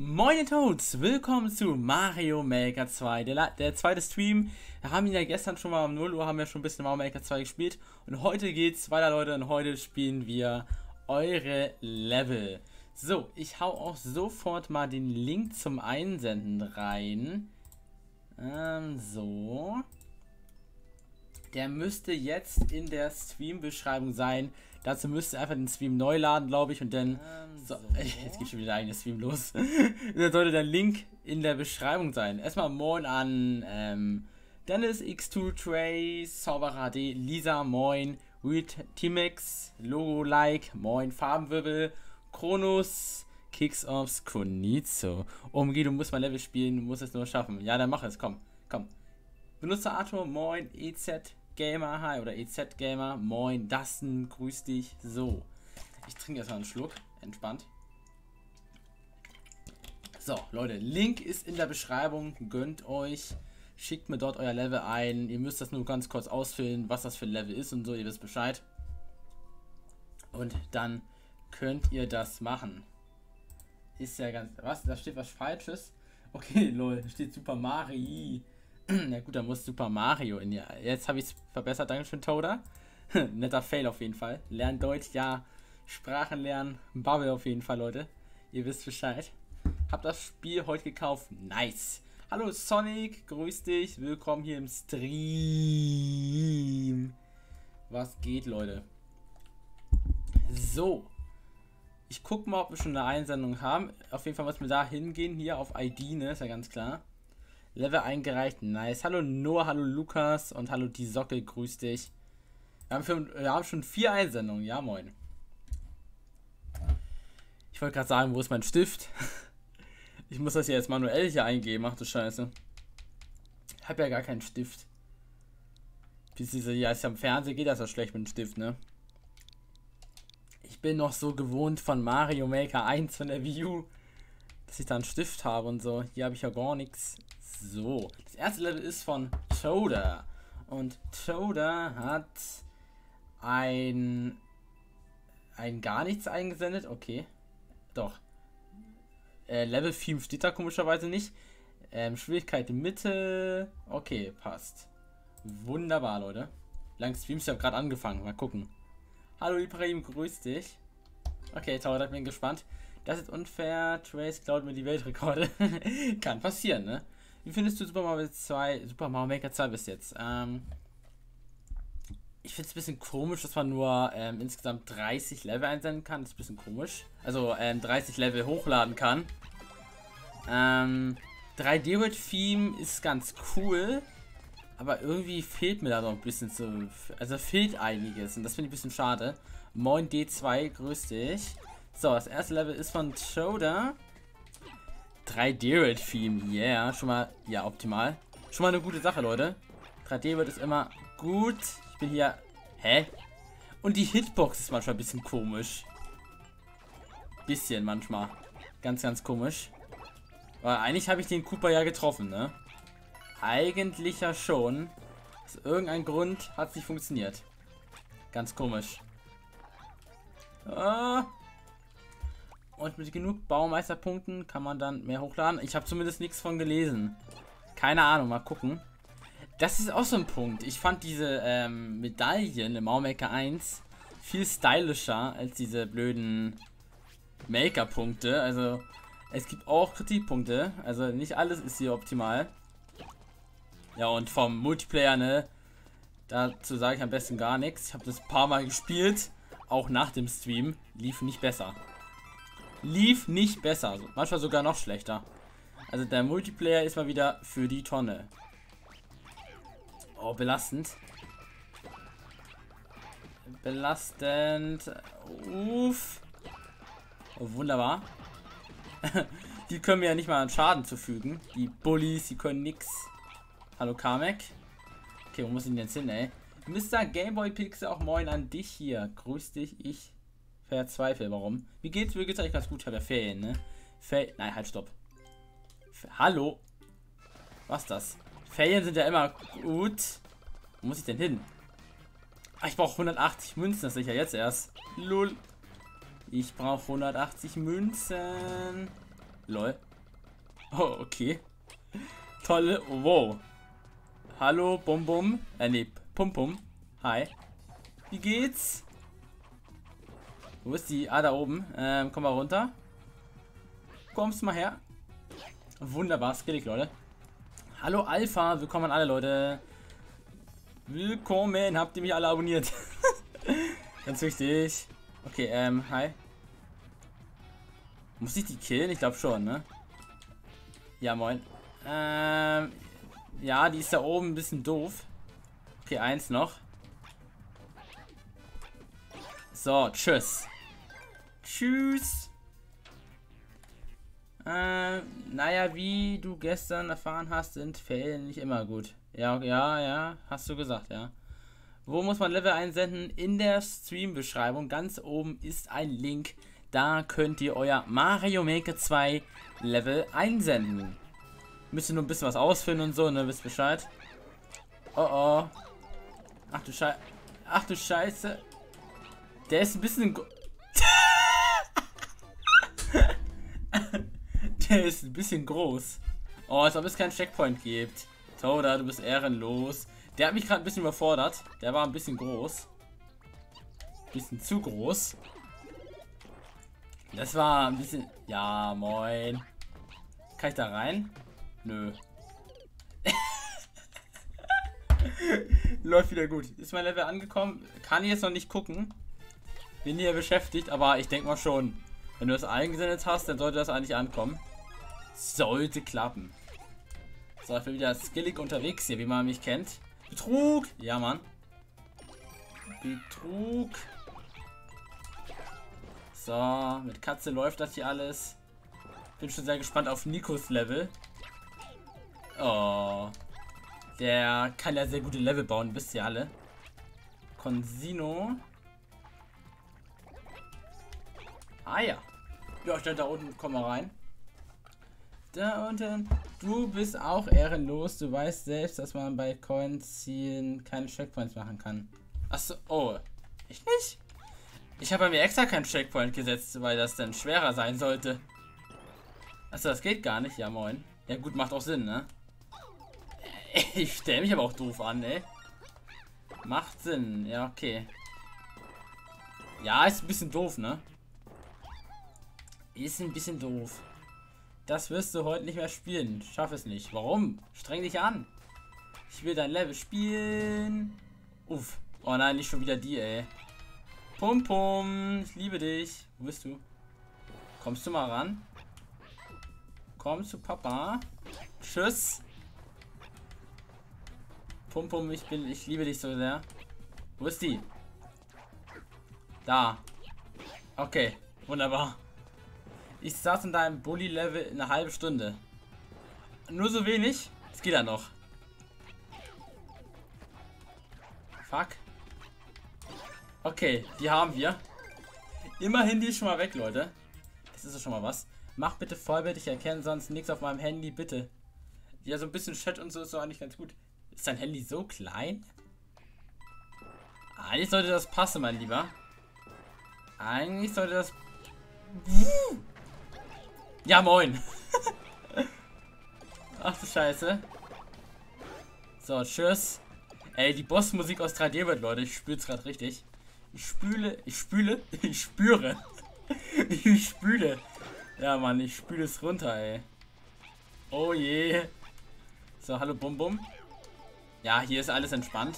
Moin ihr Toads, willkommen zu Mario Maker 2, der zweite Stream. Wir haben ihn ja gestern schon mal um 0 Uhr, haben wir schon ein bisschen Mario Maker 2 gespielt. Und heute geht's weiter, Leute, und heute spielen wir eure Level. So, ich hau auch sofort mal den Link zum Einsenden rein. So. Der müsste jetzt in der Stream-Beschreibung sein. Dazu müsst ihr einfach den Stream neu laden, glaube ich, und dann... So, jetzt geht schon wieder der eigene Stream los. Dann sollte der Link in der Beschreibung sein. Erstmal moin an Dennis, X2, Trey, Zauberer HD, Lisa, moin, Reed, Timex, Logo Like, moin, Farbenwirbel, Kronos, Kicks-Offs, Konitzo. OMG, du musst mal Level spielen, du musst es nur schaffen. Ja, dann mach es, komm. Benutzer Arthur, moin, EZ Gamer, hi, oder EZ Gamer, moin, Dustin, grüß dich. So, ich trinke erstmal einen Schluck, entspannt. So, Leute, Link ist in der Beschreibung, gönnt euch, schickt mir dort euer Level ein. Ihr müsst das nur ganz kurz ausfüllen, was das für ein Level ist und so, ihr wisst Bescheid. Und dann könnt ihr das machen. Ist ja ganz, was, da steht was Falsches? Okay, lol, da steht Super Mario. Na gut, da muss Super Mario in ihr. Jetzt habe ich es verbessert, dankeschön, Toda. Netter Fail auf jeden Fall. Lernt Deutsch, ja. Sprachen lernen, Bubble auf jeden Fall, Leute. Ihr wisst Bescheid. Hab das Spiel heute gekauft. Nice. Hallo Sonic, grüß dich. Willkommen hier im Stream. Was geht, Leute? So. Ich guck mal, ob wir schon eine Einsendung haben. Auf jeden Fall müssen wir da hingehen. Hier auf ID, ne? Ist ja ganz klar. Level eingereicht, nice. Hallo Noah, hallo Lukas und hallo die Socke, grüß dich. Wir haben schon 4 Einsendungen, ja moin. Ich wollte gerade sagen, wo ist mein Stift? Ich muss das ja jetzt manuell hier eingeben, ach du Scheiße. Ich habe ja gar keinen Stift. Bis diese, ja, ist ja am Fernsehen, geht das ja schlecht mit dem Stift, ne? Ich bin noch so gewohnt von Mario Maker 1 von der Wii U, dass ich da einen Stift habe und so. Hier habe ich ja gar nichts. So, das erste Level ist von Toda. Und Toda hat ein gar nichts eingesendet. Okay, doch. Level 5 steht da komischerweise nicht. Schwierigkeit Mitte. Okay, passt. Wunderbar, Leute. Lang Streams, ich habe gerade angefangen. Mal gucken. Hallo Ibrahim, grüß dich. Okay, Toda, bin gespannt. Das ist unfair. Trace klaut mir die Weltrekorde. Kann passieren, ne? Wie findest du Super Mario Maker 2 bis jetzt? Ich finde es ein bisschen komisch, dass man nur insgesamt 30 Level einsenden kann. Das ist ein bisschen komisch. Also 30 Level hochladen kann. 3D-World-Theme ist ganz cool. Aber irgendwie fehlt mir da noch ein bisschen so. Also fehlt einiges. Und das finde ich ein bisschen schade. Moin D2, grüß dich. So, das erste Level ist von Toda. 3D-World-Theme, yeah, schon mal, ja, optimal. Schon mal eine gute Sache, Leute. 3D-World ist immer gut. Ich bin hier, hä? Und die Hitbox ist manchmal ein bisschen komisch. Bisschen manchmal. Ganz, ganz komisch. Aber eigentlich habe ich den Koopa ja getroffen, ne? Eigentlich ja schon. Aus irgendeinem Grund hat es nicht funktioniert. Ganz komisch. Und mit genug Baumeisterpunkten kann man dann mehr hochladen. Ich habe zumindest nichts von gelesen. Keine Ahnung, mal gucken. Das ist auch so ein Punkt. Ich fand diese Medaillen im Mario Maker 1 viel stylischer als diese blöden Maker-Punkte. Also es gibt auch Kritikpunkte. Also nicht alles ist hier optimal. Ja, und vom Multiplayer, ne? Dazu sage ich am besten gar nichts. Ich habe das ein paar Mal gespielt. Auch nach dem Stream. Lief nicht besser. Lief nicht besser. Also manchmal sogar noch schlechter. Also der Multiplayer ist mal wieder für die Tonne. Oh, belastend. Belastend. Uff. Oh, wunderbar. Die können mir ja nicht mal einen Schaden zufügen. Die Bullies, die können nix. Hallo Kamek. Okay, wo muss ich denn jetzt hin, ey? Mr. Gameboy Pixel, auch moin an dich hier. Grüß dich, ich verzweifle. Warum? Mir geht's eigentlich ganz gut. Ich habe ja Ferien, ne? Nein, halt, stopp. Hallo? Was ist das? Ferien sind ja immer gut. Wo muss ich denn hin? Ach, ich brauche 180 Münzen. Das sehe ich ja jetzt erst. Lul. Ich brauche 180 Münzen. Lol. Oh, okay. Tolle. Wow. Hallo, Bum Bum. Nee, Pum Pum. Hi. Wie geht's? Wo ist die? Ah, da oben. Komm mal runter. Kommst mal her. Wunderbar, skillig, Leute. Hallo, Alpha. Willkommen an alle, Leute. Willkommen. Habt ihr mich alle abonniert? Ganz wichtig. Okay, hi. Muss ich die killen? Ich glaube schon, ne? Ja, moin. Ja, die ist da oben ein bisschen doof. Okay, eins noch. So, tschüss. Tschüss. Naja, wie du gestern erfahren hast, sind Ferien nicht immer gut. Ja, hast du gesagt, ja. Wo muss man Level einsenden? In der Stream-Beschreibung ganz oben ist ein Link. Da könnt ihr euer Mario Maker 2 Level einsenden. Müsst ihr nur ein bisschen was ausfüllen und so, ne? Wisst Bescheid. Oh oh. Ach du Scheiße. Der ist ein bisschen... Der ist ein bisschen groß. Oh, als ob es keinen Checkpoint gibt. Toda, du bist ehrenlos. Der hat mich gerade ein bisschen überfordert. Der war ein bisschen groß. Bisschen zu groß. Das war ein bisschen... Ja, moin. Kann ich da rein? Nö. Läuft wieder gut. Ist mein Level angekommen? Kann ich jetzt noch nicht gucken. Bin hier beschäftigt, aber ich denke mal schon. Wenn du das eingesendet hast, dann sollte das eigentlich ankommen. Sollte klappen. So, ich bin wieder skillig unterwegs hier, wie man mich kennt. Betrug! Ja, Mann. Betrug. So, mit Katze läuft das hier alles. Bin schon sehr gespannt auf Nikos Level. Oh. Der kann ja sehr gute Level bauen, wisst ihr alle. Consino. Ah ja. Ja, stellt da unten, komm mal rein. Da unten. Du bist auch ehrenlos. Du weißt selbst, dass man bei Coins ziehen keine Checkpoints machen kann. Achso, oh. Ich nicht? Ich habe bei mir extra keinen Checkpoint gesetzt, weil das dann schwerer sein sollte. Achso, das geht gar nicht. Ja, moin. Ja gut, macht auch Sinn, ne? Ich stelle mich aber auch doof an, ey. Macht Sinn. Ja, okay. Ja, ist ein bisschen doof, ne? Ist ein bisschen doof. Das wirst du heute nicht mehr spielen. Schaff es nicht. Warum? Streng dich an. Ich will dein Level spielen. Uff. Oh nein, nicht schon wieder die, ey. Pum Pum. Ich liebe dich. Wo bist du? Kommst du mal ran? Komm zu Papa. Tschüss. Pum Pum, ich liebe dich so sehr. Wo ist die? Da. Okay. Wunderbar. Ich saß in deinem Bully-Level eine halbe Stunde. Nur so wenig? Es geht ja noch. Fuck. Okay, die haben wir. Immerhin die ist schon mal weg, Leute. Das ist ja schon mal was. Mach bitte Vollbild, ich erkenne sonst nichts auf meinem Handy, bitte. Ja, so ein bisschen Chat und so ist so eigentlich ganz gut. Ist dein Handy so klein? Eigentlich sollte das passen, mein Lieber. Eigentlich sollte das... Ja, moin. Ach du Scheiße. So, tschüss. Ey, die Bossmusik aus 3D wird, Leute. Ich spüre es gerade richtig. Ich spüle. Ich spüre. Ich spüle. Ja, Mann, ich spüle es runter, ey. Oh je. So, hallo Bum Bum. Ja, hier ist alles entspannt.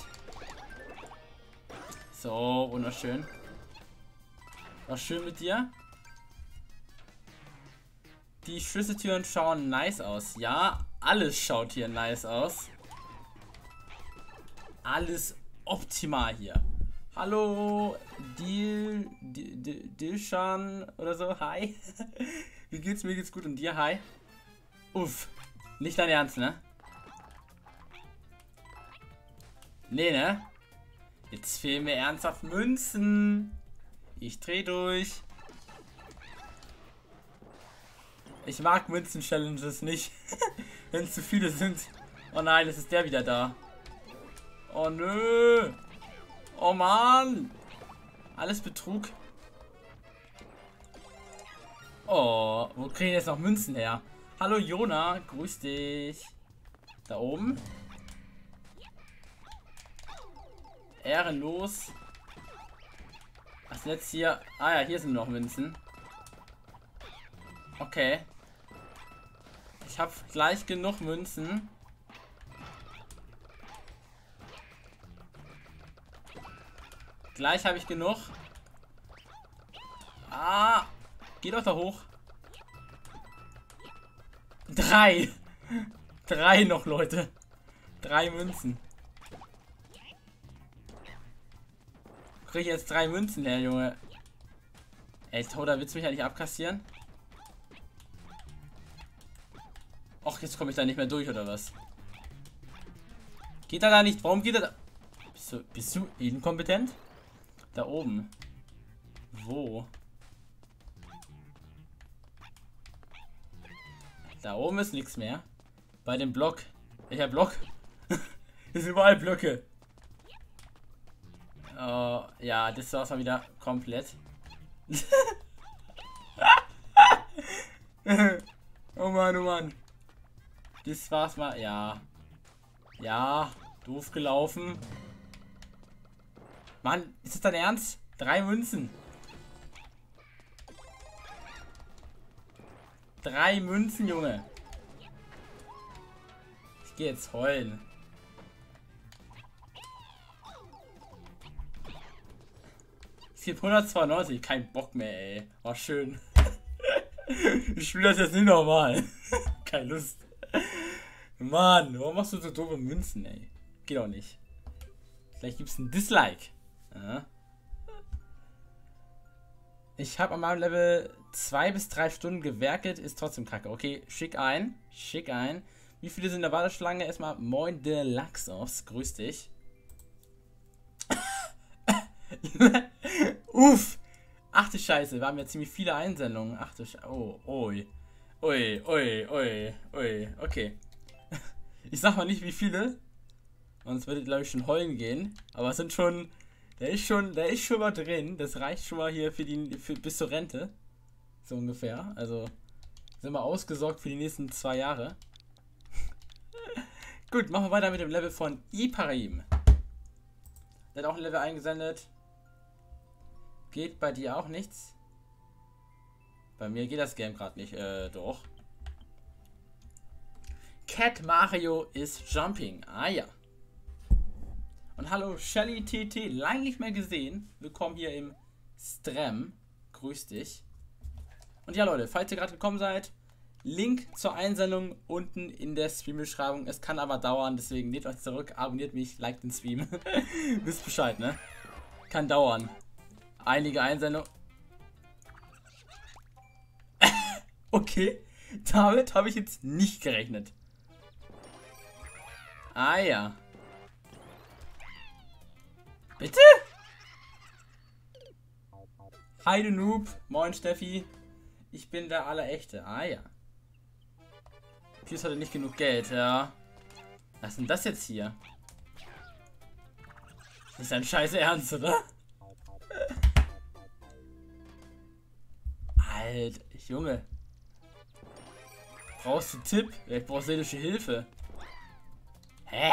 So, wunderschön. War schön mit dir. Die Schlüsseltüren schauen nice aus. Ja, alles schaut hier nice aus. Alles optimal hier. Hallo, Dilshan oder so. Hi. Wie geht's? Mir geht's gut und dir? Hi. Uff. Nicht dein Ernst, ne? Nee, ne? Jetzt fehlen mir ernsthaft Münzen. Ich dreh durch. Ich mag Münzen-Challenges nicht. Wenn es zu viele sind. Oh nein, es ist der wieder da. Oh nö. Oh Mann. Alles Betrug. Oh, wo kriegen wir jetzt noch Münzen her? Hallo Jona, grüß dich. Da oben. Ehrenlos. Was ist jetzt hier? Ah ja, hier sind noch Münzen. Okay. Ich habe gleich genug Münzen. Gleich habe ich genug. Ah, geh doch da hoch. 3. 3 noch, Leute. 3 Münzen. Krieg ich jetzt 3 Münzen her, Junge. Ey, Toda, willst du mich ja nicht abkassieren? Och, jetzt komme ich da nicht mehr durch, oder was? Geht er da nicht? Warum geht er da? Bist du inkompetent? Da oben. Wo? Da oben ist nichts mehr. Bei dem Block. Welcher Block? Hier sind überall Blöcke. Oh, ja, das war's mal wieder komplett. Oh Mann, oh Mann. Das war's mal. Ja. Ja, doof gelaufen. Mann, ist das dein Ernst? 3 Münzen. 3 Münzen, Junge. Ich gehe jetzt heulen. Es gibt 192, kein Bock mehr, ey. War schön. Ich spiele das jetzt nicht normal. Keine Lust. Mann, warum machst du so doofe Münzen, ey? Geht auch nicht. Vielleicht gibt es ein Dislike. Ja. Ich habe an meinem Level 2 bis 3 Stunden gewerkelt, ist trotzdem kacke. Okay, schick ein. Schick ein. Wie viele sind in der Warteschlange? Erstmal Moin Deluxos. Grüß dich. Uff. Ach du Scheiße, wir haben ja ziemlich viele Einsendungen. Ach du Scheiße. Oh, oi. Ui, ui, ui, ui. Okay. Ich sag mal nicht wie viele. Sonst würde, glaube ich, schon heulen gehen. Aber es sind schon. Der ist schon mal drin. Das reicht schon mal hier bis zur Rente. So ungefähr. Also sind wir ausgesorgt für die nächsten 2 Jahre. Gut, machen wir weiter mit dem Level von Iparim. Der hat auch ein Level eingesendet. Geht bei dir auch nichts? Bei mir geht das Game gerade nicht. Doch. Cat Mario is jumping. Ah ja. Und hallo Shelly TT, lange nicht mehr gesehen. Willkommen hier im Stream. Grüß dich. Und ja Leute, falls ihr gerade gekommen seid, Link zur Einsendung unten in der Stream-Beschreibung. Es kann aber dauern, deswegen nehmt euch zurück, abonniert mich, liked den Stream. Wisst Bescheid, ne? Kann dauern. Einige Einsendungen. Okay, damit habe ich jetzt nicht gerechnet. Ah ja. Bitte? Hi du Noob. Moin Steffi. Ich bin der Allerechte. Ah ja. Pius hatte nicht genug Geld, ja. Was ist denn das jetzt hier? Ist ein scheiße Ernst, oder? Alter, Junge. Brauchst du Tipp? Ich brauch seelische Hilfe. Hä?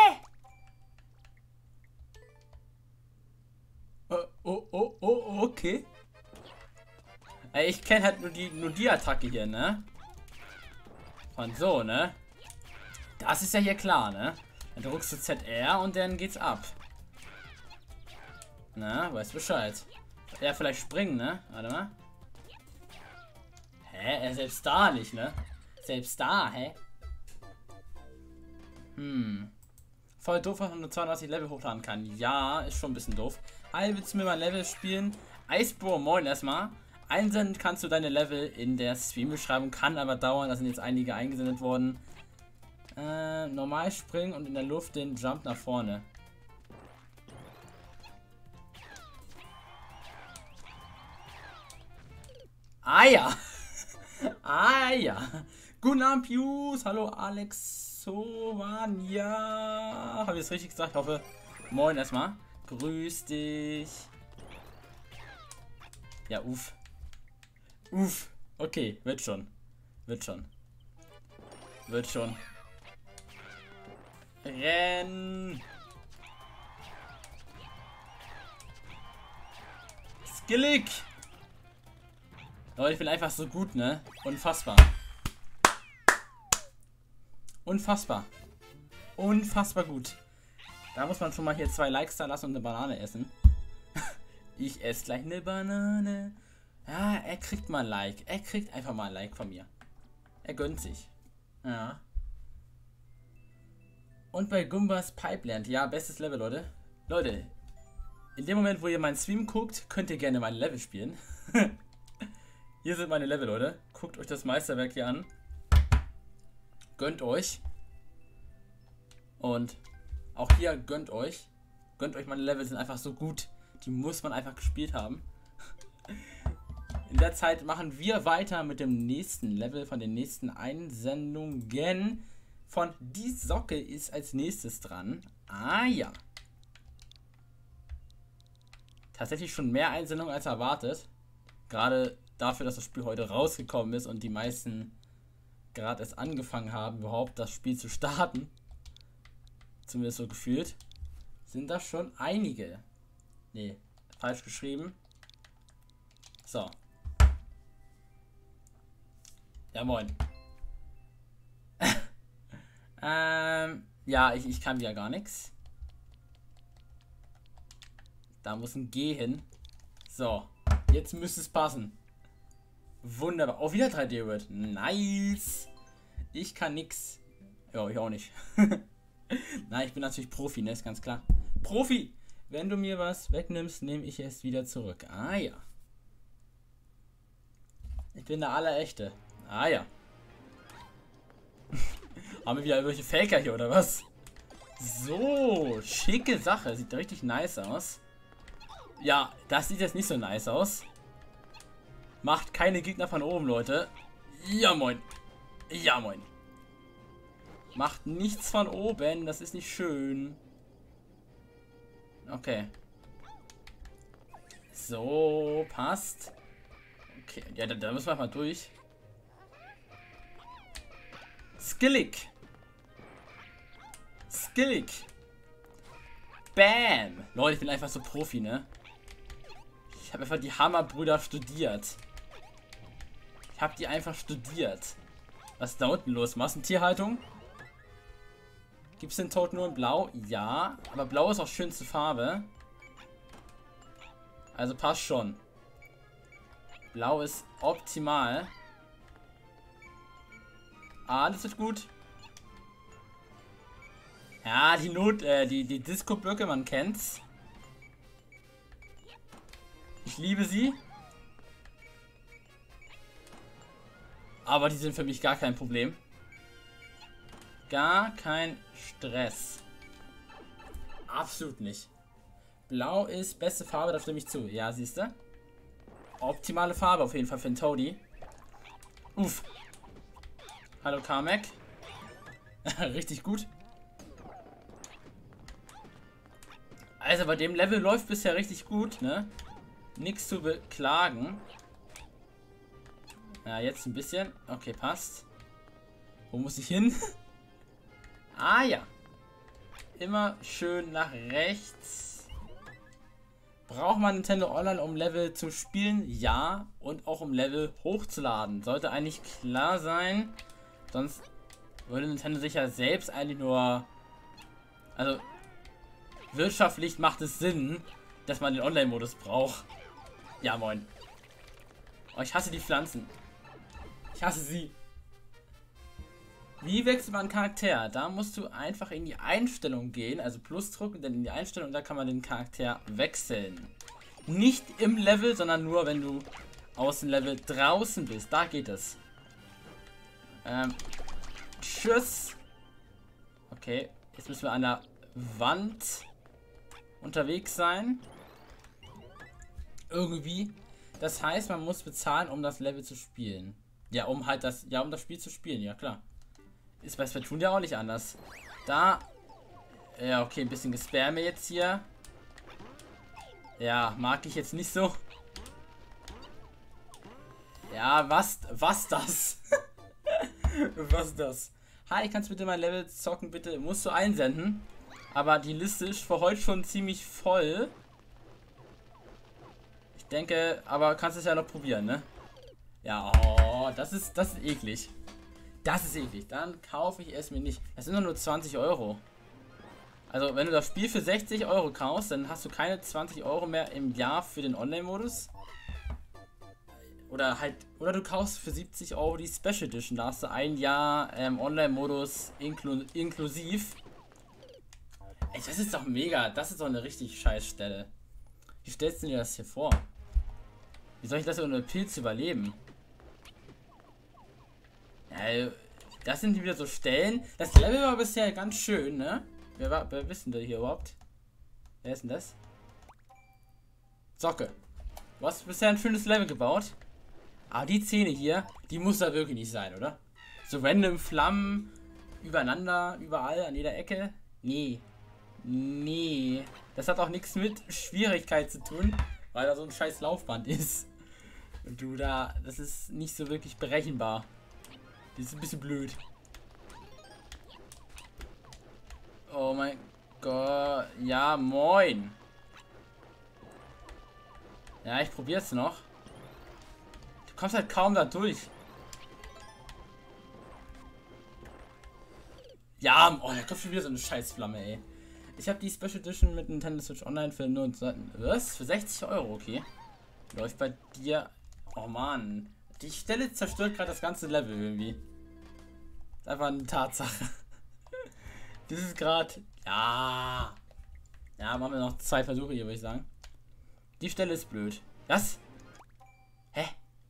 Oh, okay. Ey, ich kenne halt nur die Attacke hier, ne? Von so, ne? Das ist ja hier klar, ne? Dann drückst du ZR und dann geht's ab. Na, weißt Bescheid. Ja, vielleicht springen, ne? Warte mal. Hä? Selbst da nicht, ne? Selbst da, hä? Voll doof, dass man nur 32 Level hochladen kann. Ja, ist schon ein bisschen doof. Hi, willst du mir mal Level spielen? Icebro, moin erstmal. Einsenden kannst du deine Level in der Stream-Beschreibung, kann aber dauern. Da sind jetzt einige eingesendet worden. Normal springen und in der Luft den Jump nach vorne. Ah ja. Ah ja. Guten Abend, Pius. Hallo, Alexovania. Habe ich es richtig gesagt? Ich hoffe. Moin erstmal. Grüß dich. Ja, uff. Uff. Okay, wird schon. Wird schon. Wird schon. Renn. Skillig. Leute, ich bin einfach so gut, ne? Unfassbar. Unfassbar. Unfassbar gut. Da muss man schon mal hier 2 Likes da lassen und eine Banane essen. Ich esse gleich eine Banane. Ja, er kriegt mal ein Like. Er kriegt einfach mal ein Like von mir. Er gönnt sich. Ja. Und bei Gumbas Pipeland. Ja, bestes Level, Leute. Leute, in dem Moment, wo ihr meinen Stream guckt, könnt ihr gerne meine Level spielen. Hier sind meine Level, Leute. Guckt euch das Meisterwerk hier an. Gönnt euch. Und auch hier gönnt euch. Gönnt euch, meine Level sind einfach so gut. Die muss man einfach gespielt haben. In der Zeit machen wir weiter mit dem nächsten Level von den nächsten Einsendungen. Von Die Socke ist als nächstes dran. Ah ja. Tatsächlich schon mehr Einsendungen als erwartet. Gerade dafür, dass das Spiel heute rausgekommen ist und die meisten gerade erst angefangen haben, überhaupt das Spiel zu starten. Zumindest so gefühlt. Sind das schon einige. Nee, falsch geschrieben. So. Ja, moin. Ja, ich kann ja gar nichts. Da muss ein G hin. So, jetzt müsste es passen. Wunderbar. Oh, wieder 3D wird. Nice. Ich kann nix. Ja, ich auch nicht. Nein, ich bin natürlich Profi, ne? Ist ganz klar. Profi! Wenn du mir was wegnimmst, nehme ich es wieder zurück. Ah ja. Ich bin der Allerechte. Ah ja. Haben wir wieder irgendwelche Faker hier, oder was? So, schicke Sache. Sieht richtig nice aus. Ja, das sieht jetzt nicht so nice aus. Macht keine Gegner von oben, Leute. Ja, moin. Ja, moin. Macht nichts von oben. Das ist nicht schön. Okay. So, passt. Okay, ja, da müssen wir mal durch. Skillig. Skillig. Bam. Leute, ich bin einfach so Profi, ne? Ich habe einfach die Hammerbrüder studiert. Ich habe die einfach studiert. Was ist da unten los? Massentierhaltung? Gibt es den Tod nur in Blau? Ja. Aber Blau ist auch schönste Farbe. Also passt schon. Blau ist optimal. Alles wird gut. Ja, die Disco-Blöcke, man kennt's. Ich liebe sie. Aber die sind für mich gar kein Problem. Gar kein Stress. Absolut nicht. Blau ist beste Farbe, da stimme ich zu. Ja, siehst du? Optimale Farbe auf jeden Fall für den Toadie. Uff. Hallo Kamek. Richtig gut. Also bei dem Level läuft bisher richtig gut, ne? Nichts zu beklagen. Ja, jetzt ein bisschen. Okay, passt. Wo muss ich hin? Ah ja. Immer schön nach rechts. Braucht man Nintendo Online, um Level zu spielen? Ja. Und auch um Level hochzuladen. Sollte eigentlich klar sein. Sonst würde Nintendo sich ja selbst eigentlich nur... Also, wirtschaftlich macht es Sinn, dass man den Online-Modus braucht. Ja, moin. Oh, ich hasse die Pflanzen. Ich hasse sie. Wie wechselt man einen Charakter? Da musst du einfach in die Einstellung gehen, also Plus drücken, dann in die Einstellung, da kann man den Charakter wechseln. Nicht im Level, sondern nur, wenn du aus dem Level draußen bist. Da geht es. Tschüss. Okay, jetzt müssen wir an der Wand unterwegs sein. Irgendwie. Das heißt, man muss bezahlen, um das Level zu spielen. Ja, um das Spiel zu spielen, ja klar. Ist bei Splatoon ja auch nicht anders. Da. Ja, okay, ein bisschen Gespamme jetzt hier. Ja, mag ich jetzt nicht so. Ja, was das? Was das? Hi, kannst du bitte mein Level zocken, bitte? Musst du einsenden. Aber die Liste ist für heute schon ziemlich voll. Ich denke, aber kannst es ja noch probieren, ne? Ja, oh, das ist eklig. Das ist eklig. Dann kaufe ich es mir nicht. Das sind nur 20 Euro. Also, wenn du das Spiel für 60 Euro kaufst, dann hast du keine 20 Euro mehr im Jahr für den Online-Modus. Oder du kaufst für 70 Euro die Special Edition. Da hast du ein Jahr Online-Modus inklusiv. Ey, das ist doch mega. Das ist doch eine richtig scheiß Stelle. Wie stellst du dir das hier vor? Wie soll ich das ohne Pilz überleben? Ja, das sind wieder so Stellen. Das Level war bisher ganz schön, ne? Wer wissen da hier überhaupt? Wer ist denn das? Socke. Du hast bisher ein schönes Level gebaut. Aber die Szene hier, die muss da wirklich nicht sein, oder? So random Flammen übereinander, überall, an jeder Ecke. Nee. Nee. Das hat auch nichts mit Schwierigkeit zu tun, weil da so ein scheiß Laufband ist. Und du da, das ist nicht so wirklich berechenbar. Das ist ein bisschen blöd. Oh mein Gott. Ja, moin. Ja, ich probier's noch. Du kommst halt kaum da durch. Ja, oh, da kommt schon wieder so eine Scheißflamme, ey. Ich habe die Special Edition mit Nintendo Switch Online für nur... Was? Für 60 Euro, okay. Läuft bei dir... Oh Mann. Die Stelle zerstört gerade das ganze Level irgendwie. Ist einfach eine Tatsache. Das ist gerade... Ja. Ja, machen wir noch 2 Versuche hier, würde ich sagen. Die Stelle ist blöd. Was? Hä?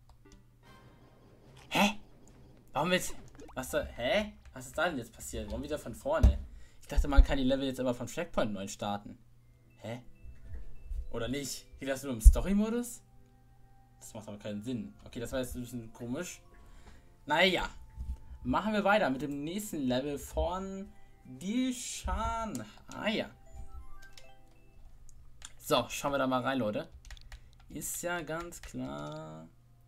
Hä? Warum jetzt... Was da... Hä? Was ist da denn jetzt passiert? Warum wieder von vorne? Ich dachte, man kann die Level jetzt aber vom Checkpoint neu starten. Hä? Oder nicht? Geht das nur im Story-Modus? Das macht aber keinen Sinn. Okay, das war jetzt ein bisschen komisch. Naja. Machen wir weiter mit dem nächsten Level von Dilshan. Ah ja. So, schauen wir da mal rein, Leute. Ist ja ganz klar.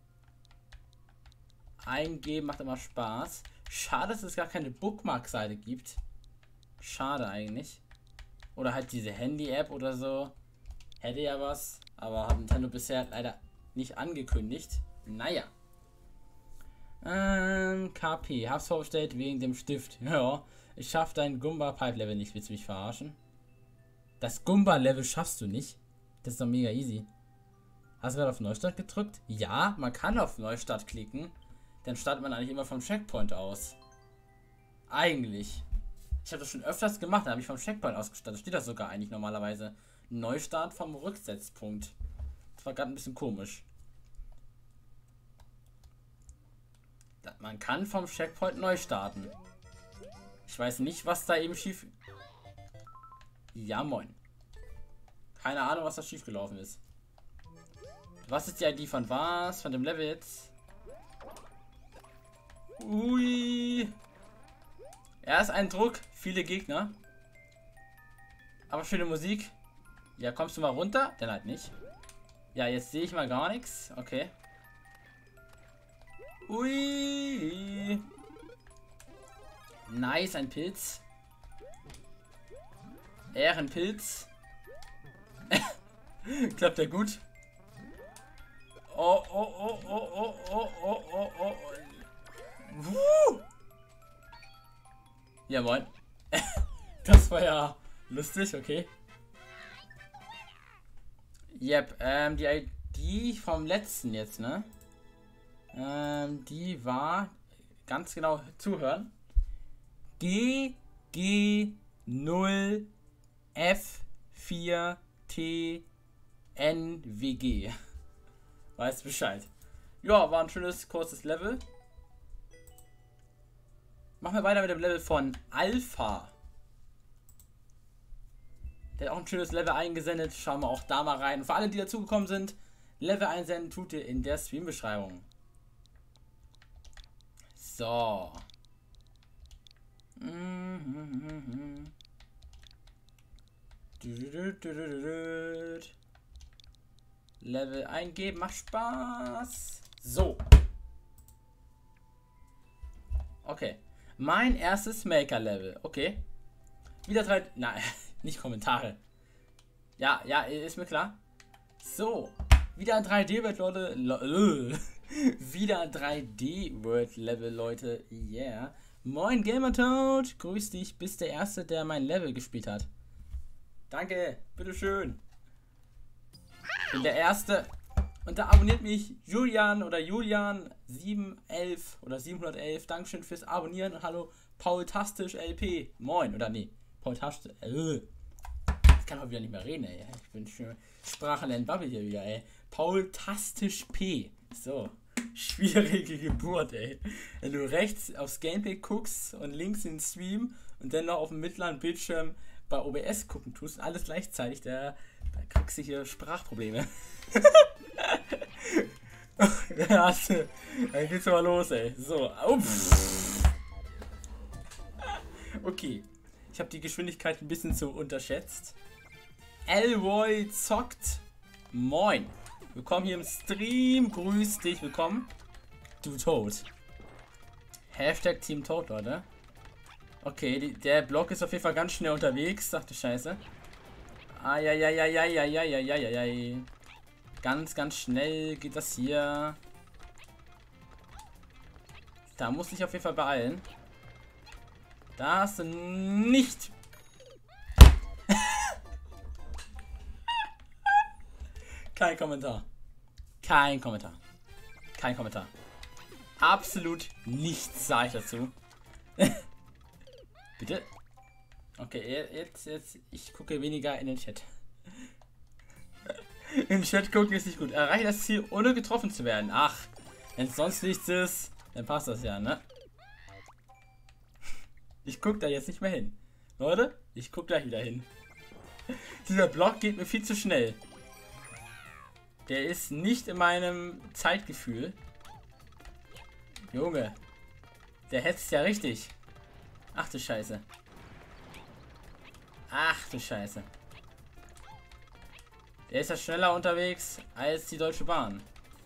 Eingeben macht immer Spaß. Schade, dass es gar keine Bookmark-Seite gibt. Schade eigentlich. Oder halt diese Handy-App oder so. Hätte ja was. Aber hat Nintendo bisher leider nicht angekündigt. Naja. KP. Hab's vorgestellt wegen dem Stift. Ja. Ich schaff dein Goomba-Pipe-Level nicht. Willst du mich verarschen? Das Goomba-Level schaffst du nicht. Das ist doch mega easy. Hast du gerade auf Neustart gedrückt? Ja, man kann auf Neustart klicken. Dann startet man eigentlich immer vom Checkpoint aus. Eigentlich. Ich habe das schon öfters gemacht, da habe ich vom Checkpoint ausgestartet. Steht das sogar eigentlich normalerweise. Neustart vom Rücksetzpunkt. Das war gerade ein bisschen komisch. Man kann vom Checkpoint neu starten. Ich weiß nicht, was da eben schief... Ja, moin. Keine Ahnung, was da schief gelaufen ist. Was ist die ID von was? Von dem Level jetzt? Ui. Erst ein Druck, viele Gegner. Aber schöne Musik. Ja, kommst du mal runter? Dann halt nicht. Ja, jetzt sehe ich mal gar nichts. Okay. Ui. Nice, ein Pilz. Ehrenpilz. Klappt ja gut. Oh, oh, oh, oh, oh, oh, oh, oh, oh. Ja, moin. Das war ja lustig, okay. Yep, die ID vom letzten jetzt, ne? Die war, ganz genau zuhören, GG0F4TNWG. Weißt Bescheid. Ja, war ein schönes, kurzes Level. Machen wir weiter mit dem Level von Alpha. Der hat auch ein schönes Level eingesendet. Schauen wir auch da mal rein. Und für alle, die dazugekommen sind, Level einsenden tut ihr in der Stream-Beschreibung. So. Level eingeben, macht Spaß. So. Okay. Mein erstes Maker-Level. Okay. Wieder 3... Nein, nicht Kommentare. Ja, ist mir klar. So. Wieder ein 3D-World, Leute. Wieder ein 3D-World-Level, Leute. Yeah. Moin, Gamertoad. Grüß dich. Bist der Erste, der mein Level gespielt hat. Danke. Bitteschön. Bin der Erste. Und da abonniert mich Julian oder Julian 711 oder 711. Dankeschön fürs Abonnieren. Und hallo, Paul-Tastisch LP. Moin. Oder nee. Paul-Tastisch. Ich kann heute wieder nicht mehr reden, ey. Ich bin schon Sprachenlernbubble hier wieder, ey. Paul-Tastisch P. So. Schwierige Geburt, ey. Wenn du rechts aufs Gameplay guckst und links in den Stream und dann noch auf dem mittleren Bildschirm bei OBS gucken tust und alles gleichzeitig, da kriegst du hier Sprachprobleme. Dann geht's mal los, ey. So. Okay. Ich habe die Geschwindigkeit ein bisschen zu unterschätzt. Elroy zockt. Moin. Willkommen hier im Stream. Grüß dich. Willkommen. Du Toad. Hashtag Team Toad, Leute. Okay, der Block ist auf jeden Fall ganz schnell unterwegs. Ach du Scheiße. Eieieiei. Ganz schnell geht das hier. Da muss ich auf jeden Fall beeilen. Da hast du nicht. Kein Kommentar. Kein Kommentar. Kein Kommentar. Absolut nichts sage ich dazu. Bitte? Okay, jetzt. Ich gucke weniger in den Chat. Im Chat gucken ist nicht gut. Erreiche das Ziel, ohne getroffen zu werden. Ach, wenn es sonst nichts ist, dann passt das ja, ne? Ich gucke da jetzt nicht mehr hin. Leute, ich gucke gleich wieder hin. Dieser Block geht mir viel zu schnell. Der ist nicht in meinem Zeitgefühl. Junge. Der hetzt ja richtig. Ach du Scheiße. Ach du Scheiße. Der ist ja schneller unterwegs als die Deutsche Bahn.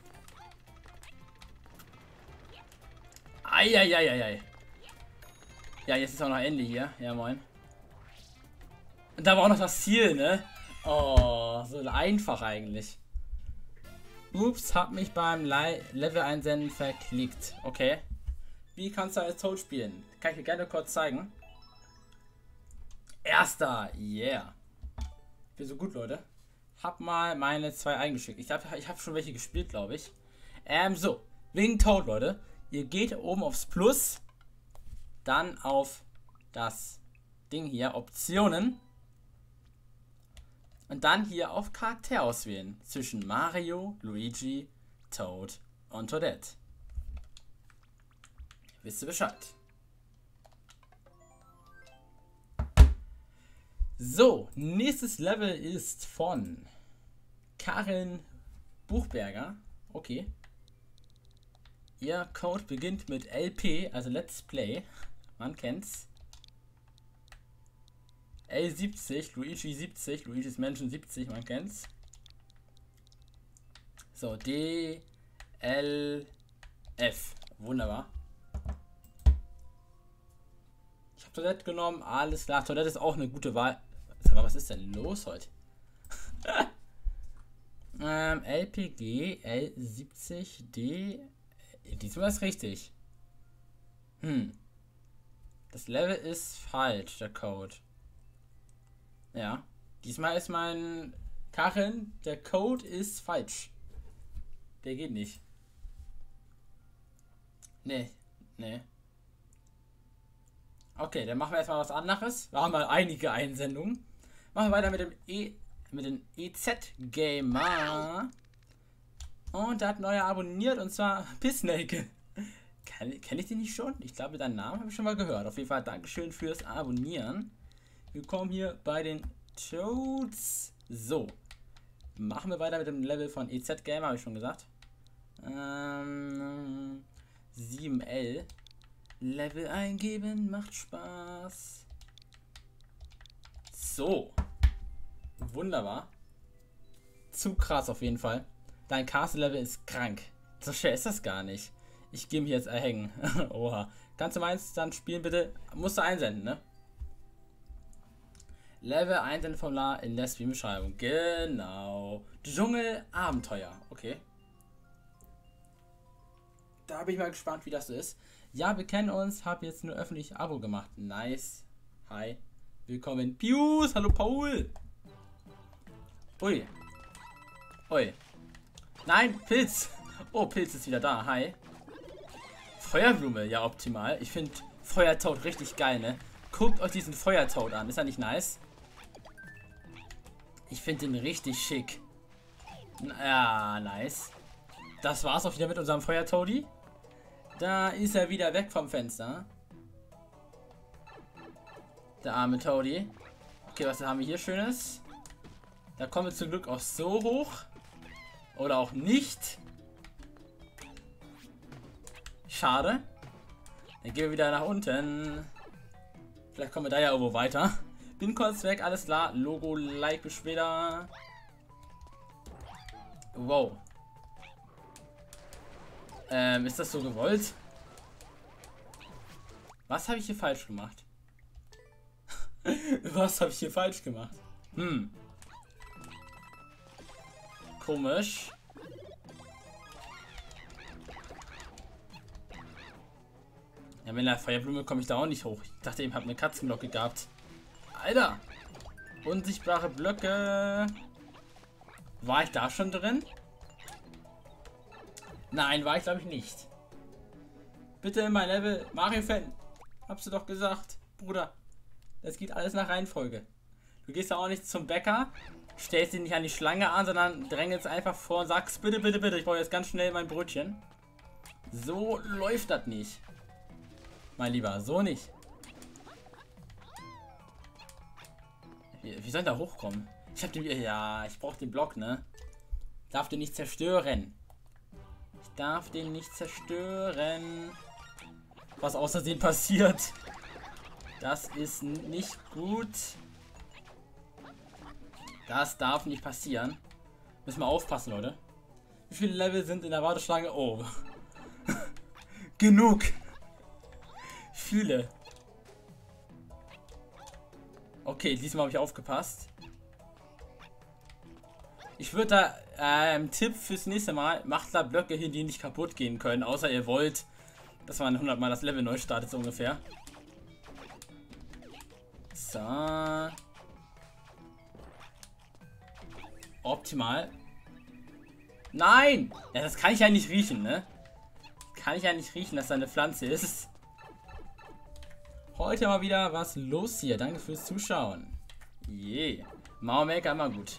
Eieieiei. Ja, jetzt ist auch noch Ende hier. Ja, moin. Und da war auch noch das Ziel, ne? Oh, so einfach eigentlich. Ups, hab mich beim Level einsenden verklickt. Okay. Wie kannst du als Toad spielen? Kann ich dir gerne kurz zeigen. Erster, yeah. Ich bin so gut, Leute. Hab mal meine 2 eingeschickt. Ich hab schon welche gespielt, glaube ich. So. Wegen Toad, Leute. Ihr geht oben aufs Plus. Dann auf das Ding hier. Optionen. Und dann hier auf Charakter auswählen. Zwischen Mario, Luigi, Toad und Toadette. Wisst ihr Bescheid. So, nächstes Level ist von Karin Buchberger. Okay. Ihr Code beginnt mit LP, also Let's Play. Man kennt's. L70, Luigi 70, Luigi's Mansion 70, man kennt's. So, D, L, F. Wunderbar. Ich habe Toadette genommen, alles klar. Toadette ist auch eine gute Wahl. Aber was ist denn los heute? LPG, L70, D. Diesmal ist richtig. Das Level ist falsch, der Code. Ja. Diesmal ist mein Karin, der Code ist falsch. Der geht nicht. Nee. Okay, dann machen wir erstmal was anderes. Wir haben mal einige Einsendungen. Machen wir weiter mit dem EZ Gamer. Und der hat neuer abonniert, und zwar Pissnake. Kenn ich den nicht schon? Ich glaube, deinen Namen habe ich schon mal gehört. Auf jeden Fall Dankeschön fürs Abonnieren. Willkommen hier bei den Toads. So. Machen wir weiter mit dem Level von EZ Gamer, habe ich schon gesagt. 7L. Level eingeben macht Spaß. So. Wunderbar. Zu krass auf jeden Fall. Dein Castle-Level ist krank. So schwer ist das gar nicht. Ich gehe mich jetzt erhängen. Oha. Kannst du meins dann spielen, bitte? Musst du einsenden, ne? Level Einsendeformular in der Stream-Beschreibung. Genau. Dschungel-Abenteuer. Okay. Da bin ich mal gespannt, wie das so ist. Ja, wir kennen uns. Hab jetzt nur öffentlich Abo gemacht. Nice. Hi. Willkommen. Pius. Hallo, Paul. Ui. Ui. Nein, Pilz. Oh, Pilz ist wieder da. Hi. Feuerblume. Ja, optimal. Ich finde Feuertoad richtig geil, ne? Guckt euch diesen Feuertoad an. Ist er nicht nice? Ich finde den richtig schick. Ja, nice. Das war's auch wieder mit unserem Feuertoadi. Da ist er wieder weg vom Fenster. Der arme Toadi. Okay, was haben wir hier Schönes? Da kommen wir zum Glück auch so hoch. Oder auch nicht. Schade. Dann gehen wir wieder nach unten. Vielleicht kommen wir da ja irgendwo weiter. Bin kurz weg, alles klar. Logo, like, bis später. Wow. Ist das so gewollt? Was habe ich hier falsch gemacht? Was habe ich hier falsch gemacht? Komisch. Ja, mit der Feuerblume komme ich da auch nicht hoch. Ich dachte eben, ich habe eine Katzenglocke gehabt. Alter! Unsichtbare Blöcke. War ich da schon drin? Nein, war ich glaube ich nicht. Bitte in mein Level. Mario-Fan. Habst du doch gesagt. Bruder. Das geht alles nach Reihenfolge. Du gehst ja auch nicht zum Bäcker. Stellst dich nicht an die Schlange an, sondern drängelst einfach vor und sagst, bitte, bitte, bitte, ich brauche jetzt ganz schnell mein Brötchen. So läuft das nicht. Mein Lieber, so nicht. Wie soll ich da hochkommen? Ich hab den... Ja, ich brauche den Block, ne? Darf den nicht zerstören. Ich darf den nicht zerstören. Was außersehen passiert. Das ist nicht gut. Das darf nicht passieren. Müssen wir aufpassen, Leute. Wie viele Level sind in der Warteschlange? Oh. Genug. Viele. Okay, diesmal habe ich aufgepasst. Ich würde da Tipp fürs nächste Mal, macht da Blöcke hin, die nicht kaputt gehen können, außer ihr wollt, dass man 100 Mal das Level neu startet, so ungefähr. So. Optimal. Nein! Ja, das kann ich ja nicht riechen, ne? Kann ich ja nicht riechen, dass da eine Pflanze ist. Heute mal wieder was los hier. Danke fürs Zuschauen. Je. Mario Maker immer gut.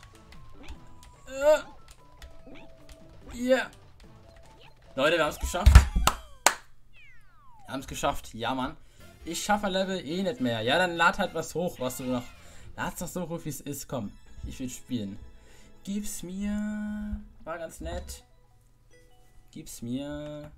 Yeah. Leute, wir haben es geschafft. Wir haben es geschafft. Ja, Mann. Ich schaffe Level eh nicht mehr. Ja, dann lad halt was hoch, was du noch... Lad's doch so hoch, wie es ist. Komm, ich will spielen. Gib's mir... War ganz nett. Gib's mir...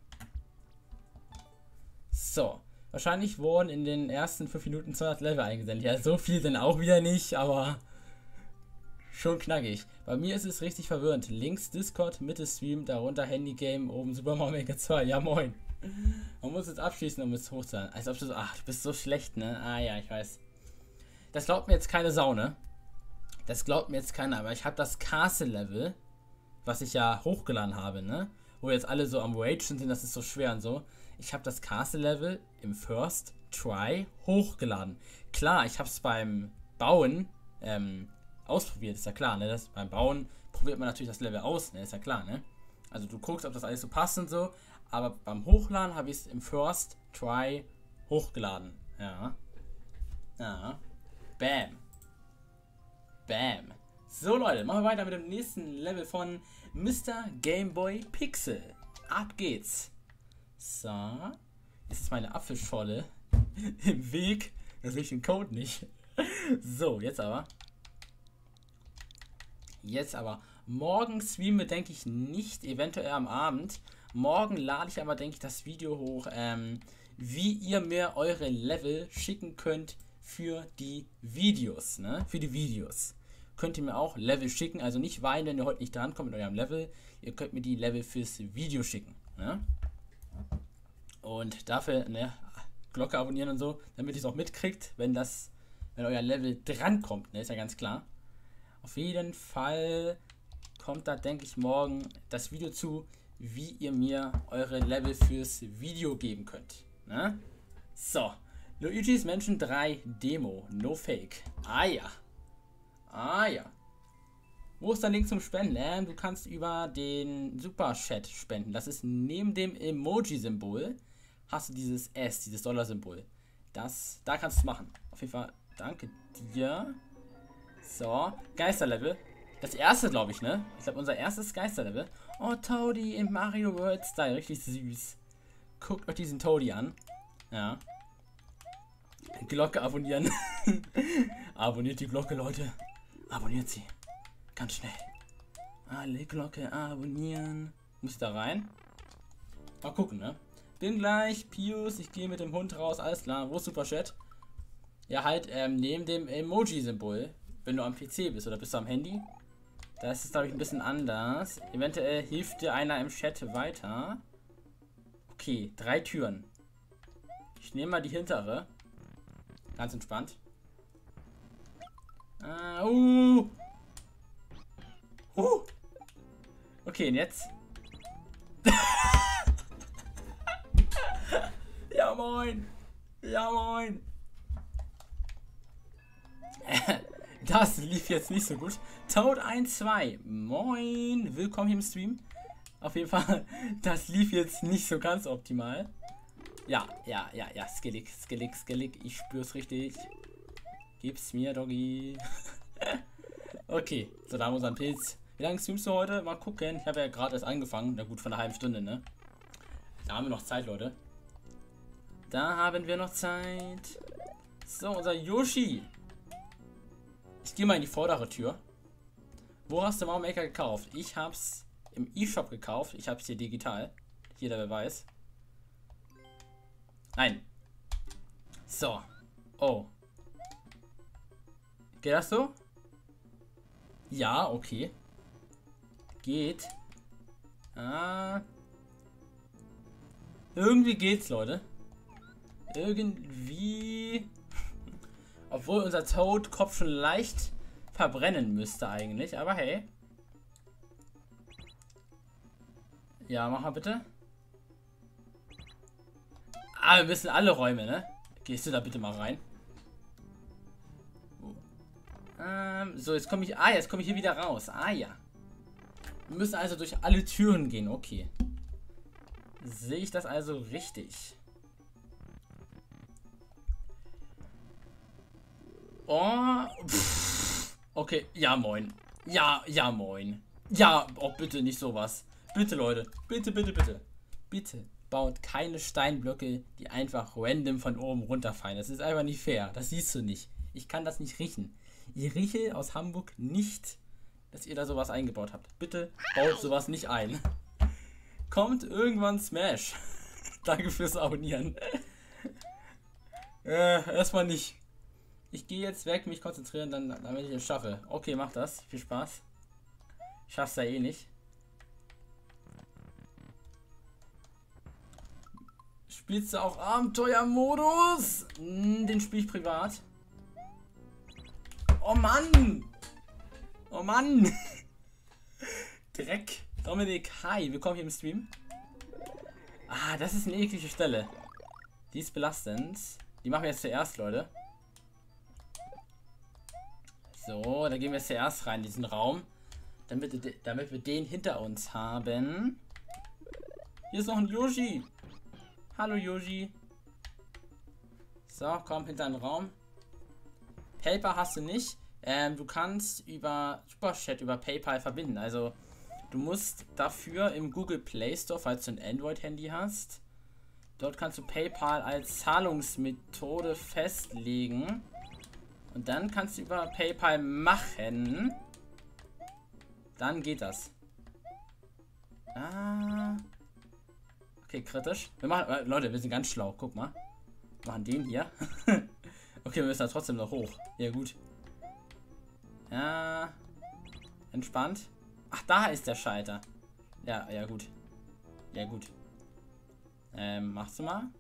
So. Wahrscheinlich wurden in den ersten 5 Minuten 200 Level eingesendet. Ja, so viel denn auch wieder nicht, aber... Schon knackig. Bei mir ist es richtig verwirrend. Links Discord, Mitte Stream, darunter Handygame, oben Super Mario Maker 2. Ja, moin. Man muss jetzt abschließen, um es hochzuladen. Als ob du so... Ach, du bist so schlecht, ne? Ah ja, ich weiß. Das glaubt mir jetzt keine Sau, ne? Das glaubt mir jetzt keiner, aber ich habe das Castle-Level, was ich ja hochgeladen habe, ne? Wo jetzt alle so am Ragen sind, das ist so schwer und so. Ich habe das Castle-Level im First Try hochgeladen. Klar, ich habe es beim Bauen ausprobiert, ist ja klar, ne? Beim Bauen probiert man natürlich das Level aus, ne? Ist ja klar, ne? Also du guckst, ob das alles so passt und so. Aber beim Hochladen habe ich es im First Try hochgeladen. Ja. Ja. Bam. Bam. So Leute, machen wir weiter mit dem nächsten Level von Mr. Game Boy Pixel. Ab geht's. So. Jetzt ist meine Apfelschorle im Weg. Da sehe ich den Code nicht. So, jetzt aber. Morgen streame, denke ich nicht, eventuell am Abend. Morgen lade ich aber, denke ich, das Video hoch, wie ihr mir eure Level schicken könnt für die Videos, ne? Für die Videos. Könnt ihr mir auch Level schicken, also nicht weinen, wenn ihr heute nicht drankommt mit eurem Level. Ihr könnt mir die Level fürs Video schicken, ne? Und dafür, ne, Glocke abonnieren und so, damit ihr es auch mitkriegt, wenn euer Level drankommt, ne, ist ja ganz klar. Auf jeden Fall kommt da, denke ich, morgen das Video zu, wie ihr mir eure Level fürs Video geben könnt. Ne? So, Luigi's Mansion 3 Demo, no fake. Ah ja. Ah ja. Wo ist der Link zum Spenden? Du kannst über den Super Chat spenden. Das ist neben dem Emoji-Symbol. Hast du dieses S, dieses Dollar-Symbol. Da kannst du es machen. Auf jeden Fall, danke dir. So, Geisterlevel. Das erste, glaube ich, ne? Ich glaube, unser erstes Geisterlevel. Oh, Toadie im Mario World Style. Richtig süß. Guckt euch diesen Toadie an. Ja. Glocke abonnieren. Abonniert die Glocke, Leute. Abonniert sie. Ganz schnell. Alle Glocke abonnieren. Muss ich da rein? Mal gucken, ne? Bin gleich. Pius, ich gehe mit dem Hund raus. Alles klar. Wo ist Superchat? Ja, halt neben dem Emoji-Symbol. Wenn du am PC bist oder bist du am Handy. Da ist es, glaube ich, ein bisschen anders. Eventuell hilft dir einer im Chat weiter. Okay, 3 Türen. Ich nehme mal die hintere. Ganz entspannt. Okay, und jetzt? Ja, moin. Ja, moin. Das lief jetzt nicht so gut. Toad 1-2. Moin. Willkommen hier im Stream. Auf jeden Fall, das lief jetzt nicht so ganz optimal. Ja. Skillig. Ich spür's richtig. Gib's mir, Doggy. Okay, so, da haben wir unseren Pilz. Wie lange streamst du heute? Mal gucken. Ich habe ja gerade erst angefangen. Na gut, von einer halben Stunde, ne? Da haben wir noch Zeit, Leute. Da haben wir noch Zeit. So, unser Yoshi. Ich gehe mal in die vordere Tür. Wo hast du Mario Maker gekauft? Ich hab's im E-Shop gekauft. Ich hab's hier digital. Jeder wer weiß. Nein. So. Oh. Geht das so? Ja, okay. Geht. Irgendwie geht's, Leute. Irgendwie. Obwohl unser Toad-Kopf schon leicht verbrennen müsste eigentlich. Aber hey. Ja, mach mal bitte. Ah, wir müssen alle Räume, ne? Gehst du da bitte mal rein? So, jetzt komme ich... Ah, jetzt komme ich hier wieder raus. Ah, ja. Wir müssen also durch alle Türen gehen. Okay. Sehe ich das also richtig? Oh. Pff. Okay. Ja, moin. Ja, moin. Ja, oh, bitte nicht sowas. Bitte, Leute. Bitte. Bitte baut keine Steinblöcke, die einfach random von oben runterfallen. Das ist einfach nicht fair. Das siehst du nicht. Ich kann das nicht riechen. Ich rieche aus Hamburg nicht, dass ihr da sowas eingebaut habt. Bitte baut sowas nicht ein. Kommt irgendwann Smash. Danke fürs Abonnieren. Erstmal nicht. Ich gehe jetzt weg, mich konzentrieren, damit ich es schaffe. Okay, mach das. Viel Spaß. Ich schaff's ja eh nicht. Spielst du auch Abenteuermodus? Den spiele ich privat. Oh Mann! Oh Mann! Dreck. Dominik, hi, willkommen hier im Stream. Ah, das ist eine eklige Stelle. Die ist belastend. Die machen wir jetzt zuerst, Leute. So, da gehen wir zuerst rein in diesen Raum. Damit wir den hinter uns haben. Hier ist noch ein Yoshi. Hallo Yoshi. So, komm hinter den Raum. PayPal hast du nicht. Du kannst über Superchat, über PayPal verbinden. Also, du musst dafür im Google Play Store, falls du ein Android-Handy hast, dort kannst du PayPal als Zahlungsmethode festlegen. Und dann kannst du über PayPal machen. Dann geht das. Ah. Okay, kritisch. Wir machen, Leute, wir sind ganz schlau. Guck mal. Wir machen den hier. Okay, wir müssen da trotzdem noch hoch. Ja, gut. Ja. Entspannt. Ach, da ist der Schalter. Ja, gut. Ja, gut. Machst du mal?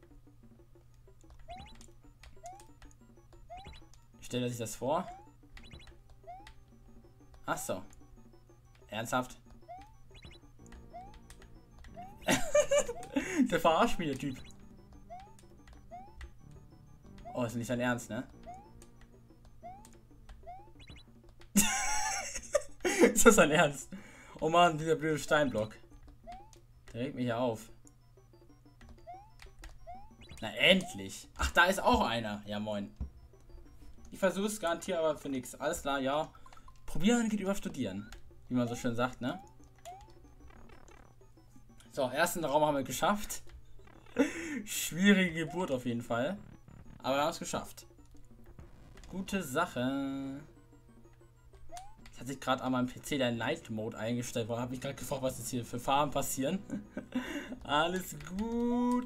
Stellt er sich das vor? Ach so. Ernsthaft? Der verarscht mich, der Typ. Oh, ist nicht dein Ernst, ne? Ist das dein Ernst? Oh Mann, dieser blöde Steinblock. Der regt mich ja auf. Na endlich. Ach, da ist auch einer. Ja, moin. Ich versuche es garantiert, aber für nichts. Alles klar, ja. Probieren geht über Studieren. Wie man so schön sagt, ne? So, ersten Raum haben wir geschafft. Schwierige Geburt auf jeden Fall. Aber wir haben es geschafft. Gute Sache. Ich hatte gerade an meinem PC der Night Mode eingestellt, weil habe mich gerade gefragt, was jetzt hier für Farben passieren. Alles gut.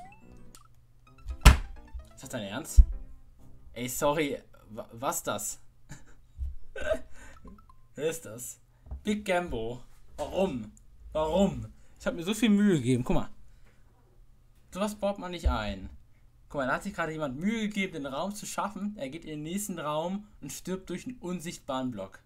Ist das dein Ernst? Ey, sorry. Was das? Wer ist das? Big Gambo. Warum? Warum? Ich habe mir so viel Mühe gegeben. Guck mal. Sowas baut man nicht ein. Guck mal, da hat sich gerade jemand Mühe gegeben, den Raum zu schaffen. Er geht in den nächsten Raum und stirbt durch einen unsichtbaren Block.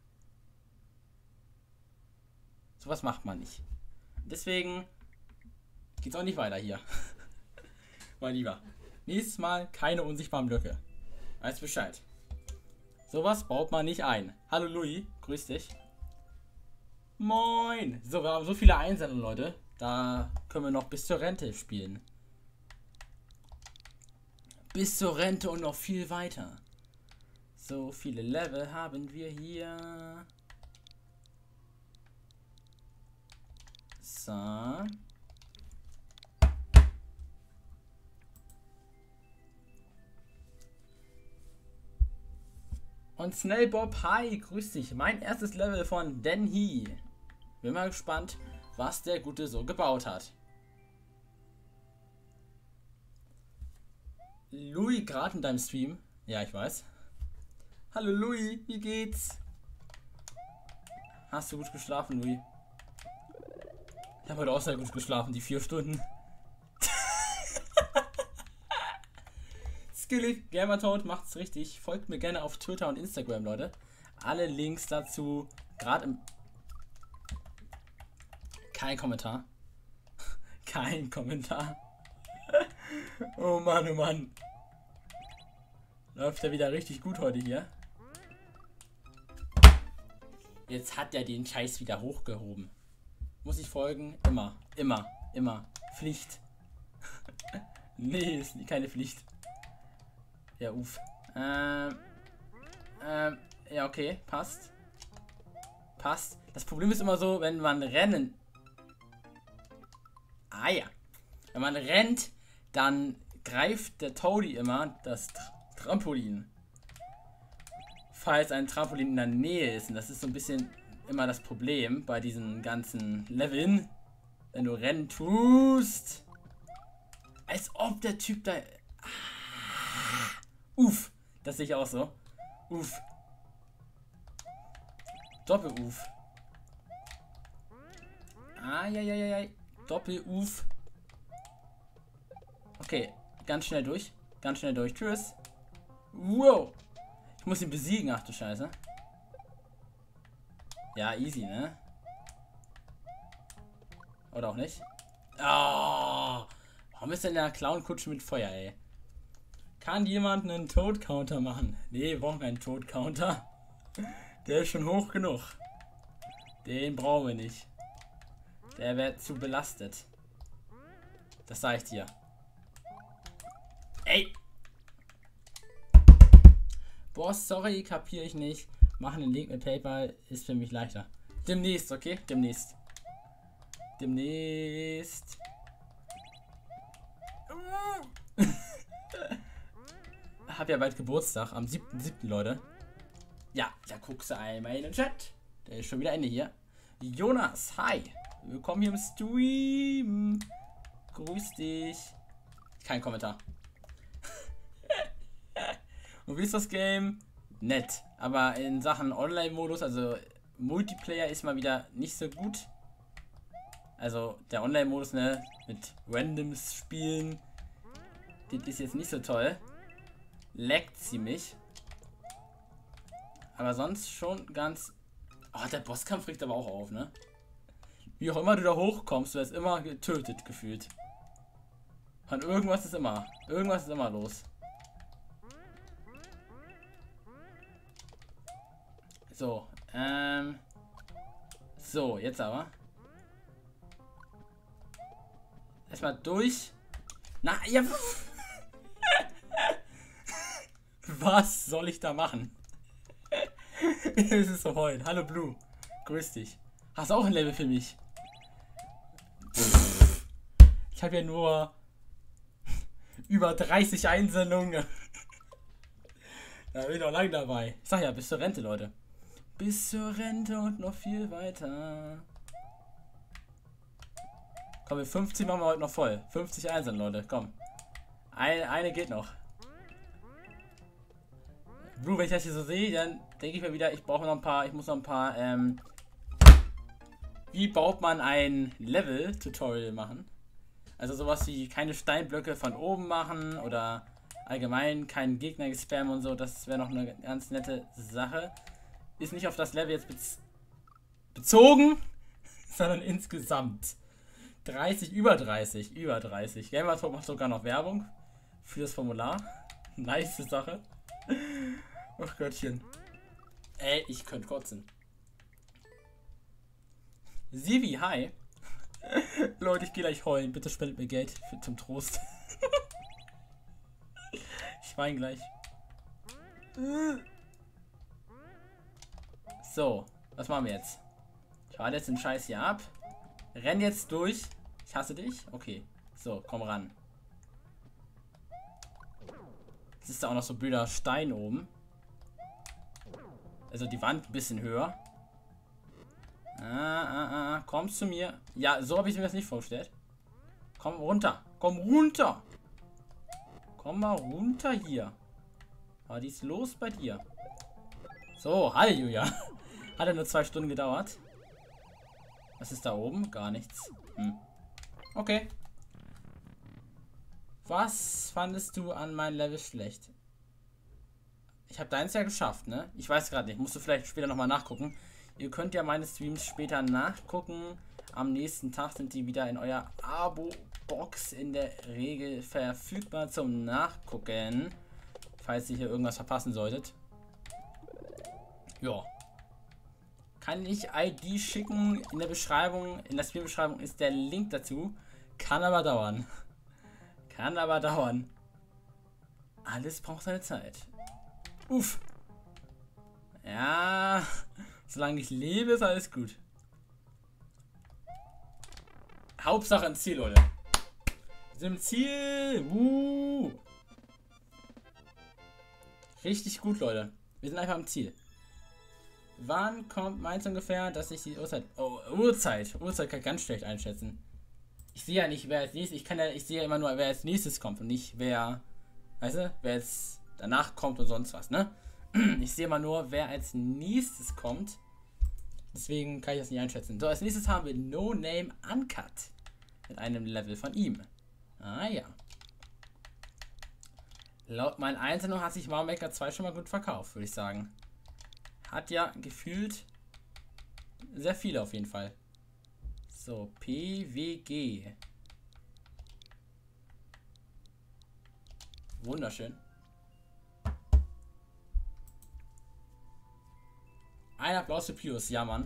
Sowas macht man nicht. Deswegen geht's auch nicht weiter hier. Mein Lieber. Nächstes Mal keine unsichtbaren Blöcke. Weiß Bescheid. Sowas baut man nicht ein. Hallo Louis, grüß dich. Moin. So, wir haben so viele Einsendungen, Leute. Da können wir noch bis zur Rente spielen. Bis zur Rente und noch viel weiter. So viele Level haben wir hier. So. Und Snellbob, hi, grüß dich. Mein erstes Level von Denhi. Bin mal gespannt, was der Gute so gebaut hat. Louis, gerade in deinem Stream. Ja, ich weiß. Hallo Louis, wie geht's? Hast du gut geschlafen, Louis? Ich habe heute auch sehr gut geschlafen, die 4 Stunden. Skillig, Gamertoad macht's richtig. Folgt mir gerne auf Twitter und Instagram, Leute. Alle Links dazu, gerade im... Kein Kommentar. Kein Kommentar. Oh Mann, oh Mann. Läuft er wieder richtig gut heute hier. Jetzt hat er den Scheiß wieder hochgehoben. Muss ich folgen? Immer, immer, immer. Pflicht. Nee, ist keine Pflicht. Ja, uff. Ja, okay, passt. Passt. Das Problem ist immer so, wenn man rennen... Ah ja. Wenn man rennt, dann greift der Toadie immer das Trampolin. Falls ein Trampolin in der Nähe ist. Und das ist so ein bisschen immer das Problem bei diesen ganzen Leveln. Wenn du rennen tust. Als ob der Typ da... Uff. Das sehe ich auch so. Uff. Doppel-Uff. Ah, ja. Doppel-Uff. Okay. Ganz schnell durch. Ganz schnell durch. Tschüss. Wow. Ich muss ihn besiegen. Ach du Scheiße. Ja, easy, ne? Oder auch nicht? Oh, warum ist denn der Clown-Kutsche mit Feuer, ey? Kann jemand einen Toad-Counter machen? Nee, wir brauchen keinen Toad-Counter. Der ist schon hoch genug. Den brauchen wir nicht. Der wird zu belastet. Das sag ich dir. Ey! Boah, sorry, kapiere ich nicht. Machen den Link mit PayPal ist für mich leichter. Demnächst, okay? Demnächst. Demnächst. Hab ja bald Geburtstag, am 7.7., Leute. Ja, da guckst du einmal in den Chat. Der ist schon wieder Ende hier. Jonas, hi. Willkommen hier im Stream. Grüß dich. Kein Kommentar. Und wie ist das Game? Nett. Aber in Sachen Online-Modus, also Multiplayer, ist mal wieder nicht so gut. Also der Online-Modus, ne, mit Randoms spielen, das ist jetzt nicht so toll. Leckt ziemlich. Aber sonst schon ganz... Oh, der Bosskampf regt aber auch auf, ne? Wie auch immer du da hochkommst, du wirst immer getötet, gefühlt. Und irgendwas ist immer los. So, so, jetzt aber. Erstmal durch. Na, ja. Was soll ich da machen? Es ist so heul. Hallo Blue. Grüß dich. Hast du auch ein Level für mich? Ich habe ja nur über 30 Einsendungen. Da bin ich noch lange dabei. Ich sag ja, bis zur Rente, Leute. Bis zur Rente und noch viel weiter. Komm, wir 50 machen wir heute noch voll. 50 Einsendungen, Leute. Komm. Eine geht noch. Blue, wenn ich das hier so sehe, dann denke ich mir wieder, ich muss noch ein paar, wie baut man ein Level-Tutorial machen? Also sowas wie keine Steinblöcke von oben machen oder allgemein keinen Gegner gespammen und so, das wäre noch eine ganz nette Sache. Ist nicht auf das Level jetzt bezogen, sondern insgesamt. Über 30. Gamertalk macht sogar noch Werbung für das Formular. Nice Sache. Ach Gottchen. Ey, ich könnte kotzen. Sivi, hi. Leute, ich gehe gleich heulen. Bitte spendet mir Geld zum Trost. Ich weine gleich. So, was machen wir jetzt? Ich warte jetzt den Scheiß hier ab. Renn jetzt durch. Ich hasse dich. Okay. So, komm ran. Jetzt ist da auch noch so blöder Stein oben. Also die Wand ein bisschen höher. Kommst zu mir. Ja, so habe ich mir das nicht vorgestellt. Komm runter. Komm runter. Komm mal runter hier. Was ist los bei dir? So, Halleluja. Hat ja nur 2 Stunden gedauert. Was ist da oben? Gar nichts. Okay. Was fandest du an meinem Level schlecht? Ich habe deins ja geschafft, ne? Ich weiß gerade nicht. Musst du vielleicht später nochmal nachgucken. Ihr könnt ja meine Streams später nachgucken. Am nächsten Tag sind die wieder in eurer Abo-Box in der Regel verfügbar zum Nachgucken. Falls ihr hier irgendwas verpassen solltet. Ja. Kann ich ID schicken? In der Beschreibung, in der Spielbeschreibung ist der Link dazu. Kann aber dauern. Kann aber dauern. Alles braucht seine Zeit. Uff. Ja. Solange ich lebe, ist alles gut. Hauptsache ein Ziel, Leute. Wir sind im Ziel. Richtig gut, Leute. Wir sind einfach am Ziel. Wann kommt meins ungefähr, dass ich die Uhrzeit... Oh, Uhrzeit kann ich ganz schlecht einschätzen. Ich sehe ja nicht, wer als nächstes... Ich sehe ja immer nur, wer als nächstes kommt und nicht wer... Weißt du? Wer jetzt danach kommt und sonst was, ne? Ich sehe immer nur, wer als nächstes kommt. Deswegen kann ich das nicht einschätzen. So, als nächstes haben wir No Name Uncut. Mit einem Level von ihm. Ah ja. Laut meinen Einsendungen hat sich Mario Maker 2 schon mal gut verkauft, würde ich sagen. Hat ja gefühlt sehr viele auf jeden Fall. So, PWG. Wunderschön. Ein Applaus für Pius, ja Mann.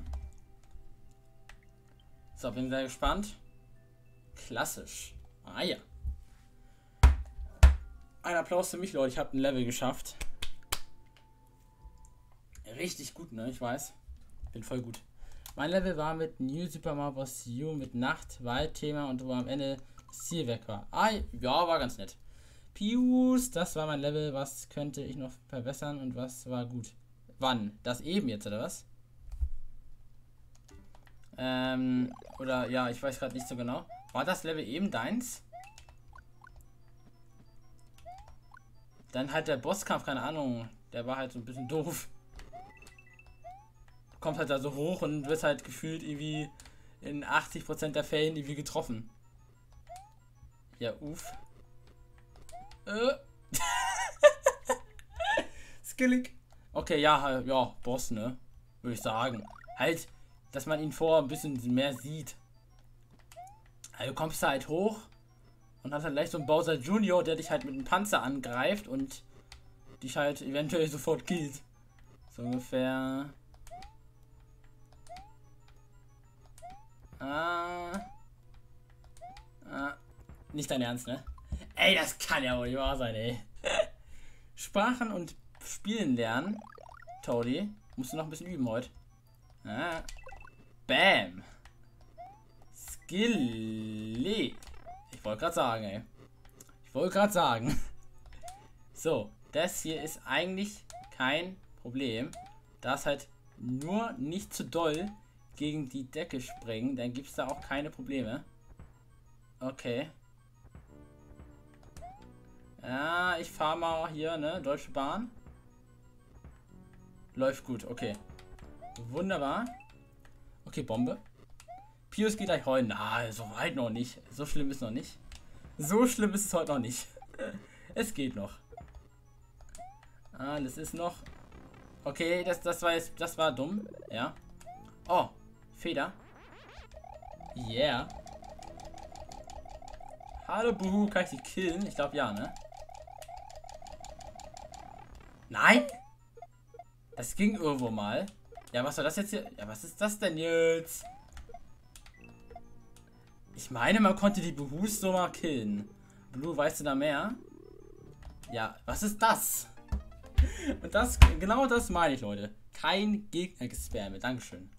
So, bin sehr gespannt. Klassisch. Ah ja. Ein Applaus für mich, Leute. Ich habe ein Level geschafft. Richtig gut, ne? Ich weiß. Bin voll gut. Mein Level war mit New Super Mario Bros. U mit Nacht, Waldthema und wo am Ende das Ziel weg war. Ah, ja, war ganz nett. Pius, das war mein Level. Was könnte ich noch verbessern und was war gut? Wann? Das eben jetzt, oder was? Oder ja, ich weiß gerade nicht so genau. War das Level eben deins? Dann halt der Bosskampf, keine Ahnung. Der war halt so ein bisschen doof. Kommt halt da so hoch und wird halt gefühlt irgendwie in 80% der Fällen irgendwie getroffen. Ja, uff. Skillig. Okay, ja, ja, Boss, ne? Würde ich sagen. Halt, dass man ihn vorher ein bisschen mehr sieht. Also, du kommst da halt hoch und hast halt gleich so einen Bowser Junior, der dich halt mit einem Panzer angreift und dich halt eventuell sofort killt. So ungefähr. Nicht dein Ernst, ne? Ey, das kann ja wohl nicht wahr sein, ey. Sprachen und Spielen lernen. Toadie. Musst du noch ein bisschen üben heute. Bam. Skilly. Ich wollte gerade sagen, ey. Ich wollte gerade sagen. So, das hier ist eigentlich kein Problem. Da ist halt nur nicht zu doll gegen die Decke springen. Dann gibt es da auch keine Probleme. Okay. Ja, ich fahre mal hier, ne? Deutsche Bahn. Läuft gut, okay. Wunderbar. Okay, Bombe. Pius geht gleich heulen. Na, so weit noch nicht. So schlimm ist noch nicht. So schlimm ist es heute noch nicht. Es geht noch. Ah, das ist noch. Okay, das war dumm. Ja. Oh, Feder. Yeah. Hallo, Buhu, kann ich sie killen? Ich glaube ja, ne? Nein? Das ging irgendwo mal. Ja, was soll das jetzt hier? Ja, was ist das denn jetzt? Ich meine, man konnte die Buhus so mal killen. Blue, weißt du da mehr? Ja, was ist das? Und das, genau das meine ich, Leute. Kein Gegner-Gesperme. Dankeschön.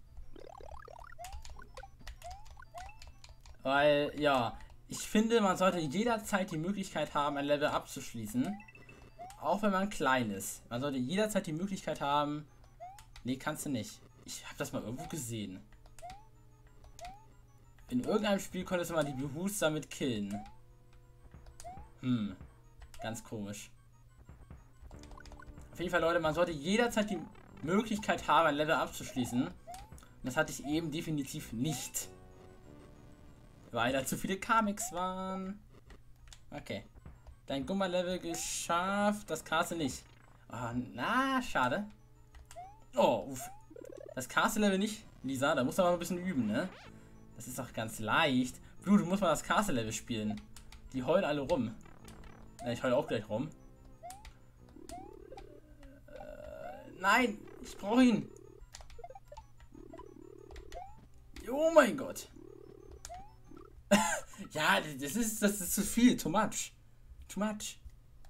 Weil, ja, ich finde, man sollte jederzeit die Möglichkeit haben, ein Level abzuschließen. Auch wenn man klein ist. Man sollte jederzeit die Möglichkeit haben. Nee, kannst du nicht. Ich habe das mal irgendwo gesehen. In irgendeinem Spiel konntest du mal die Buhus damit killen. Ganz komisch. Auf jeden Fall, Leute, man sollte jederzeit die Möglichkeit haben, ein Level abzuschließen. Und das hatte ich eben definitiv nicht. Weil da zu viele Kamix waren. Okay. Dein Gumma-Level geschafft. Das Castle nicht. Oh, na, schade. Oh, uff. Das Castle-Level nicht, Lisa. Da musst du aber noch ein bisschen üben, ne? Das ist doch ganz leicht. Blue, du musst mal das Castle-Level spielen. Die heulen alle rum. Ja, ich heule auch gleich rum. Nein, ich brauche ihn. Oh mein Gott. Ja, das ist zu viel. Too much. Too much.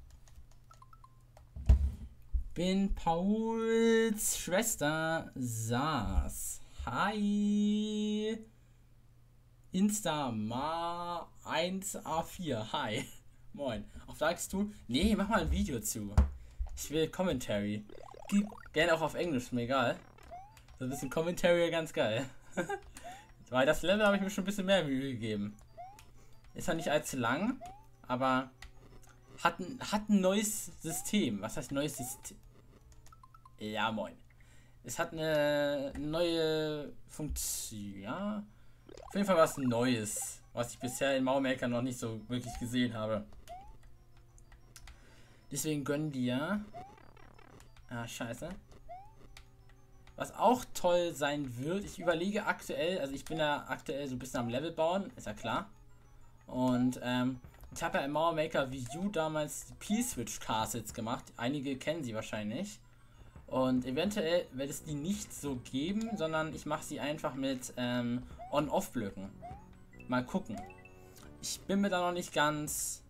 Bin Pauls Schwester Saas. Hi. Instama 1A4. Hi. Moin. Auch sagst du, nee, mach mal ein Video zu. Ich will Commentary. Gerne auch auf Englisch, ist mir egal. So ein bisschen Commentary ganz geil. Weil das Level habe ich mir schon ein bisschen mehr Mühe gegeben. Ist ja nicht allzu lang, aber hat ein neues System. Was heißt neues System? Ja, moin. Es hat eine neue Funktion. Ja. Auf jeden Fall was Neues, was ich bisher in Mario Maker noch nicht so wirklich gesehen habe. Deswegen gönnen wir. Ah, scheiße. Was auch toll sein wird, ich überlege aktuell, also ich bin ja aktuell so ein bisschen am Level bauen, ist ja klar. Und ich habe ja im Mario Maker Wii U damals die P-Switch Castles gemacht. Einige kennen sie wahrscheinlich. Und eventuell wird es die nicht so geben, sondern ich mache sie einfach mit On-Off-Blöcken. Mal gucken. Ich bin mir da noch nicht ganz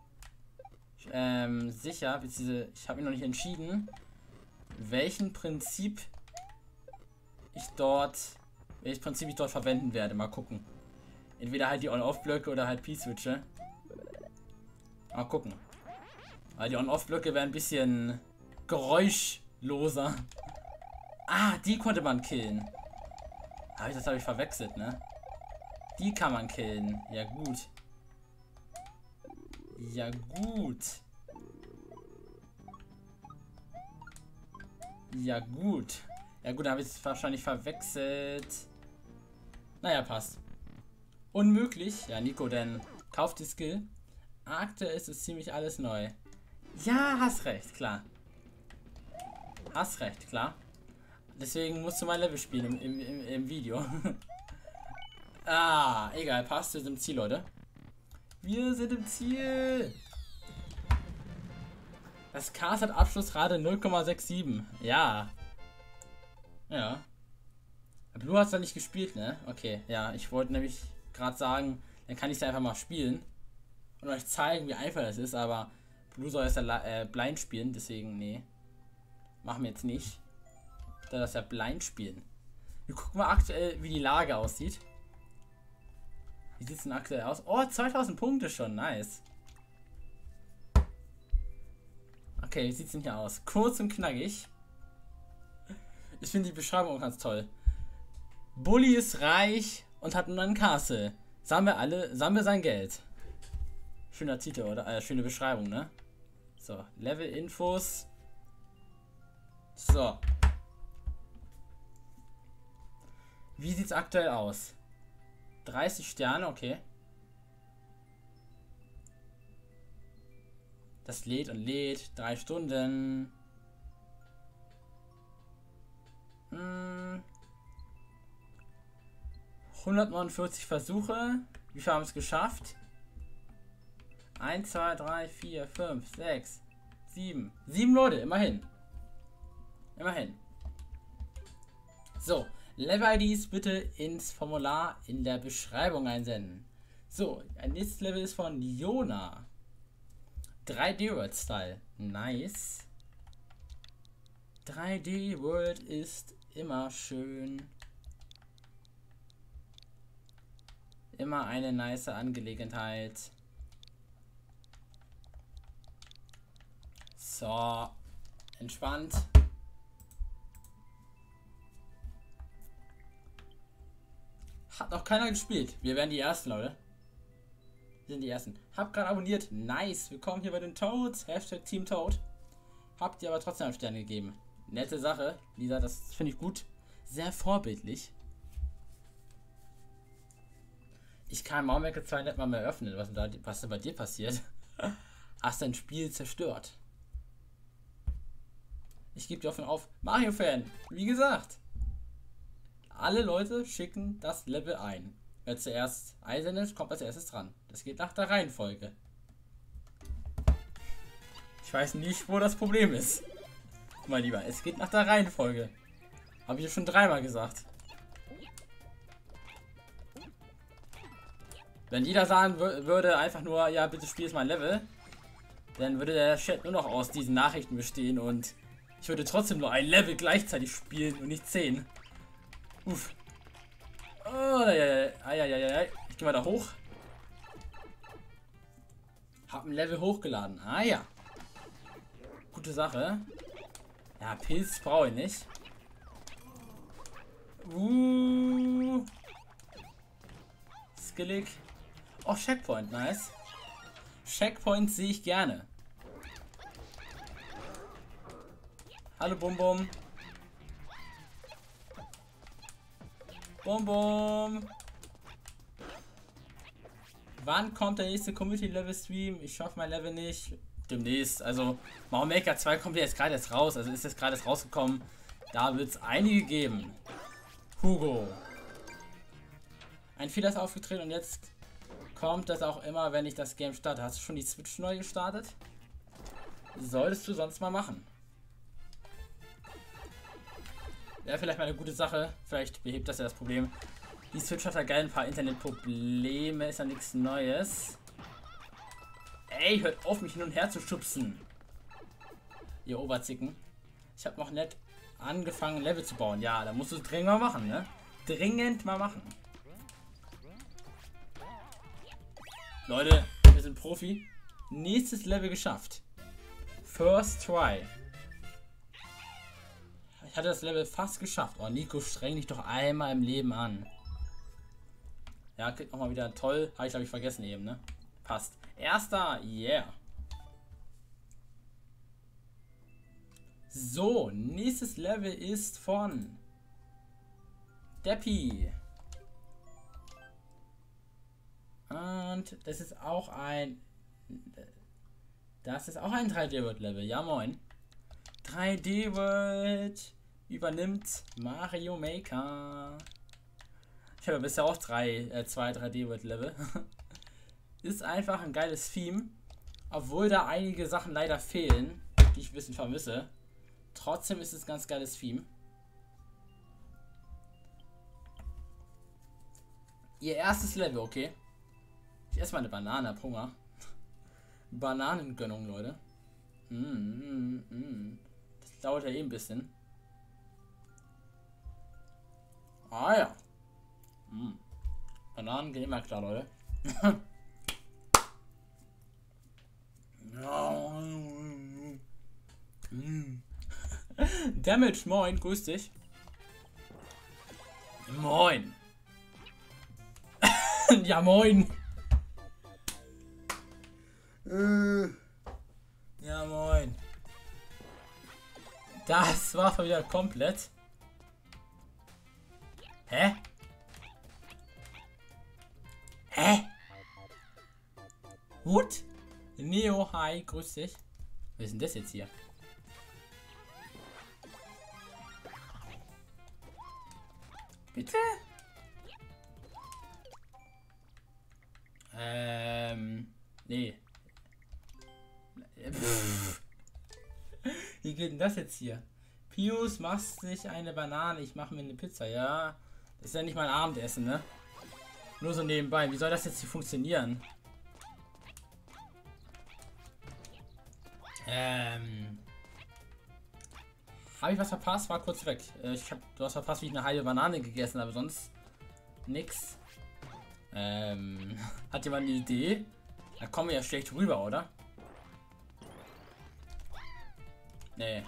sicher, beziehungsweise ich habe mich noch nicht entschieden, welches Prinzip ich dort verwenden werde. Mal gucken. Entweder halt die On-Off-Blöcke oder halt P-Switche. Mal gucken. Weil die On-Off-Blöcke wären ein bisschen geräuschloser. Ah, die konnte man killen. Das habe ich verwechselt, ne? Die kann man killen. Ja, gut. Ja, gut. Ja, gut. Ja, gut, da habe ich es wahrscheinlich verwechselt. Naja, passt. Unmöglich. Ja, Nico, denn kauft die Skill. Aktuell ist es ziemlich alles neu. Ja, hast recht, klar. Hast recht, klar. Deswegen musst du mal Level spielen im Video. Ah, egal, passt. Wir sind im Ziel, Leute. Wir sind im Ziel. Das Cast hat Abschlussrate 0,67. Ja. Ja. Blue hat es nicht gespielt, ne? Okay, ja. Ich wollte nämlich gerade sagen, dann kann ich es einfach mal spielen. Und euch zeigen, wie einfach das ist. Aber Blue soll es ja blind spielen. Deswegen, nee. Machen wir jetzt nicht. Da das ja blind spielen. Wir gucken mal aktuell, wie die Lage aussieht. Wie sieht es denn aktuell aus? Oh, 2000 Punkte schon. Nice. Okay, wie sieht es denn hier aus? Kurz und knackig. Ich finde die Beschreibung auch ganz toll. Bully ist reich und hat nun ein Castle. Sammle sein Geld. Schöner Titel, oder? Schöne Beschreibung, ne? So, Level-Infos. So. Wie sieht's aktuell aus? 30 Sterne, okay. Das lädt und lädt. 3 Stunden. 149 Versuche. Wie viel haben es geschafft? 1, 2, 3, 4, 5, 6, 7. 7 Leute, immerhin. Immerhin. So, Level-IDs bitte ins Formular in der Beschreibung einsenden. So, ein nächstes Level ist von Jona. 3D World Style. Nice. 3D World ist immer schön. Immer eine nice Angelegenheit. So. Entspannt. Hat noch keiner gespielt. Wir werden die Ersten, Leute. Wir sind die Ersten. Hab gerade abonniert. Nice. Willkommen hier bei den Toads. Hashtag Team Toad. Habt ihr aber trotzdem einen Stern gegeben. Nette Sache. Lisa, das finde ich gut. Sehr vorbildlich. Ich kann Maumecke 2 nicht mal mehr öffnen. Was denn bei dir passiert? Hast dein Spiel zerstört. Ich gebe dir offen auf. Mario-Fan. Wie gesagt. Alle Leute schicken das Level ein. Wer zuerst einsendet, kommt als erstes dran. Das geht nach der Reihenfolge. Ich weiß nicht, wo das Problem ist. Mein Lieber, es geht nach der Reihenfolge. Habe ich schon 3-mal gesagt. Wenn jeder sagen würde, einfach nur, ja, bitte spiel jetzt mein Level, dann würde der Chat nur noch aus diesen Nachrichten bestehen und ich würde trotzdem nur ein Level gleichzeitig spielen und nicht 10. Uff. Oh, ja. Ich gehe mal da hoch. Hab ein Level hochgeladen. Ah ja. Gute Sache. Ja, Pilz brauche ich nicht. Skillig. Oh, Checkpoint, nice. Checkpoint sehe ich gerne. Hallo, Bum Bum. Bum Bum. Wann kommt der nächste Community-Level-Stream? Ich schaffe mein Level nicht. Demnächst. Also, Mario 2 kommt jetzt gerade erst raus. Also ist jetzt gerade erst rausgekommen. Da wird es einige geben. Hugo. Ein Fehler ist aufgetreten und jetzt kommt das auch immer, wenn ich das Game starte. Hast du schon die Switch neu gestartet? Solltest du sonst mal machen. Wäre vielleicht mal eine gute Sache. Vielleicht behebt das ja das Problem. Die Switch hat ja geil ein paar Internetprobleme. Ist ja nichts Neues. Ey, hört auf, mich hin und her zu schubsen. Ihr Oberzicken. Ich habe noch nicht angefangen, Level zu bauen. Ja, da musst du es dringend mal machen, ne? Dringend mal machen. Leute, wir sind Profi. Nächstes Level geschafft. First try. Ich hatte das Level fast geschafft. Oh, Nico, streng dich doch einmal im Leben an. Ja, kriegt nochmal wieder toll. Habe ich, glaube ich, vergessen eben, ne? Passt. Erster, yeah. So, nächstes Level ist von Deppi. Und das ist auch ein... Das ist auch ein 3D-World-Level. Ja, moin. 3D-World übernimmt Mario Maker. Ich habe bisher auch zwei 3D-World-Level. Ist einfach ein geiles Theme. Obwohl da einige Sachen leider fehlen, die ich ein bisschen vermisse. Trotzdem ist es ein ganz geiles Theme. Ihr erstes Level, okay. Ich esse mal eine Banane, hab Hunger. Bananengönnung, Leute. Das dauert ja eh ein bisschen. Ah ja. Bananen gehen immer klar, Leute. Damage, moin, grüß dich. Moin. Ja, moin. Ja, moin. Das war schon wieder komplett. Hä? Hä? What? Neo, hi, grüß dich. Was ist denn das jetzt hier? Bitte? Nee. Wie geht denn das jetzt hier? Pius, machst sich eine Banane, ich mache mir eine Pizza, ja. Das ist ja nicht mein Abendessen, ne? Nur so nebenbei. Wie soll das jetzt hier funktionieren? Habe ich was verpasst? War kurz weg. Du hast verpasst, wie ich eine halbe Banane gegessen habe, sonst nix. Hat jemand eine Idee? Da kommen wir ja schlecht rüber, oder? Nee.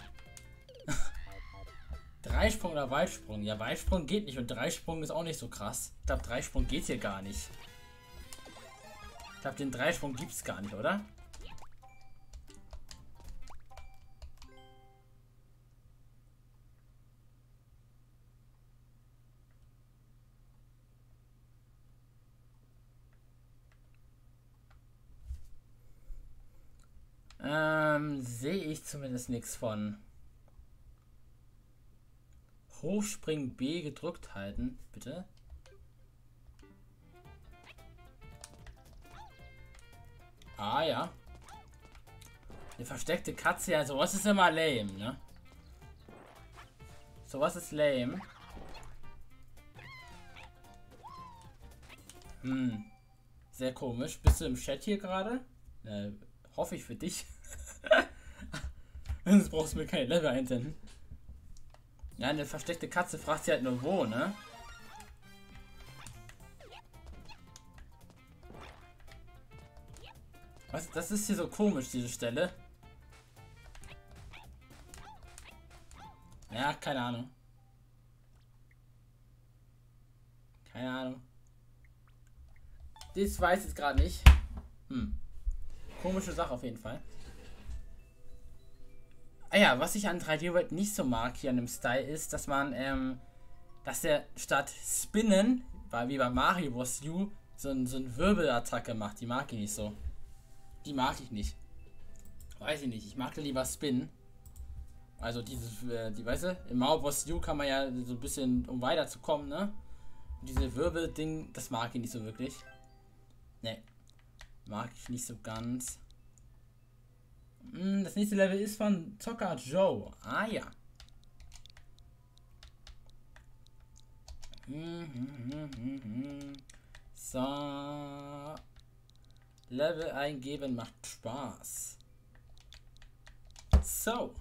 Dreisprung oder Weitsprung? Ja, Weitsprung geht nicht und Dreisprung ist auch nicht so krass. Ich glaube, Dreisprung geht hier gar nicht. Ich glaube, den Dreisprung gibt es gar nicht, oder? Sehe ich zumindest nichts von. Hochspringen B gedrückt halten, bitte. Ah ja. Eine versteckte Katze, ja, sowas ist immer lame, ne? Sowas ist lame. Sehr komisch. Bist du im Chat hier gerade? Hoffe ich für dich. Sonst brauchst du mir keine Level einsenden. Ja, eine versteckte Katze fragt sie halt nur wo, ne? Was? Das ist hier so komisch, diese Stelle. Ja, keine Ahnung. Keine Ahnung. Das weiß ich gerade nicht. Komische Sache auf jeden Fall. Ah ja, was ich an 3D World nicht so mag hier an dem Style ist, dass man, dass der statt Spinnen, wie bei Mario Bros. U, so eine Wirbelattacke macht. Die mag ich nicht so. Die mag ich nicht. Weiß ich nicht. Ich mag lieber Spin. Also die weißt du, im Mario Bros. U kann man ja so ein bisschen, um weiterzukommen, ne? Und diese Wirbelding, das mag ich nicht so wirklich. Ne. Mag ich nicht so ganz. Das nächste Level ist von Zocker Joe. Ah ja. So. Level eingeben macht Spaß. So.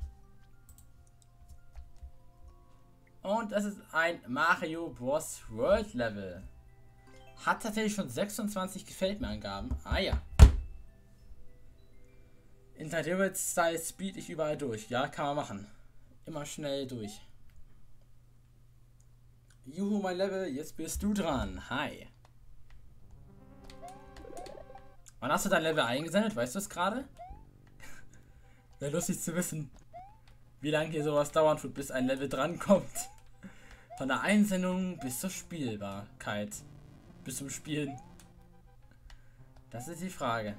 Und das ist ein Mario Bros. World Level. Hat tatsächlich schon 26 Gefällt mir Angaben. Ah ja. In 3D World Style speed ich überall durch. Ja, kann man machen. Immer schnell durch. Juhu, mein Level, jetzt bist du dran. Hi. Wann hast du dein Level eingesendet? Weißt du es gerade? Wäre lustig zu wissen, wie lange hier sowas dauern tut, bis ein Level drankommt. Von der Einsendung bis zur Spielbarkeit. Bis zum Spielen. Das ist die Frage.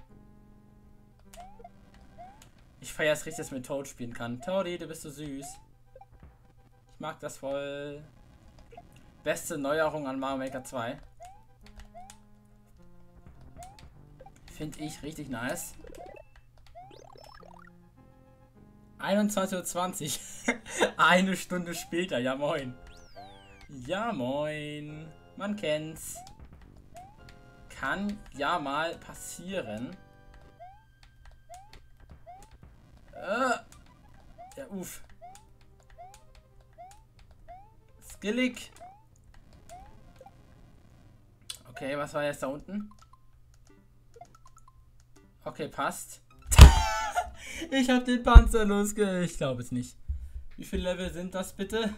Ich feiere es richtig, dass ich mit Toad spielen kann. Toadie, du bist so süß. Ich mag das voll. Beste Neuerung an Mario Maker 2. Finde ich richtig nice. 21:20 Uhr. Eine Stunde später. Ja, moin. Ja, moin. Man kennt's. Kann ja mal passieren. Ja, uff. Skillig. Okay, was war jetzt da unten? Okay, passt. Ich hab den Panzer Ich glaube es nicht. Wie viele Level sind das bitte?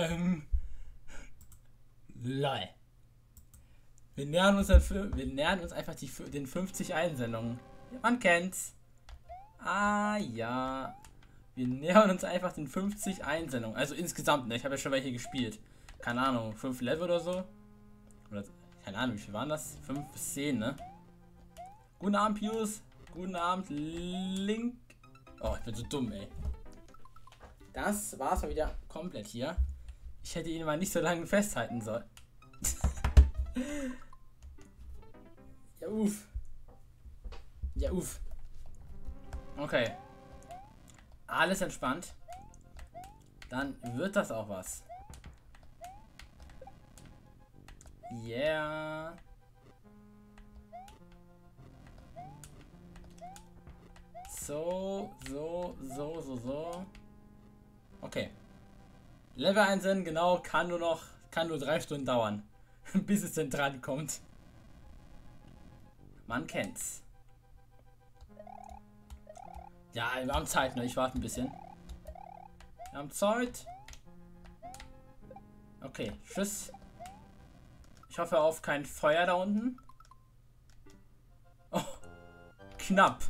Lol. Wir nähern uns einfach den 50 Einsendungen. Man kennt's. Ah ja. Wir nähern uns einfach den 50 Einsendungen. Also insgesamt, ne? Ich habe ja schon welche gespielt. Keine Ahnung, 5 Level oder so. Oder keine Ahnung, wie viel waren das? 5 bis 10, ne? Guten Abend, Pius. Guten Abend, Link. Oh, ich bin so dumm, ey. Das war's mal wieder komplett hier. Ich hätte ihn mal nicht so lange festhalten sollen. Ja, uff. Ja, uff. Okay. Alles entspannt. Dann wird das auch was. Yeah. So. Okay. Level einsenden, genau, kann nur 3 Stunden dauern. Bis es denn dran kommt. Man kennt's. Ja, wir haben Zeit, ne? Ich warte ein bisschen. Wir haben Zeit. Okay, tschüss. Ich hoffe auf kein Feuer da unten. Oh, knapp.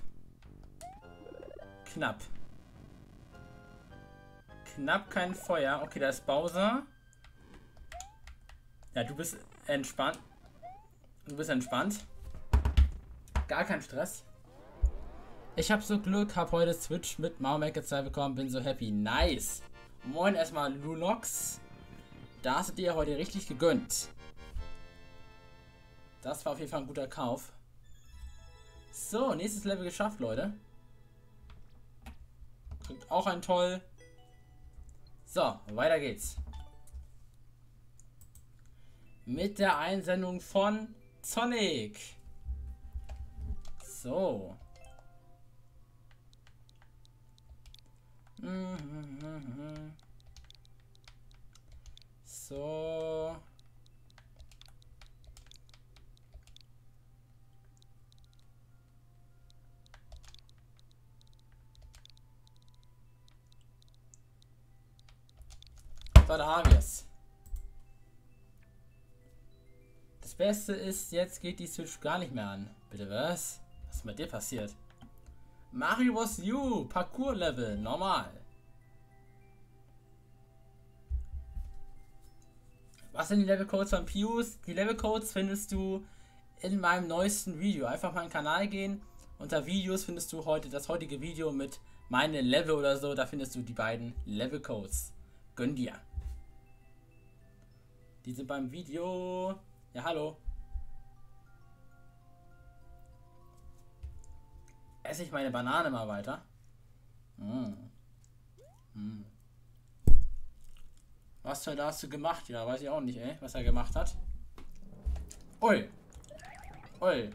Knapp kein Feuer. Okay, da ist Bowser. Ja, du bist entspannt. Gar kein Stress. Ich habe so Glück, habe heute Switch mit Mario Maker 2 bekommen, bin so happy. Nice. Moin erstmal Lunox. Da hast du dir heute richtig gegönnt. Das war auf jeden Fall ein guter Kauf. So, nächstes Level geschafft, Leute. Kriegt auch ein Toll. So, weiter geht's. Mit der Einsendung von Sonic. So. So. So, da haben wir es. Das Beste ist, jetzt geht die Switch gar nicht mehr an. Bitte was? Was ist mit dir passiert? Mario Bros. U, Parkour-Level, normal. Was sind die Level-Codes von Pius? Die Level-Codes findest du in meinem neuesten Video. Einfach mal in den Kanal gehen. Unter Videos findest du das heutige Video mit meine Level oder so. Da findest du die beiden Level-Codes. Gönn dir. Die sind beim Video. Ja, hallo. Esse ich meine Banane mal weiter. Was hat er dazu gemacht? Ja, weiß ich auch nicht, ey, was er gemacht hat. Ui. Ui.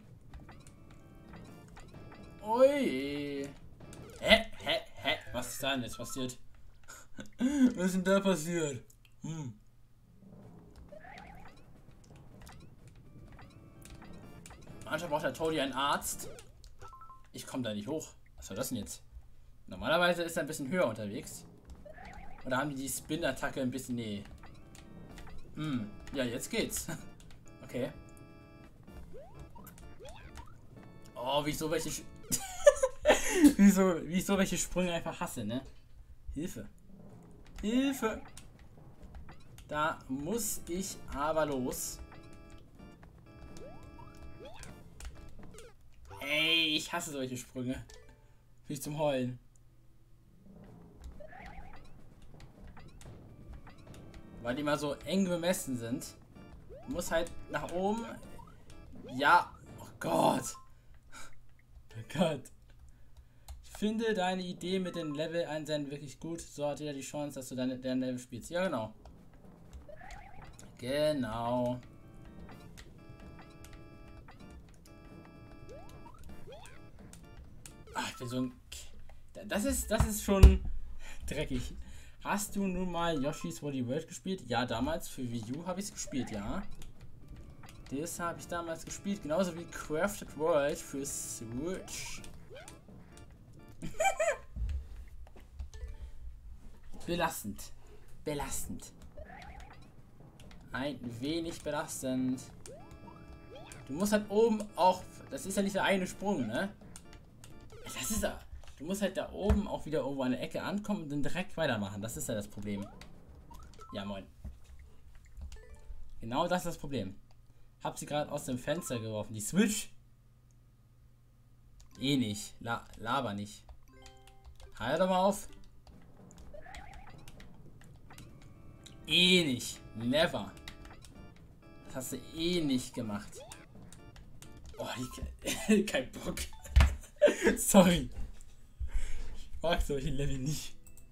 Ui. Hä? Was ist da denn jetzt passiert? Was ist denn da passiert? Manchmal braucht der Toadie einen Arzt. Ich komme da nicht hoch. Was war das denn jetzt? Normalerweise ist er ein bisschen höher unterwegs. Oder haben die Spin-Attacke ein bisschen... Nee. Ja, jetzt geht's. Okay. Oh, wie ich so welche... wie ich so welche Sprünge einfach hasse, ne? Hilfe. Hilfe. Da muss ich aber los. Ey, ich hasse solche Sprünge. Bin ich zum Heulen. Weil die mal so eng bemessen sind. Muss halt nach oben. Ja. Oh Gott. Oh Gott. Ich finde deine Idee mit den Level einsenden wirklich gut. So hat jeder die Chance, dass du dein Level spielst. Ja, genau. Genau. Ach, ich bin so ein... Das ist schon dreckig. Hast du nun mal Yoshi's Woolly World gespielt? Ja, damals für Wii U habe ich es gespielt, ja. Das habe ich damals gespielt, genauso wie Crafted World für Switch. Belastend. Belastend. Ein wenig belastend. Du musst halt oben auch... Das ist ja nicht der eine Sprung, ne? Das ist ja... Du musst halt da oben auch wieder irgendwo an der Ecke ankommen und dann direkt weitermachen. Das ist ja das Problem. Ja, moin. Genau das ist das Problem. Hab sie gerade aus dem Fenster geworfen. Die Switch. Eh nicht. Laber nicht. Halt doch mal auf. Eh nicht. Never. Das hast du eh nicht gemacht. Oh, kein Bock. Sorry. Ich mag solche Level nicht.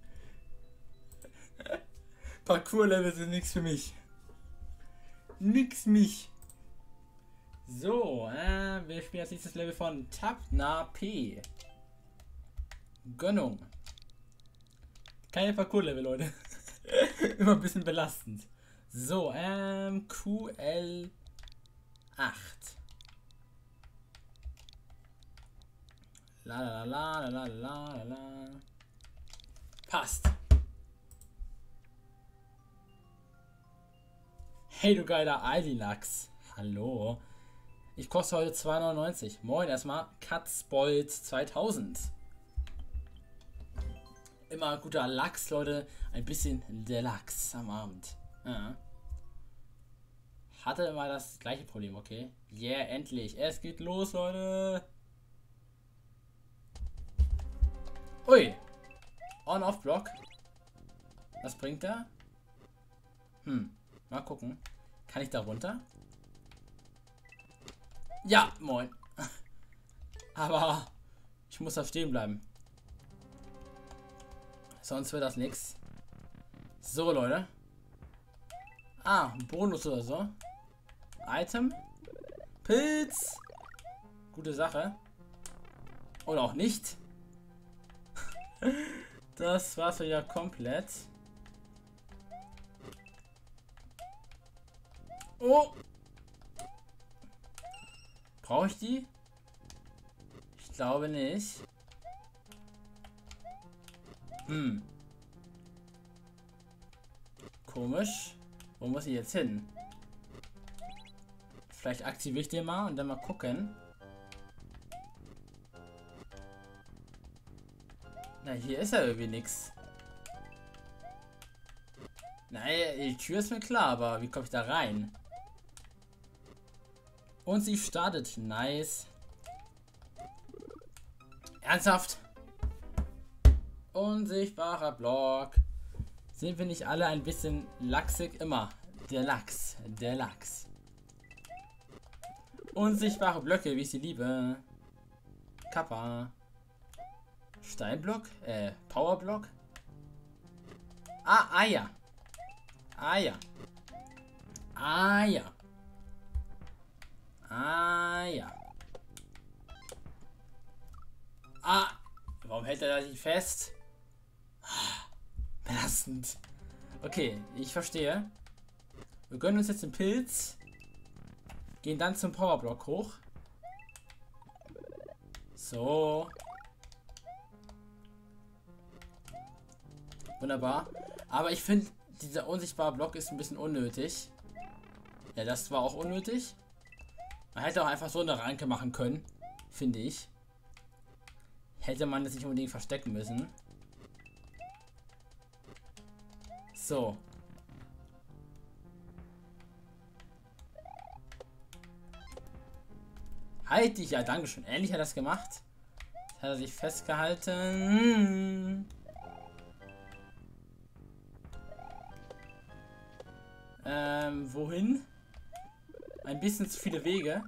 Parkour-Level sind nichts für mich. Nix mich. So, wir spielen jetzt nächstes Level von Tapna P. Gönnung. Keine Parkour-Level, Leute. Immer ein bisschen belastend. So, QL8. La la la la la la la. Passt. Hey du geiler Eilinax. Hallo. Ich koste heute 2,99. Moin erstmal. Katzbold 2000. Immer guter Lachs, Leute. Ein bisschen Deluxe am Abend. Ja. Hatte immer das gleiche Problem, okay? Yeah, endlich. Es geht los, Leute. Ui. On-Off-Block. Was bringt er? Mal gucken. Kann ich da runter? Ja, moin. Aber ich muss da stehen bleiben. Sonst wird das nichts. So, Leute. Ah, Bonus oder so. Item. Pilz. Gute Sache. Oder auch nicht. Das war's wieder komplett. Oh. Brauche ich die? Ich glaube nicht. Komisch. Wo muss ich jetzt hin? Vielleicht aktiviere ich den mal und dann mal gucken. Na, hier ist ja irgendwie nichts. Naja, die Tür ist mir klar, aber wie komme ich da rein? Und sie startet. Nice. Ernsthaft? Unsichtbarer Block. Sind wir nicht alle ein bisschen lachsig? Immer. Der Lachs. Der Lachs. Unsichtbare Blöcke, wie ich sie liebe. Kappa. Steinblock? Powerblock? Ah, ja. Ah, ja. Ah, ja. Ah, ja. Ah. Warum hält er da nicht fest? Belastend. Okay, ich verstehe. Wir gönnen uns jetzt den Pilz. Gehen dann zum Powerblock hoch. So. Wunderbar. Aber ich finde, dieser unsichtbare Block ist ein bisschen unnötig. Ja, das war auch unnötig. Man hätte auch einfach so eine Ranke machen können. Finde ich. Hätte man das nicht unbedingt verstecken müssen. So. Halt dich, ja, dankeschön. Endlich hat er das gemacht. Jetzt hat er sich festgehalten. Wohin? Ein bisschen zu viele Wege.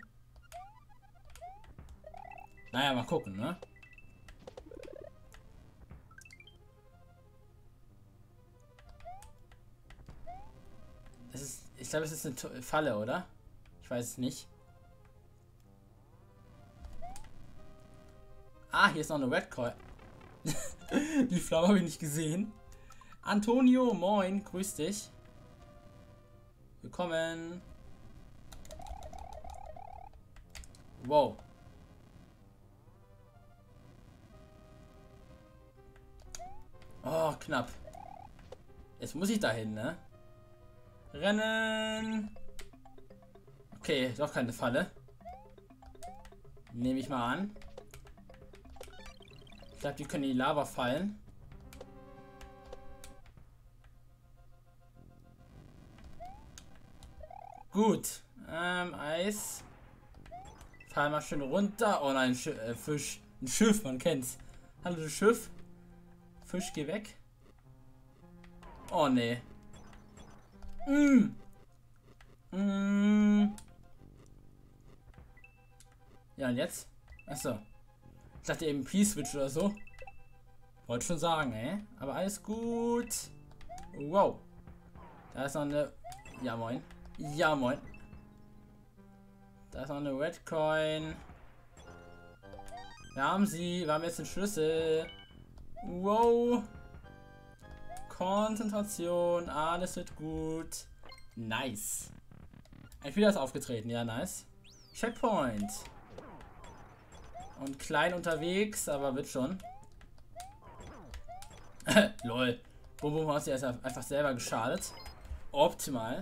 Naja, mal gucken, ne? Das ist, ich glaube, es ist eine Falle, oder? Ich weiß es nicht. Ah, hier ist noch eine Red Coin. Die Flamme habe ich nicht gesehen. Antonio, moin, grüß dich. Willkommen. Wow. Oh, knapp. Jetzt muss ich dahin, ne? Rennen. Okay, doch keine Falle. Nehme ich mal an. Ich glaube, die können in die Lava fallen. Gut. Eis. Fall mal schön runter. Oh nein, Fisch. Ein Schiff, man kennt's. Hallo, Schiff. Fisch, geh weg. Oh nee. Ja, und jetzt? Achso. Ich dachte eben P-Switch oder so. Wollte schon sagen, ey. Aber alles gut. Wow. Da ist noch eine... Ja, moin. Ja, moin. Da ist noch eine Red Coin. Wir haben sie. Wir haben jetzt den Schlüssel. Wow. Konzentration. Alles wird gut. Nice. Ein Fehler ist aufgetreten. Ja, nice. Checkpoint. Und klein unterwegs, aber wird schon. Lol. Bum Bum hast du erst einfach selber geschadet. Optimal.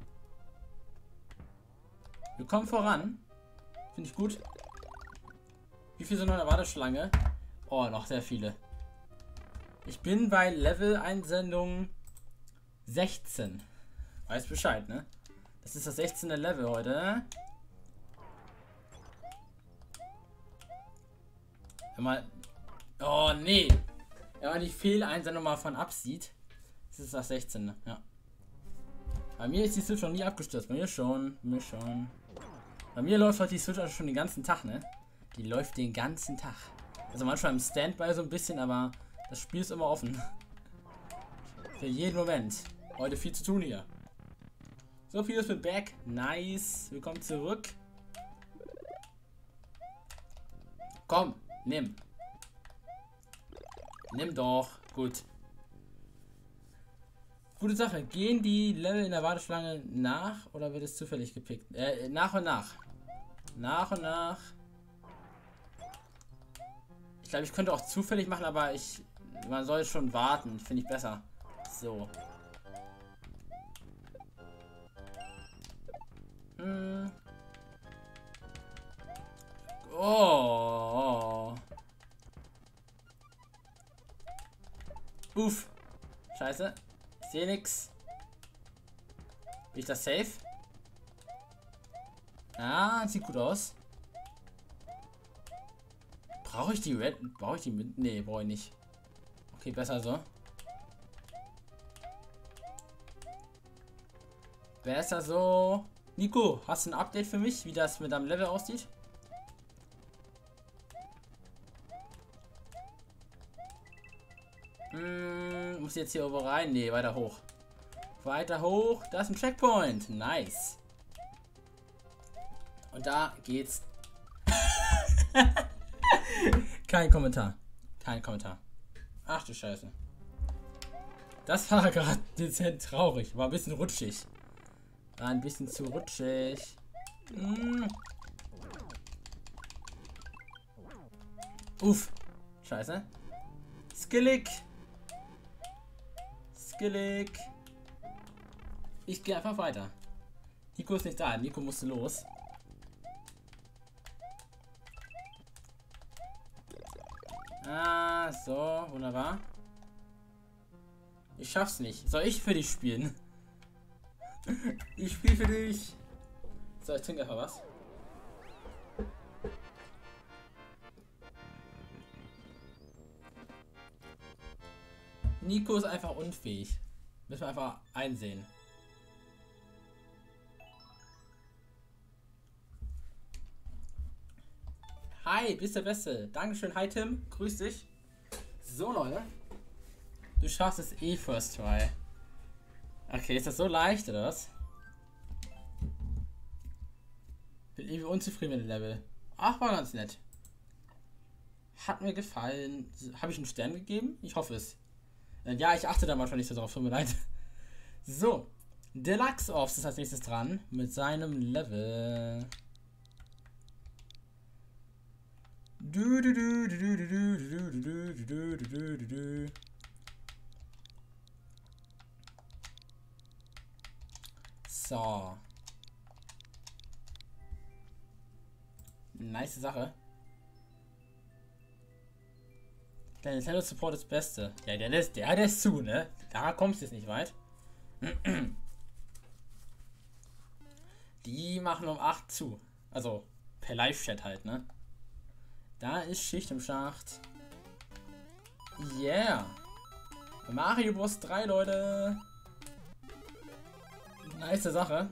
Wir kommen voran. Finde ich gut. Wie viele sind noch in der Warteschlange? Oh, noch sehr viele. Ich bin bei Level-Einsendung 16. Weiß Bescheid, ne? Das ist das 16. Level heute. Wenn man... Oh, nee. Wenn man die Fehleinsendung mal von absieht, das ist das 16. Ja. Bei mir ist die Switch noch nie abgestürzt. Bei mir schon. Bei mir schon. Bei mir läuft heute die Switch also schon den ganzen Tag, ne? Die läuft den ganzen Tag. Also manchmal im Standby so ein bisschen, aber das Spiel ist immer offen. Für jeden Moment. Heute viel zu tun hier. So, viel ist mit back. Nice. Willkommen zurück. Komm, nimm. Nimm doch. Gut. Gute Sache. Gehen die Level in der Warteschlange nach oder wird es zufällig gepickt? Nach und nach. Nach und nach. Ich glaube, ich könnte auch zufällig machen, aber man soll schon warten. Finde ich besser. So. Oh. Uff. Scheiße. Ich sehe nix. Bin ich das safe? Ah, sieht gut aus. Brauche ich die Red? Brauche ich die mit? Nee, brauche ich nicht. Okay, besser so. Besser so. Nico, hast du ein Update für mich, wie das mit deinem Level aussieht? Muss jetzt hier oben rein? Nee, weiter hoch. Weiter hoch. Da ist ein Checkpoint. Nice. Und da geht's. Kein Kommentar. Kein Kommentar. Ach du Scheiße. Das war gerade dezent traurig. War ein bisschen rutschig. War ein bisschen zu rutschig. Uff. Scheiße. Skillig. Skillig. Ich gehe einfach weiter. Nico ist nicht da. Nico musste los. Ah, so. Wunderbar. Ich schaff's nicht. Soll ich für dich spielen? Ich spiele für dich. So, ich trinke einfach was. Nico ist einfach unfähig. Müssen wir einfach einsehen. Hi, bist der Beste. Dankeschön. Hi Tim, grüß dich. So Leute. Du schaffst es eh first try. Okay, ist das so leicht oder was? Bin irgendwie unzufrieden mit dem Level. Ach, war ganz nett. Hat mir gefallen. Habe ich einen Stern gegeben? Ich hoffe es. Ja, ich achte da manchmal nicht so drauf. Tut mir leid. So. Deluxe Ops ist als nächstes dran. Mit seinem Level. So. Nice Sache. Der Nintendo Support ist das Beste. Ja, der ist zu, ne? Da kommst du jetzt nicht weit. Die machen um 8 zu. Also, per Live-Chat halt, ne? Da ist Schicht im Schacht. Yeah. Mario Bros 3, Leute. Nice Sache.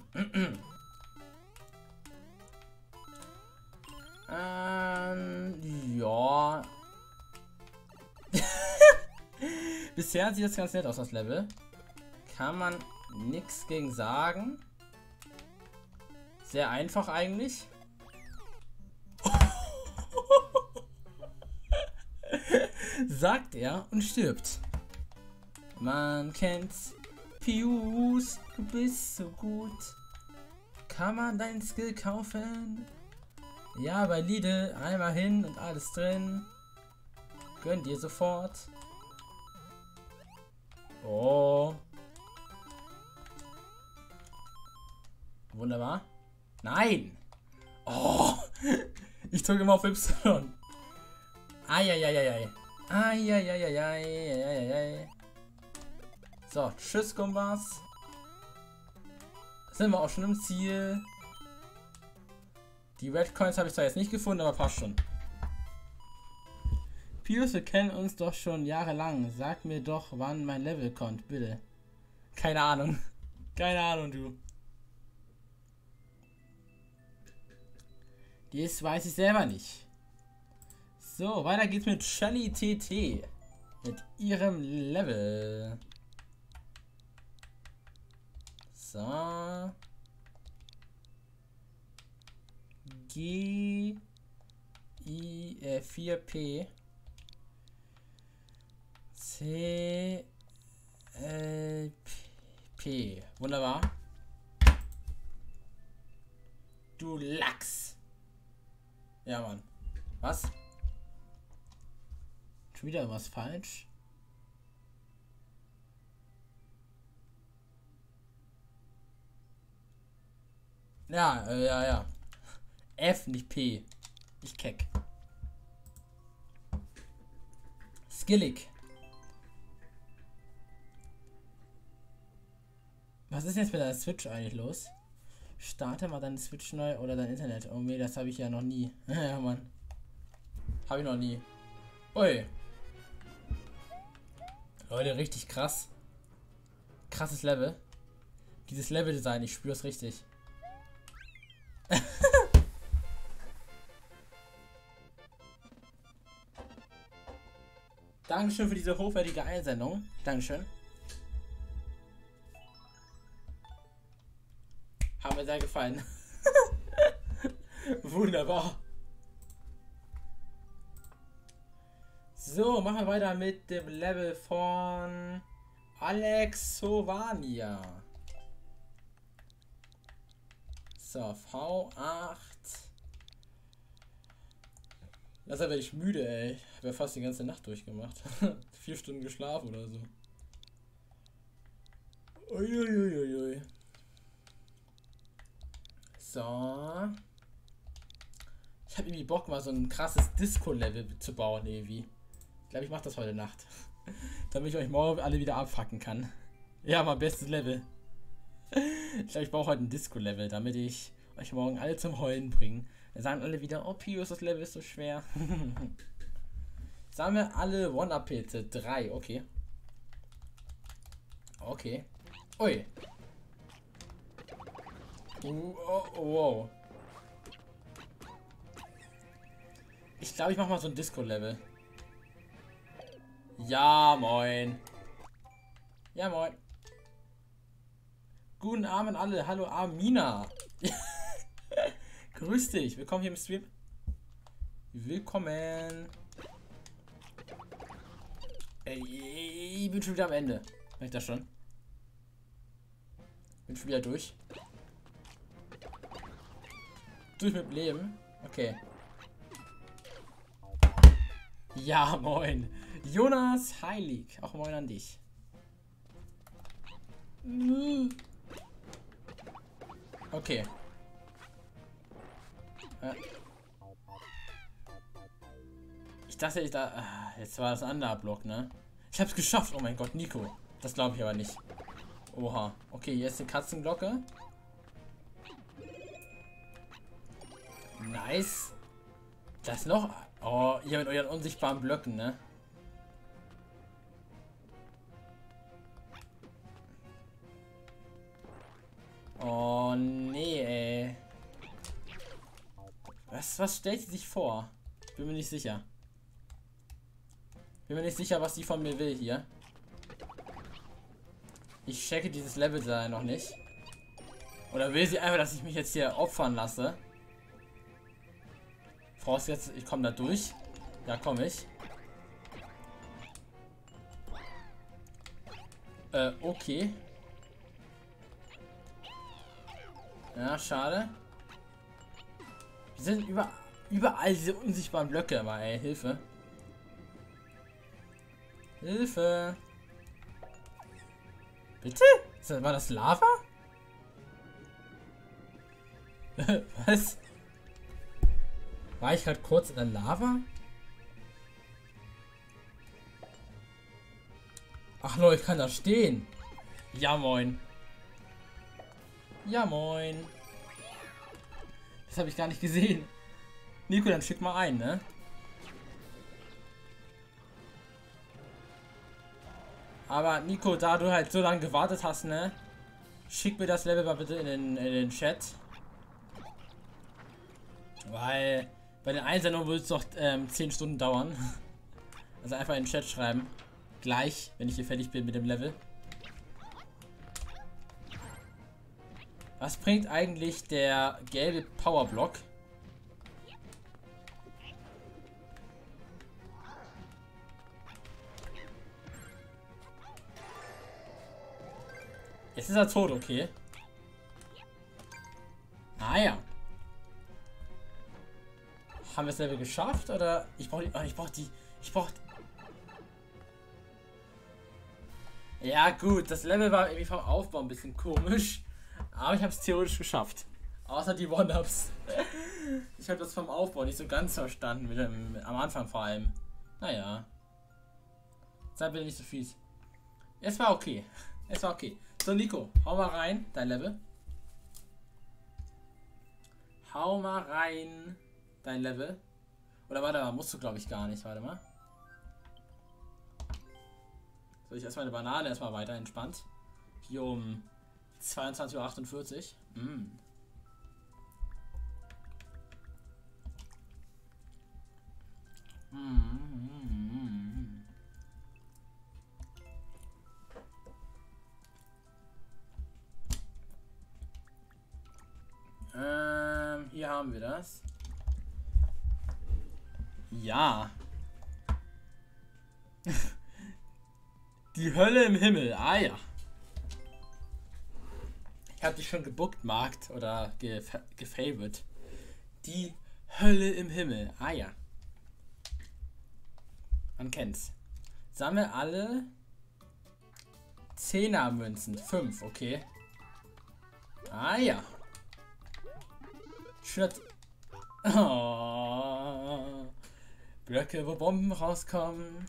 Ja. Bisher sieht das ganz nett aus, das Level. Kann man nichts gegen sagen. Sehr einfach eigentlich. Sagt er und stirbt. Man kennt's. Pius, du bist so gut. Kann man deinen Skill kaufen? Ja, bei Lidl einmal hin und alles drin. Gönn dir sofort. Oh. Wunderbar. Nein! Oh! Ich drücke immer auf Y. Eieieiei. Eieieiei. So, tschüss, Gumbas. Sind wir auch schon im Ziel. Die Red Coins habe ich zwar jetzt nicht gefunden, aber passt schon. Pius, wir kennen uns doch schon jahrelang. Sag mir doch, wann mein Level kommt, bitte. Keine Ahnung. Keine Ahnung, du. Das weiß ich selber nicht. So, weiter geht's mit Shelly TT. Mit ihrem Level. So. G. I. 4P. C. P. Wunderbar. Du Lachs. Ja, Mann. Was? Schon wieder was falsch? Ja, ja. F, nicht P. Ich keck. Skillig. Was ist jetzt mit deiner Switch eigentlich los? Starte mal deine Switch neu oder dein Internet. Oh nee, das habe ich ja noch nie. Ja, Mann. Habe ich noch nie. Ui. Leute, richtig krass. Krasses Level. Dieses Level-Design, ich spüre es richtig. Dankeschön für diese hochwertige Einsendung. Dankeschön. Hat mir sehr gefallen. Wunderbar. So, machen wir weiter mit dem Level von Alexovania. So, V8. Lass werde ich müde, ey. Ich habe ja fast die ganze Nacht durchgemacht. 4 Stunden geschlafen oder so. Uiuiuiui. So. Ich habe irgendwie Bock, mal so ein krasses Disco-Level zu bauen, irgendwie. Ich glaube, ich mache das heute Nacht. Damit ich euch morgen alle wieder abfacken kann. Ja, mein bestes Level. Ich glaube, ich brauche heute ein Disco-Level, damit ich euch morgen alle zum Heulen bringe. Dann sagen alle wieder, oh Pius, das Level ist so schwer. Sagen wir alle One-Up-Pilze. 3, okay. Okay. Ui. Wow. Ich glaube, ich mache mal so ein Disco-Level. Ja, moin. Ja, moin. Guten Abend alle. Hallo, Amina. Grüß dich. Willkommen hier im Stream. Willkommen. Ey, ich bin schon wieder am Ende. Mach ich das schon? Bin schon wieder durch. Durch mit dem Leben. Okay. Ja, moin. Jonas Heilig. Auch moin an dich. Okay. Ich dachte, jetzt war das ein anderer Block, ne? Ich hab's geschafft. Oh mein Gott, Nico. Das glaube ich aber nicht. Oha. Okay, hier ist die Katzenglocke. Nice. Das noch. Oh, ihr mit euren unsichtbaren Blöcken, ne? Oh, nee, ey. Was stellt sie sich vor? Bin mir nicht sicher. Bin mir nicht sicher, was sie von mir will hier. Ich checke dieses Level da noch nicht. Oder will sie einfach, dass ich mich jetzt hier opfern lasse? Vorausgesetzt, ich komme da durch. Ja, komme ich. Okay. Ja, schade. Wir sind überall diese unsichtbaren Blöcke, aber ey, Hilfe. Hilfe. Bitte? War das Lava? Was? War ich gerade kurz in der Lava? Ach Leute, ich kann da stehen. Ja moin. Ja moin. Das habe ich gar nicht gesehen. Nico, dann schick mal ein, ne? Aber Nico, da du halt so lange gewartet hast, ne? Schick mir das Level mal bitte in den Chat. Weil bei den Einsendungen wird es doch 10 Stunden dauern. Also einfach in den Chat schreiben. Gleich, wenn ich hier fertig bin mit dem Level. Was bringt eigentlich der gelbe Powerblock? Jetzt ist er tot, okay. Ah ja. Haben wir das Level geschafft oder? Ich brauche die. Ja gut, das Level war irgendwie vom Aufbau ein bisschen komisch. Aber ich habe es theoretisch geschafft. Außer die One-Ups. Ich habe das vom Aufbau nicht so ganz verstanden. Am Anfang vor allem. Naja. Seid bitte nicht so fies. Es war okay. Es war okay. So, Nico, hau mal rein. Dein Level. Hau mal rein. Dein Level. Oder warte mal, musst du glaube ich gar nicht. Warte mal. So, ich esse meine Banane erstmal weiter entspannt. Hier um 22:48 Uhr. Hier haben wir das. Ja. Die Hölle im Himmel. Ah ja. Ich habe dich schon gebookmarkt oder gefavorit. Die Hölle im Himmel. Ah ja. Man kennt's. Sammle alle 10er-Münzen. 5, okay. Ah ja. Schön. Oh. Blöcke, wo Bomben rauskommen.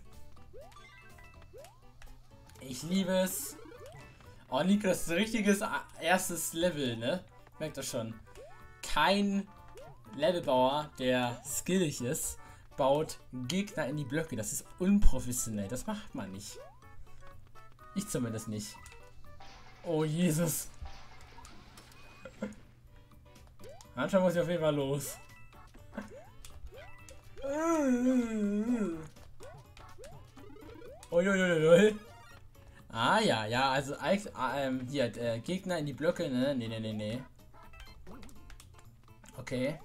Ich liebe es. Oh, Nico, das ist ein richtiges erstes Level, ne? Merkt das schon. Kein Levelbauer, der skillig ist, baut Gegner in die Blöcke. Das ist unprofessionell. Das macht man nicht. Ich zumindest nicht. Oh Jesus. Manchmal muss ich auf jeden Fall los. Uiuiui. Ah ja, ja, also hier, Gegner in die Blöcke, ne? Nee. Okay.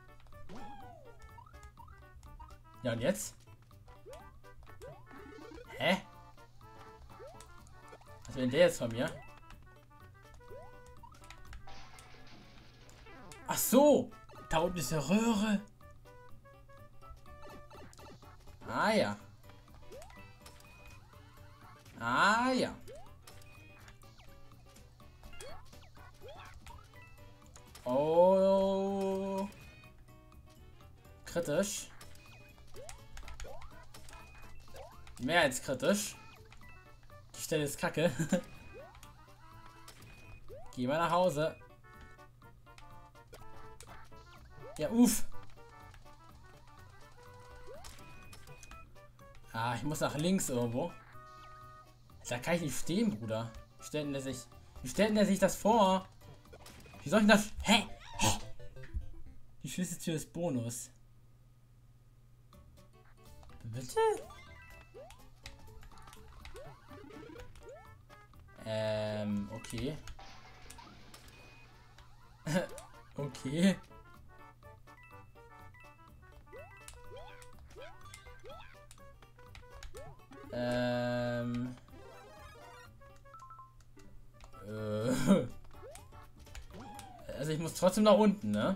Ja, und jetzt? Hä? Was will denn der jetzt von mir? Ach so! Da unten ist eine Röhre. Ah ja. Ah ja. Oh. Kritisch. Mehr als kritisch. Die Stelle ist kacke. Geh mal nach Hause. Ja, uff. Ah, ich muss nach links irgendwo. Da kann ich nicht stehen, Bruder. Wie stellt denn der sich das vor? Wie soll ich das? Hä? Die Schlüsseltür ist Bonus. Bitte? Okay. Okay. Also ich muss trotzdem nach unten, ne?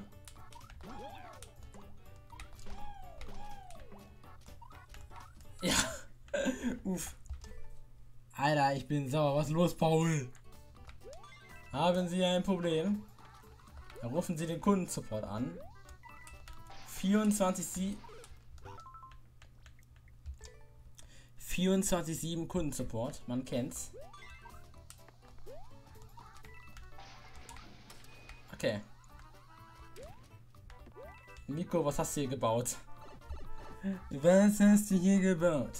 Ja. Uff. Alter, ich bin sauer. Was ist los, Paul? Haben Sie ein Problem? Dann rufen Sie den Kundensupport an. 24/7 Kundensupport. Man kennt's. Okay. Nico, was hast du hier gebaut? Was hast du hier gebaut?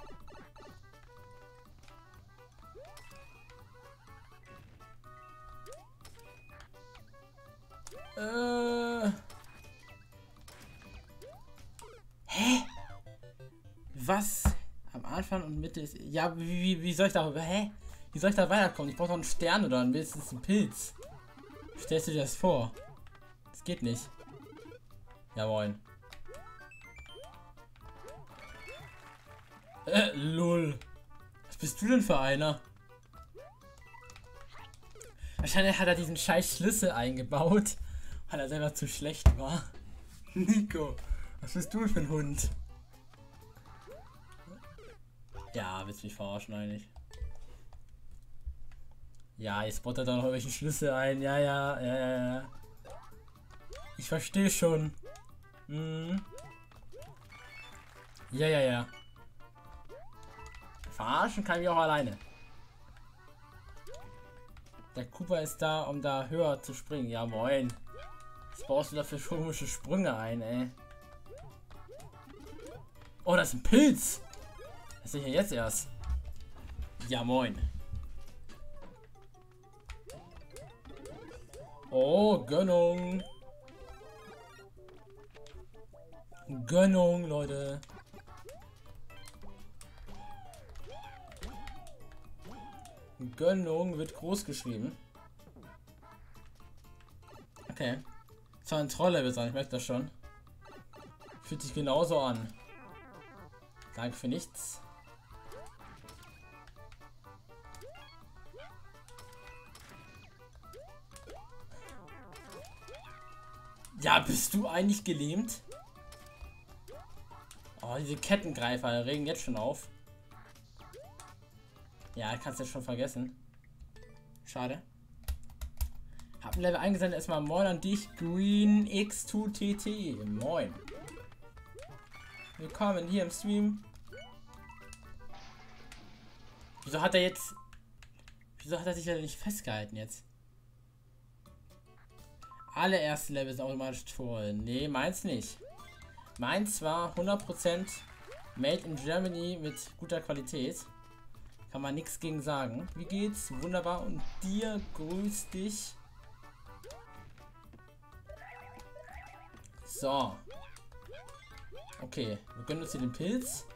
Hä? Was? Am Anfang und Mitte ist... Ja, wie soll ich da... Hä? Wie soll ich da weiterkommen? Ich brauche doch einen Stern oder wenigstens einen Pilz. Stellst du dir das vor? Das geht nicht. Ja, moin. Lol. Was bist du denn für einer? Wahrscheinlich hat er diesen scheiß Schlüssel eingebaut, weil er selber zu schlecht war. Nico, was bist du für ein Hund? Ja, willst du mich verarschen eigentlich? Ja, jetzt baut er da noch irgendwelche Schlüssel ein. Ja. Ich verstehe schon. Ja. Verarschen kann ich auch alleine. Der Cooper ist da, um da höher zu springen. Ja, moin. Was baust du da für komische Sprünge ein, ey? Oh, das ist ein Pilz. Das sehe ich ja jetzt erst. Ja, moin. Oh, Gönnung. Gönnung, Leute. Gönnung wird groß geschrieben. Okay. Zwar ein Trolllevel sein, ich merke das schon. Fühlt sich genauso an. Danke für nichts. Ja, bist du eigentlich gelähmt? Oh, diese Kettengreifer regen jetzt schon auf. Ja, kannst du jetzt schon vergessen. Schade. Hab ein Level eingesendet. Erstmal moin an dich, Green X2TT. Moin. Willkommen hier im Stream. Wieso hat er sich ja nicht festgehalten jetzt? Alle ersten Level sind automatisch voll. Nee, meins nicht. Meins war 100% Made in Germany mit guter Qualität. Kann man nichts gegen sagen. Wie geht's? Wunderbar. Und dir, grüß dich. So. Okay, wir gönnen uns hier den Pilz.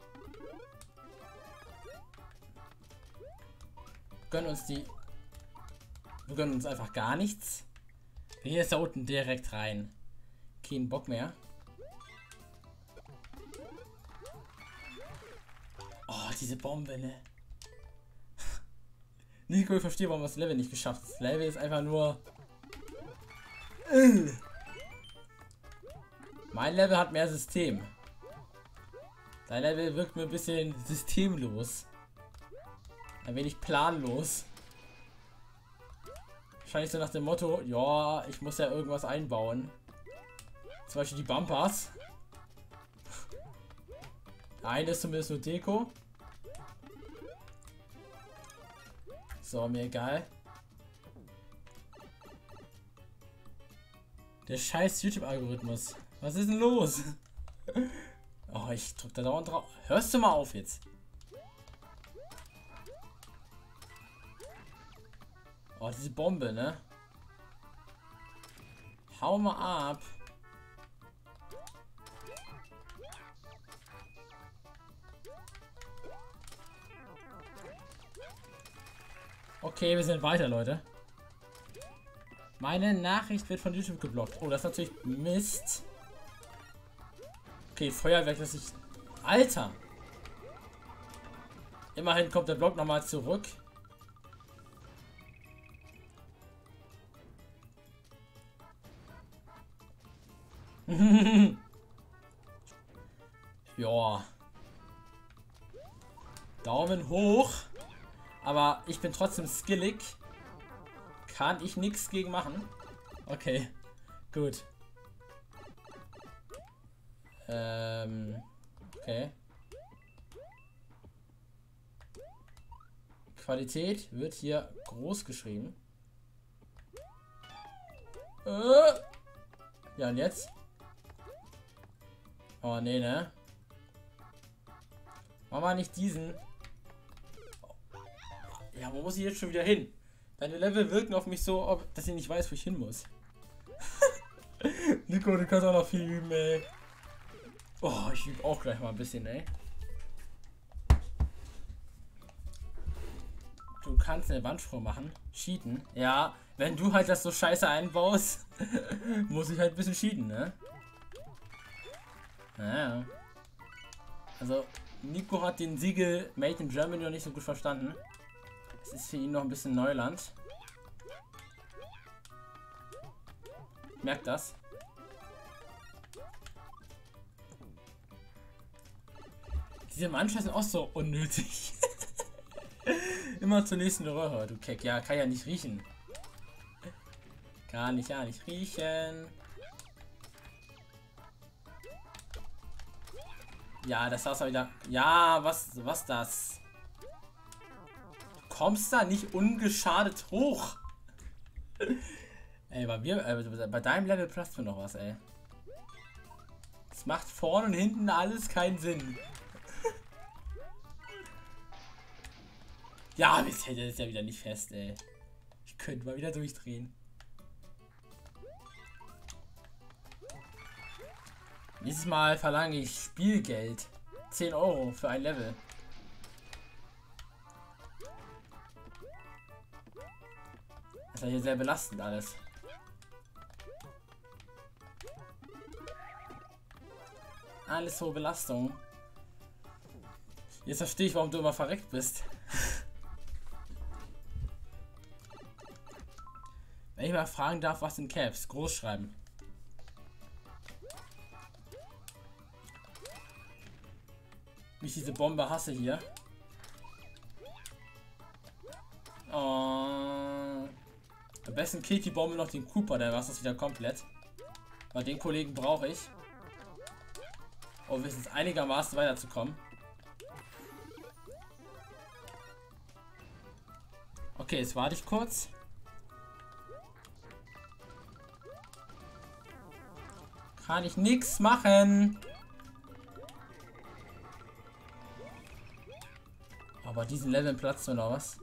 Wir gönnen uns einfach gar nichts. Hier ist da unten direkt rein. Kein Bock mehr. Oh, diese Bombe, ne? Nico, ich verstehe, warum das Level nicht geschafft ist. Das Level ist einfach nur... Mein Level hat mehr System. Dein Level wirkt mir ein bisschen systemlos. Ein wenig planlos. Wahrscheinlich so nach dem Motto, ja, ich muss ja irgendwas einbauen. Zum Beispiel die Bumpers. Der eine ist zumindest nur Deko. So, mir egal. Der scheiß YouTube-Algorithmus. Was ist denn los? Oh, ich drück da dauernd drauf. Hörst du mal auf jetzt? Oh, diese Bombe, ne? Hau mal ab. Okay, wir sind weiter, Leute. Meine Nachricht wird von YouTube geblockt. Oh, das ist natürlich Mist. Okay, Feuerwerk, das ich... Alter! Immerhin kommt der Block nochmal zurück. Ja. Daumen hoch. Aber ich bin trotzdem skillig. Kann ich nichts gegen machen. Okay. Gut. Okay. Qualität wird hier groß geschrieben. Ja, und jetzt? Oh, nee, ne? Mach mal nicht diesen. Ja, wo muss ich jetzt schon wieder hin? Deine Level wirken auf mich so, dass ich nicht weiß, wo ich hin muss. Nico, du kannst auch noch viel üben, ey. Oh, ich übe auch gleich mal ein bisschen, ey. Du kannst eine Wandsprung machen. Cheaten. Ja, wenn du halt das so scheiße einbaust, muss ich halt ein bisschen cheaten, ne? Naja. Also, Nico hat den Siegel Made in Germany noch nicht so gut verstanden. Es ist für ihn noch ein bisschen Neuland. Merkt das. Diese Mannschaft sind auch so unnötig. Immer zur nächsten Röhre, du Keck. Ja, kann ja nicht riechen. Kann ich ja nicht riechen. Ja, das war's wieder. Ja, was das? Du kommst da nicht ungeschadet hoch. Ey, bei deinem Level platzt mir noch was, ey. Das macht vorne und hinten alles keinen Sinn. Ja, jetzt hält er das ja wieder nicht fest, ey. Ich könnte mal wieder durchdrehen. Dieses Mal verlange ich Spielgeld. 10 Euro für ein Level. Das ist ja hier sehr belastend alles. Alles so Belastung. Jetzt verstehe ich, warum du immer verreckt bist. Wenn ich mal fragen darf, was in Caps? Groß schreiben. Wie ich diese Bombe hasse hier. Oh. Am besten killt die Bombe noch den Cooper, der war das wieder komplett. Weil den Kollegen brauche ich. Um wenigstens einigermaßen weiterzukommen. Okay, jetzt warte ich kurz. Kann ich nichts machen. Aber diesen Level platzen wir noch was.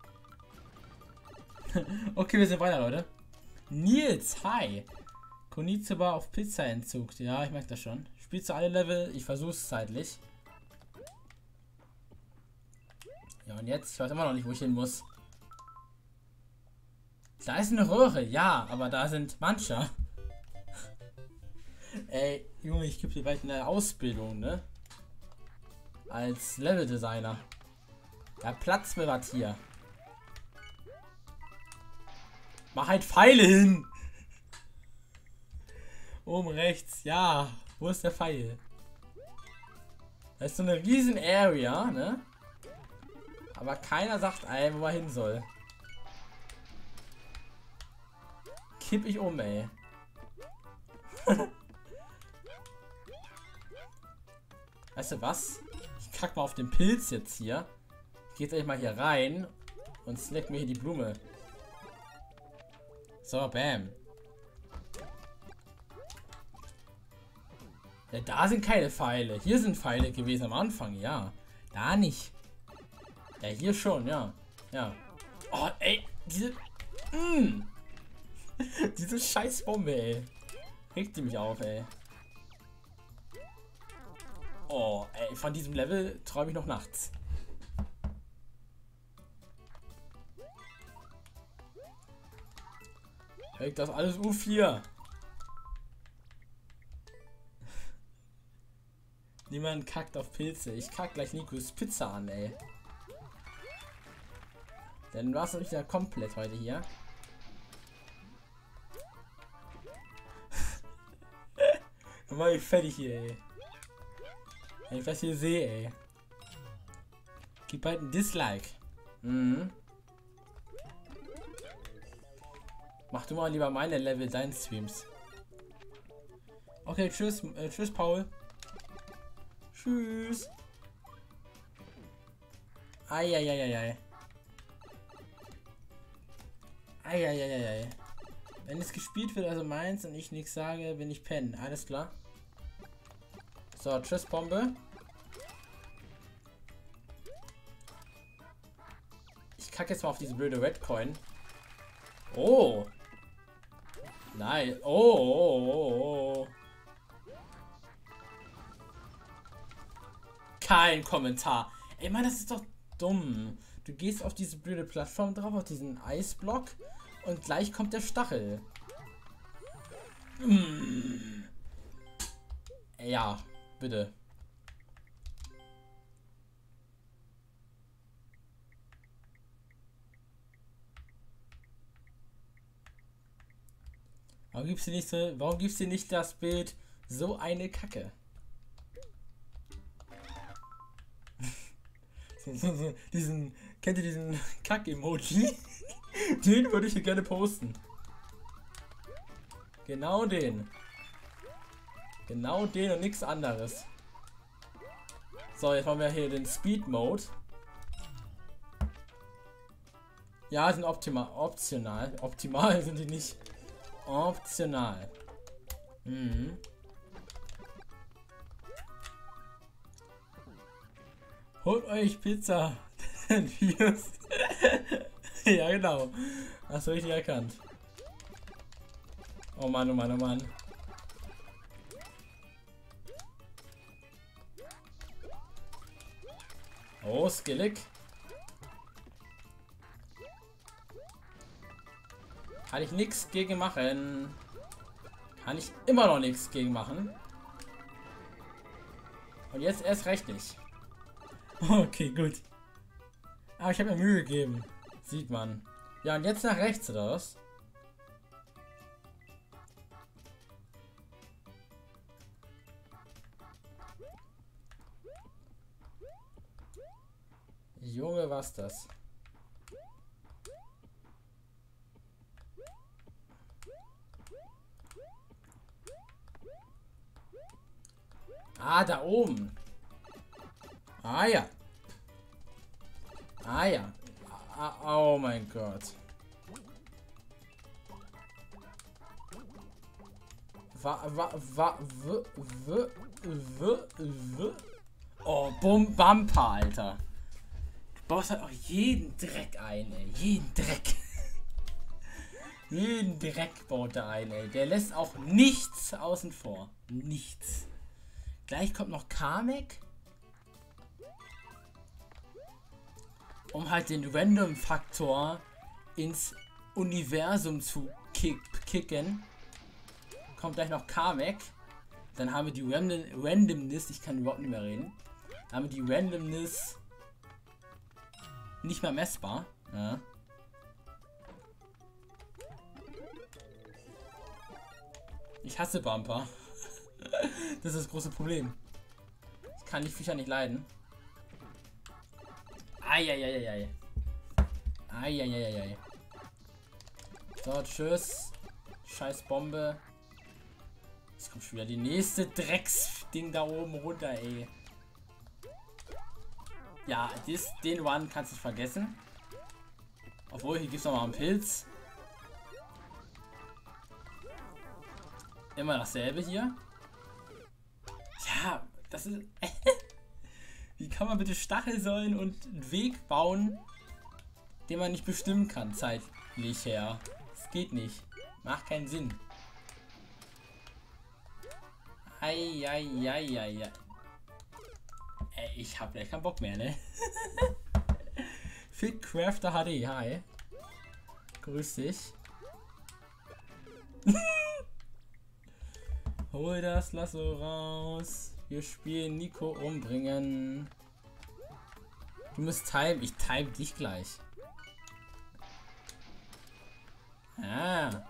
Okay, wir sind weiter, Leute. Nils, hi. Konnichiwa auf Pizza-Entzug. Ja, ich merke das schon. Spielst du alle Level? Ich versuche es zeitlich. Ja, und jetzt? Ich weiß immer noch nicht, wo ich hin muss. Da ist eine Röhre. Ja, aber da sind manche. Ey, Junge, ich gebe dir bald eine Ausbildung, ne? Als Leveldesigner. Ja, Platz mir was hier. Mach halt Pfeile hin. Oben rechts. Ja. Wo ist der Pfeil? Das ist so eine riesen Area, ne? Aber keiner sagt einem, wo er hin soll. Kipp ich um, ey. Weißt du was? Ich kack mal auf den Pilz jetzt hier. Ich geh jetzt gleich mal hier rein und snack mir hier die Blume. So, bam. Ja, da sind keine Pfeile. Hier sind Pfeile gewesen am Anfang, ja. Da nicht. Ja, hier schon, ja. Ja. Oh, ey. Diese... diese Scheißbombe, ey. Regt die mich auf, ey. Oh, ey. Von diesem Level träume ich noch nachts. Regt das alles U4. Niemand kackt auf Pilze. Ich kack gleich Nikos Pizza an, ey. Dann war es nämlich ja komplett heute hier. Dann mach ich fertig hier, ey. Wenn ich das hier sehe, ey. Gib halt ein Dislike. Mhm. Mach du mal lieber meine Level deinen Streams. Okay, tschüss. Tschüss, Paul. Tschüss. Eieieiei. Eieieiei. Wenn es gespielt wird, also meins, und ich nichts sage, bin ich pennen. Alles klar. So, tschüss, Bombe. Ich kacke jetzt mal auf diese blöde Red Coin. Oh. Nein. Oh. Kein Kommentar. Ey, Mann, das ist doch dumm. Du gehst auf diese blöde Plattform drauf, auf diesen Eisblock, und gleich kommt der Stachel. Ja, bitte. Warum gibt's dir nicht das Bild so eine Kacke? Kennt ihr diesen Kack-Emoji? Den würde ich hier gerne posten. Genau den. Genau den und nichts anderes. So, jetzt machen wir hier den Speed-Mode. Ja, sind optional. Optimal sind die nicht. Optional. Mhm. Holt euch Pizza. Ja, genau. Hast du richtig erkannt. Oh Mann, oh Mann, oh Mann. Oh, skillig. Kann ich nichts gegen machen. Kann ich immer noch nichts gegen machen. Und jetzt erst recht nicht. Okay, gut. Aber ich habe mir Mühe gegeben. Sieht man. Ja, und jetzt nach rechts, oder was? Junge, was das? Ah, da oben. Ah ja. Ah ja. Oh mein Gott. Oh, Bumper, Alter. baust halt auch jeden Dreck ein, ey. Jeden Dreck. Jeden Dreck baut er ein, ey. Der lässt auch nichts außen vor. Nichts. Gleich kommt noch Kamek. Um halt den Random-Faktor ins Universum zu kicken. Kommt gleich noch Kamek. Dann haben wir die Randomness. Ich kann überhaupt nicht mehr reden. Dann haben wir die Randomness nicht mehr messbar. Ja. Ich hasse Bumper. Das ist das große Problem. Ich kann die Viecher nicht leiden. Eieieiei. Eieieiei. So, tschüss. Scheiß Bombe. Jetzt kommt schon wieder die nächste Drecksding da oben runter, ey. Ja, den Run kannst du vergessen. Obwohl, hier gibt es noch mal einen Pilz. Immer dasselbe hier. Ja, das ist... Wie kann man bitte Stachelsäulen und einen Weg bauen, den man nicht bestimmen kann, zeitlich her? Das geht nicht. Macht keinen Sinn. Eieieiei. Ey, ich hab gleich keinen Bock mehr, ne? Fitcrafter HD, hi. Grüß dich. Hol das Lasso raus. Wir spielen Nico umbringen. Du musst timen. Ich time dich gleich. Ah.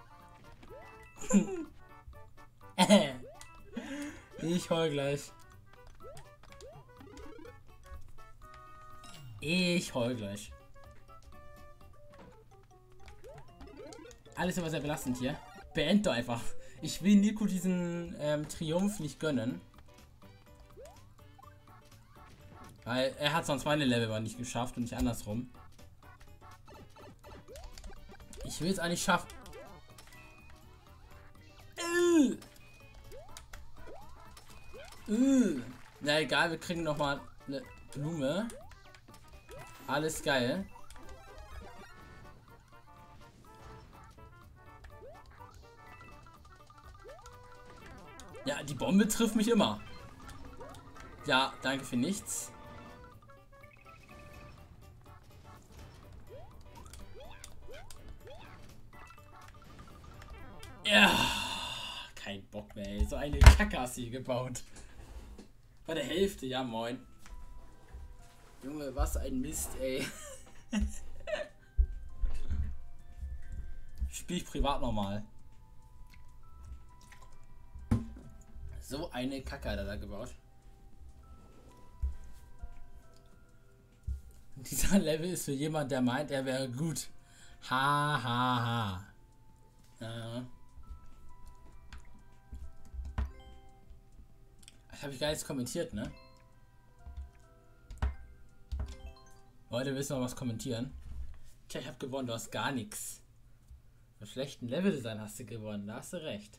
Ich heul gleich. Ich heul gleich. Alles immer sehr belastend hier. Beend doch einfach. Ich will Nico diesen Triumph nicht gönnen. Weil er hat sonst meine Level aber nicht geschafft und nicht andersrum. Ich will es eigentlich schaffen. Na egal, wir kriegen noch mal eine Blume. Alles geil. Ja, die Bombe trifft mich immer. Ja, danke für nichts. Ja, kein Bock mehr, ey. So eine Kacke hast du hier gebaut. Bei der Hälfte, ja moin. Junge, was ein Mist, ey. Spiel ich privat nochmal. So eine Kacke hat er da gebaut. Dieser Level ist für jemand, der meint, er wäre gut. Ha, ha, ha. Ja. Das habe ich gar nichts kommentiert, ne? Leute, willst du noch was kommentieren? Tja, ich habe gewonnen, du hast gar nichts. Mit schlechten Leveldesign hast du gewonnen, da hast du recht.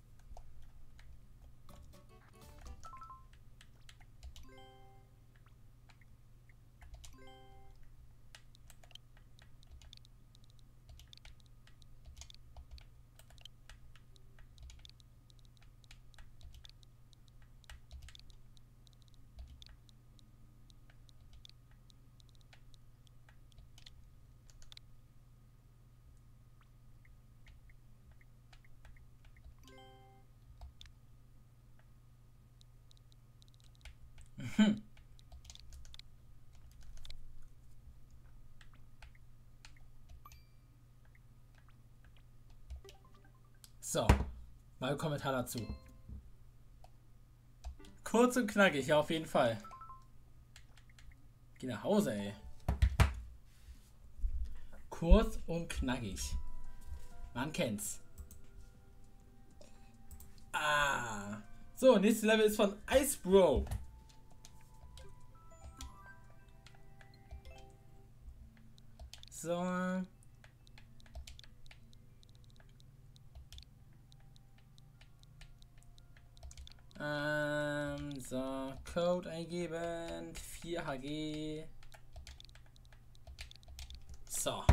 So, mal ein Kommentar dazu. Kurz und knackig, ja auf jeden Fall. Geh nach Hause, ey. Kurz und knackig. Man kennt's. Ah. So, nächstes Level ist von Ice Bro. So. So, Code eingeben, 4HG. So.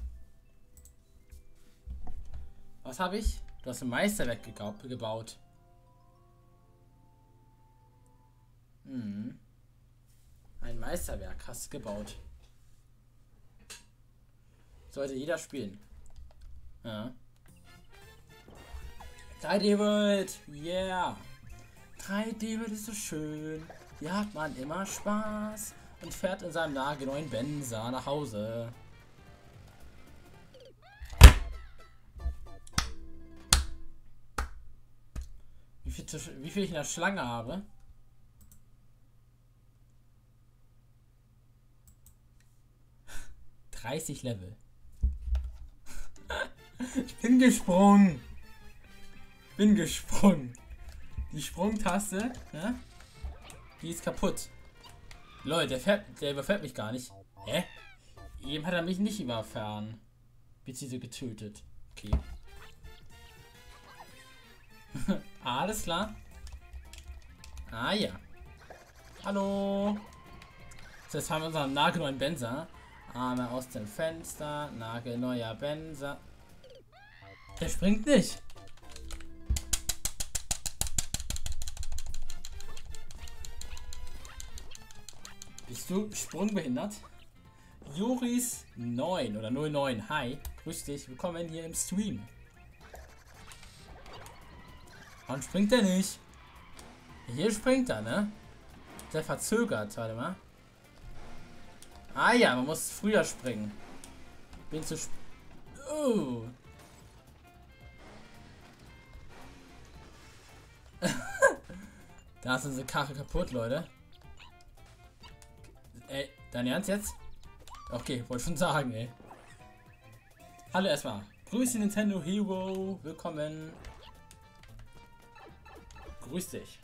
Was habe ich? Du hast ein Meisterwerk gebaut. Hm. Ein Meisterwerk hast du gebaut. Sollte jeder spielen. Ja. 3D-World! Yeah! 3D-World ist so schön. Hier hat man immer Spaß und fährt in seinem nagelneuen Benzer nach Hause. Wie viel ich in der Schlange habe? – 30 Level. Ich bin gesprungen. Die Sprungtaste, ne? Die ist kaputt. Leute, der überfährt mich gar nicht. Hä? Eben hat er mich nicht überfahren. Beziehungsweise getötet. Okay. Alles klar. Ah ja. Hallo. Jetzt haben wir unseren nagelneuen Benzer. Arme aus dem Fenster. Nagelneuer Benzer. Der springt nicht. Bist du sprungbehindert? Joris 9 oder 09. Hi. Grüß dich. Willkommen hier im Stream. Warum springt der nicht? Hier springt er, ne? Der verzögert. Warte mal. Ah ja, man muss früher springen. Bin zu Da ist unsere Karre kaputt, Leute. Ey, dein Ernst jetzt? Okay, wollte schon sagen, ey. Hallo erstmal. Grüße Nintendo Hero. Willkommen. Grüß dich.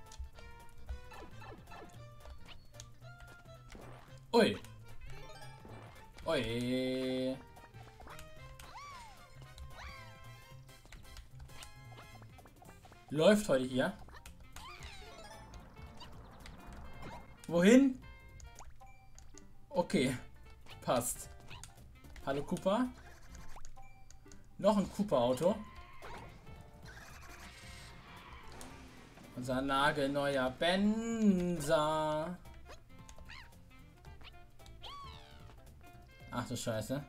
Ui. Ui. Läuft heute hier. Wohin? Okay. Passt. Hallo Cooper. Noch ein Cooper-Auto. Unser nagelneuer Benzer. Ach du Scheiße.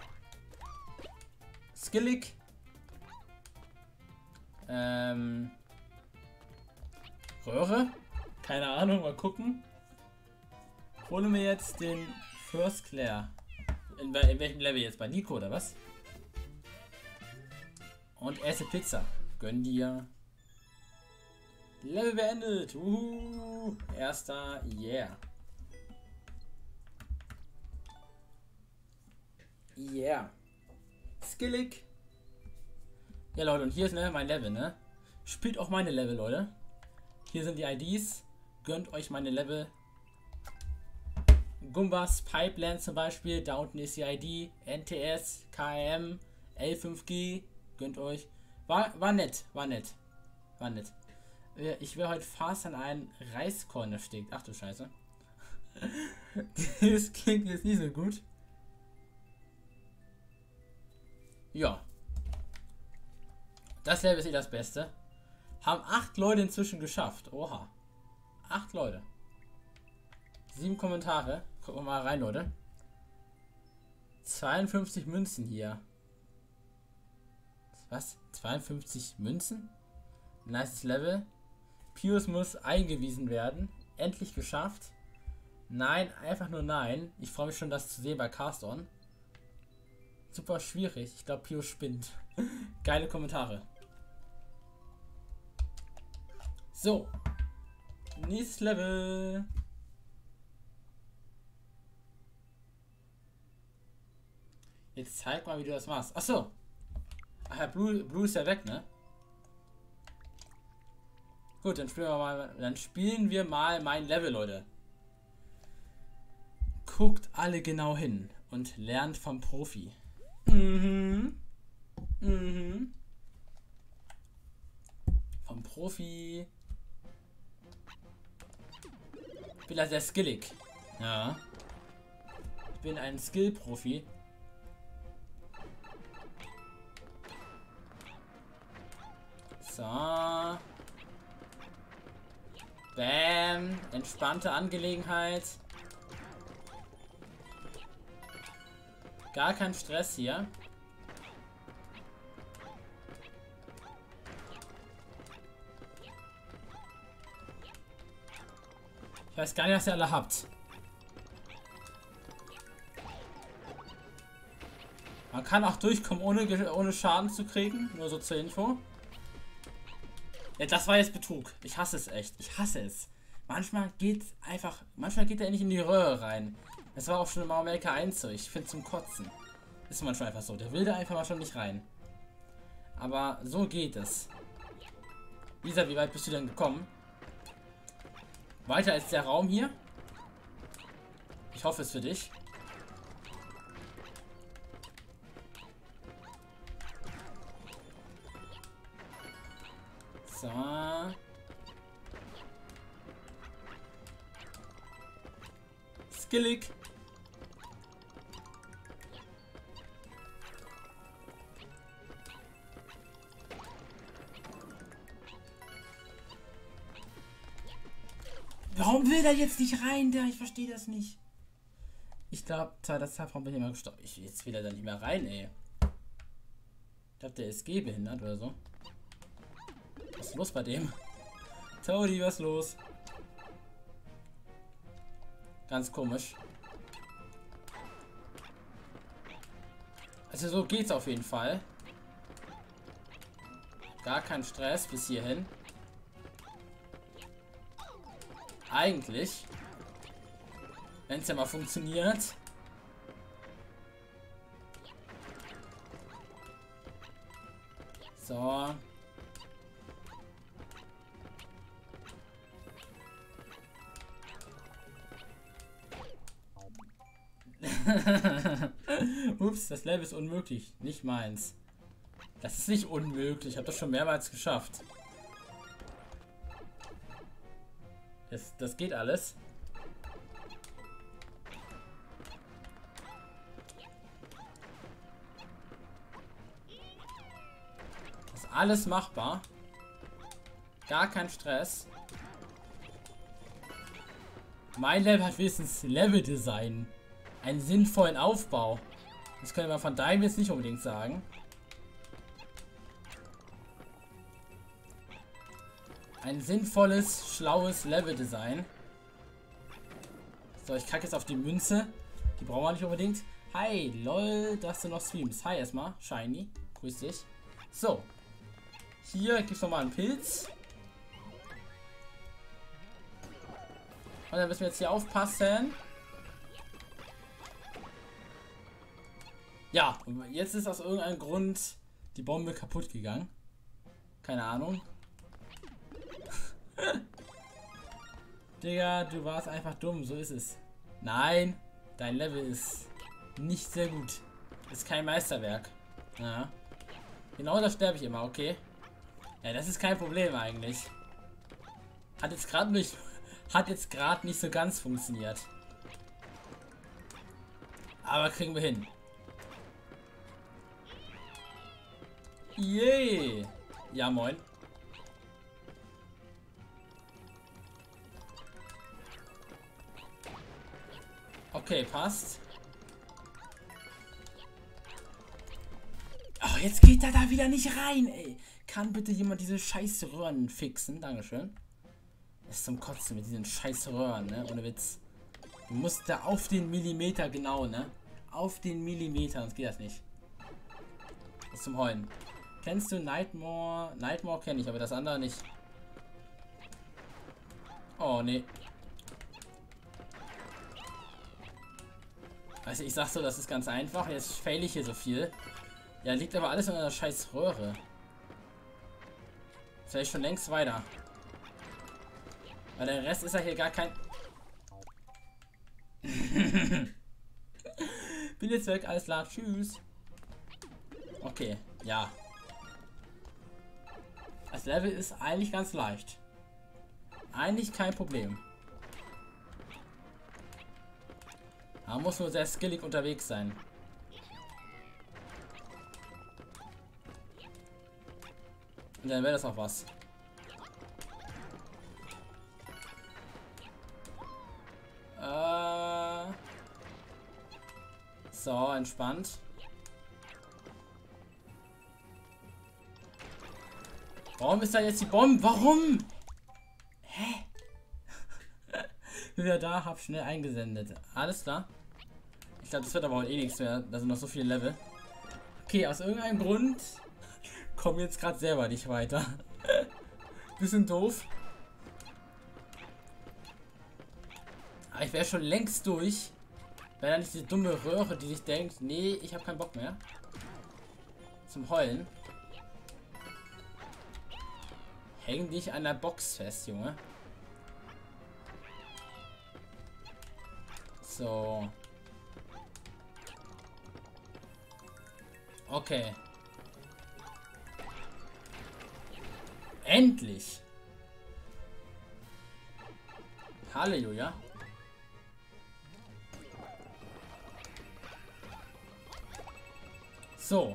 Skillig. Röhre? Keine Ahnung, mal gucken. Holen wir jetzt den First Claire. In welchem Level jetzt? Bei Nico oder was? Und esse Pizza. Gönn dir. Level beendet. Erster. Yeah. Yeah. Skillig. Ja, Leute, und hier ist mein Level, ne? Spielt auch meine Level, Leute. Hier sind die IDs. Gönnt euch meine Level. Gumbas Pipeline zum Beispiel. Da unten ist die ID. NTS, KM, L5G. Gönnt euch. War nett. Ich wäre heute fast an einen Reiskorn erstickt. Ach du Scheiße. Das klingt jetzt nicht so gut. Ja. Das Level ist eh das Beste. Haben 8 Leute inzwischen geschafft. Oha. 8 Leute. 7 Kommentare. Gucken wir mal rein, Leute. 52 Münzen hier. Was? 52 Münzen? Nice Level. Pius muss eingewiesen werden. Endlich geschafft. Nein, einfach nur nein. Ich freue mich schon, das zu sehen bei Cast-On. Super schwierig. Ich glaube, Pius spinnt. Geile Kommentare. So. Nächstes Level. Jetzt zeig mal, wie du das machst. Achso. Ach ja, Blue ist ja weg, ne? Gut, dann spielen wir mal mein Level, Leute. Guckt alle genau hin und lernt vom Profi. Vom Profi. Ich bin ja sehr skillig. Ja. Ich bin ein Skill-Profi. So. Bam. Entspannte Angelegenheit. Gar kein Stress hier. Ich weiß gar nicht, was ihr alle habt. Man kann auch durchkommen, ohne Schaden zu kriegen. Nur so zur Info. Ja, das war jetzt Betrug. Ich hasse es echt. Ich hasse es. Manchmal geht er nicht in die Röhre rein. Das war auch schon im Amerika 1 so. Ich finde zum Kotzen. Ist manchmal einfach so. Der will da einfach mal schon nicht rein. Aber so geht es. Lisa, wie weit bist du denn gekommen? Weiter als der Raum hier? Ich hoffe es für dich. So. Skillig. Warum will der jetzt nicht rein, der? Ich verstehe das nicht. Ich glaube, das Zeitraum bin ich immer gestorben. Jetzt will er da nicht mehr rein, ey. Ich glaube, der ist gehbehindert oder so. Was ist los bei dem? Toadie, was ist los? Ganz komisch. Also so geht's auf jeden Fall. Gar kein Stress bis hierhin. Eigentlich. Wenn es ja mal funktioniert. So. Ups, das Level ist unmöglich. Nicht meins. Das ist nicht unmöglich. Ich habe das schon mehrmals geschafft. Das geht alles. Das ist alles machbar. Gar kein Stress. Mein Level hat wenigstens Level-Design. Einen sinnvollen Aufbau. Das könnte man von deinem jetzt nicht unbedingt sagen. Ein sinnvolles, schlaues Level-Design. So, ich kacke jetzt auf die Münze. Die brauchen wir nicht unbedingt. Hi, lol, dass du noch streamst. Hi erstmal, Shiny. Grüß dich. So. Hier gibt es nochmal einen Pilz. Und dann müssen wir jetzt hier aufpassen. Ja, jetzt ist aus irgendeinem Grund die Bombe kaputt gegangen. Keine Ahnung. Digga, du warst einfach dumm, so ist es. Nein, dein Level ist nicht sehr gut. Ist kein Meisterwerk. Ja. Genau, da sterbe ich immer, okay. Ja, das ist kein Problem eigentlich. Hat jetzt gerade nicht so ganz funktioniert. Aber kriegen wir hin. Yay! Ja, moin. Okay, passt. Oh, jetzt geht er da wieder nicht rein, ey. Kann bitte jemand diese scheiß Röhren fixen? Dankeschön. Ist zum Kotzen mit diesen scheiß Röhren, ne? Ohne Witz. Du musst da auf den Millimeter genau, ne? Auf den Millimeter, sonst geht das nicht. Das ist zum Heulen. Kennst du Nightmare? Nightmare kenne ich, aber das andere nicht. Oh, nee. Also ich sag so, das ist ganz einfach. Jetzt fail ich hier so viel. Ja, liegt aber alles in einer scheiß Röhre. Jetzt wäre ich schon längst weiter. Weil der Rest ist ja hier gar kein... Bin jetzt weg, alles klar, tschüss. Okay, ja. Das Level ist eigentlich ganz leicht. Eigentlich kein Problem. Man muss nur sehr skillig unterwegs sein. Und dann wäre das auch was. So, entspannt. Warum ist da jetzt die Bombe? Warum? Hä? Wieder da, hab schnell eingesendet. Alles klar. Ich glaube, das wird aber heute eh nichts mehr. Da sind noch so viele Level. Okay, aus irgendeinem Grund kommen jetzt gerade selber nicht weiter. Bisschen doof. Aber ich wäre schon längst durch. Wenn da nicht diese dumme Röhre, die sich denkt, nee, ich habe keinen Bock mehr. Zum Heulen. Häng dich an der Box fest, Junge. So. Okay. Endlich. Halleluja. So.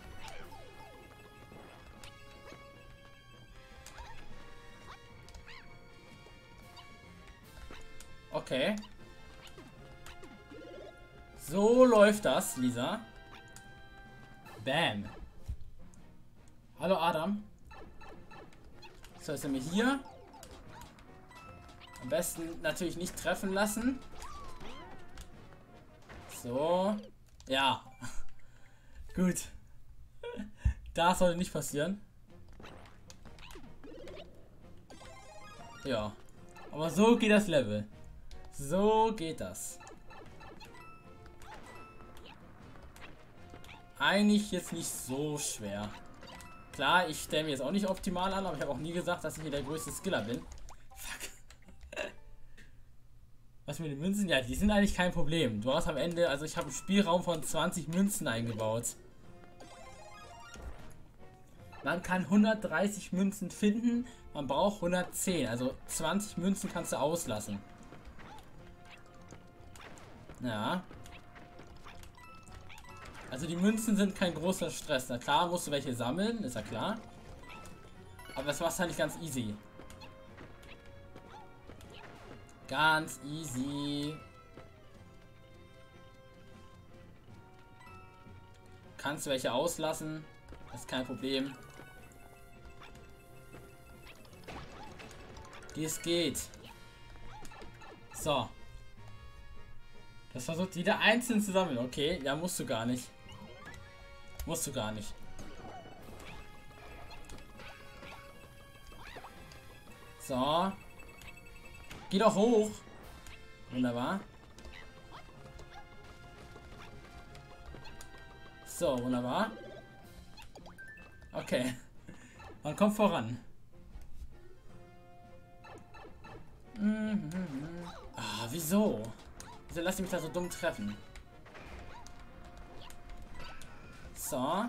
Okay. So läuft das, Lisa. Bam. Hallo Adam. So, jetzt sind wir hier. Am besten natürlich nicht treffen lassen. So. Ja. Gut. Das sollte nicht passieren. Ja. Aber so geht das Level. So geht das. Eigentlich jetzt nicht so schwer. Klar, ich stelle mir jetzt auch nicht optimal an, aber ich habe auch nie gesagt, dass ich hier der größte Skiller bin. Fuck. Was mit den Münzen? Ja, die sind eigentlich kein Problem. Du hast am Ende, also ich habe einen Spielraum von 20 Münzen eingebaut. Man kann 130 Münzen finden, man braucht 110. Also 20 Münzen kannst du auslassen. Ja. Also die Münzen sind kein großer Stress. Na klar, musst du welche sammeln, ist ja klar. Aber das machst du halt nicht ganz easy. Ganz easy. Kannst du welche auslassen. Das ist kein Problem. Wie es geht. So. Das versucht jeder einzeln zu sammeln. Okay, ja, musst du gar nicht. Musst du gar nicht. So. Geh doch hoch. Wunderbar. So, wunderbar. Okay. Man kommt voran. Ah, wieso? Wieso lass ich mich da so dumm treffen? So.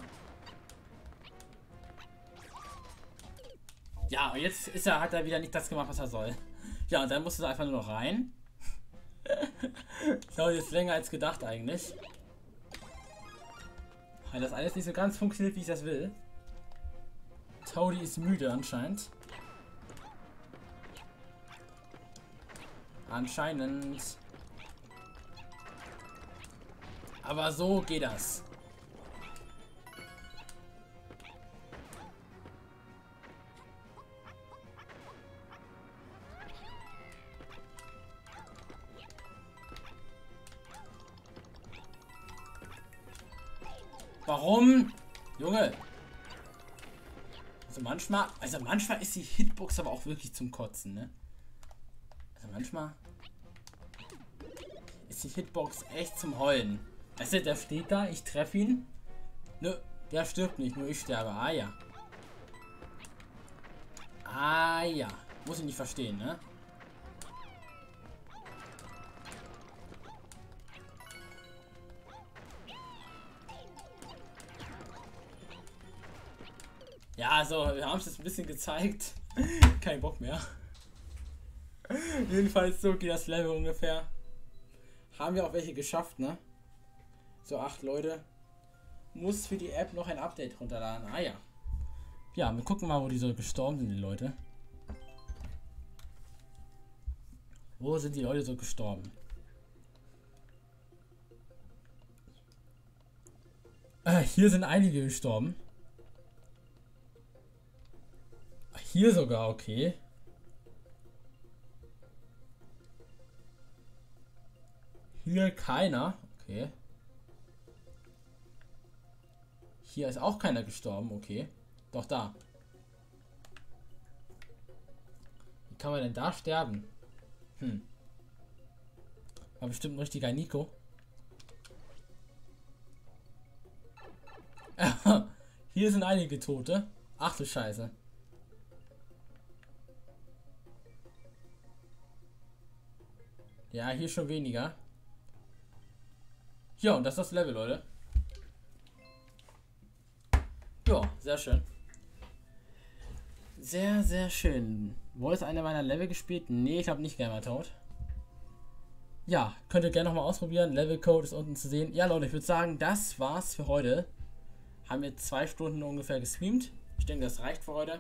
Ja, und jetzt hat er wieder nicht das gemacht, was er soll. Ja, und dann musste er einfach nur noch rein. So, jetzt länger als gedacht eigentlich. Weil das alles nicht so ganz funktioniert, wie ich das will. Toadie ist müde anscheinend. Anscheinend. Aber so geht das. Warum? Junge. Also manchmal ist die Hitbox aber auch wirklich zum Kotzen, ne? Also manchmal ist die Hitbox echt zum Heulen. Weißt du, der steht da, ich treffe ihn. Nö, der stirbt nicht, nur ich sterbe. Ah ja. Ah ja. Muss ich nicht verstehen, ne? Ja, also, wir haben es jetzt ein bisschen gezeigt. Kein Bock mehr. Jedenfalls so geht das Level ungefähr. Haben wir auch welche geschafft, ne? So 8 Leute. Muss für die App noch ein Update runterladen. Ah ja. Ja, wir gucken mal, wo die so gestorben sind, die Leute. Wo sind die Leute so gestorben? Hier sind einige gestorben. Hier sogar, okay. Hier keiner. Okay. Hier ist auch keiner gestorben, okay. Doch da. Wie kann man denn da sterben? War bestimmt ein richtiger Nico. Hier sind einige Tote. Ach du Scheiße. Ja, hier schon weniger. Ja, und das ist das Level, Leute. Ja, sehr schön. Sehr, sehr schön. Wo ist einer meiner Level gespielt? Nee, ich habe nicht gerne mal tot. Ja, könnt ihr gerne nochmal ausprobieren. Levelcode ist unten zu sehen. Ja, Leute, ich würde sagen, das war's für heute. Haben wir 2 Stunden ungefähr gestreamt. Ich denke, das reicht für heute.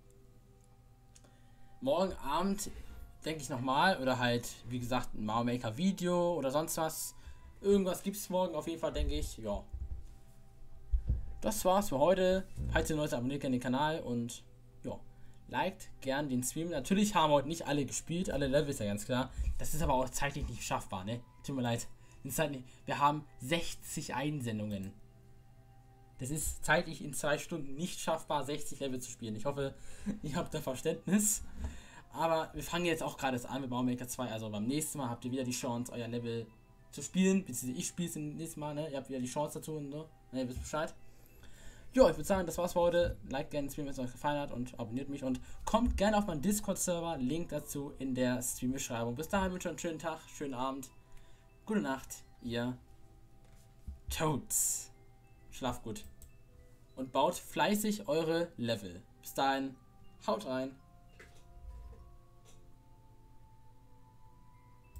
Morgen Abend denke ich nochmal. Oder halt, wie gesagt, ein Mario Maker Video oder sonst was. Irgendwas gibt es morgen auf jeden Fall, denke ich. Ja. Das war's für heute. Falls ihr neu seid, abonniert gerne den Kanal und ja, liked gern den Stream. Natürlich haben heute nicht alle gespielt, alle Level ist ja ganz klar. Das ist aber auch zeitlich nicht schaffbar, ne? Tut mir leid. Wir haben 60 Einsendungen. Das ist zeitlich in 2 Stunden nicht schaffbar, 60 Level zu spielen. Ich hoffe, ihr habt da Verständnis. Aber wir fangen jetzt auch gerade an mit Mario Maker 2. Also beim nächsten Mal habt ihr wieder die Chance, euer Level zu spielen. Beziehungsweise ich spiele es nächstes Mal, ne? Ihr habt wieder die Chance dazu und so. Ne, ihr wisst Bescheid. Ja, ich würde sagen, das war's für heute. Like gerne den Stream, wenn es euch gefallen hat und abonniert mich und kommt gerne auf meinen Discord-Server. Link dazu in der Stream-Beschreibung. Bis dahin wünsche ich einen schönen Tag, schönen Abend. Gute Nacht, ihr Toads. Schlaft gut. Und baut fleißig eure Level. Bis dahin, haut rein.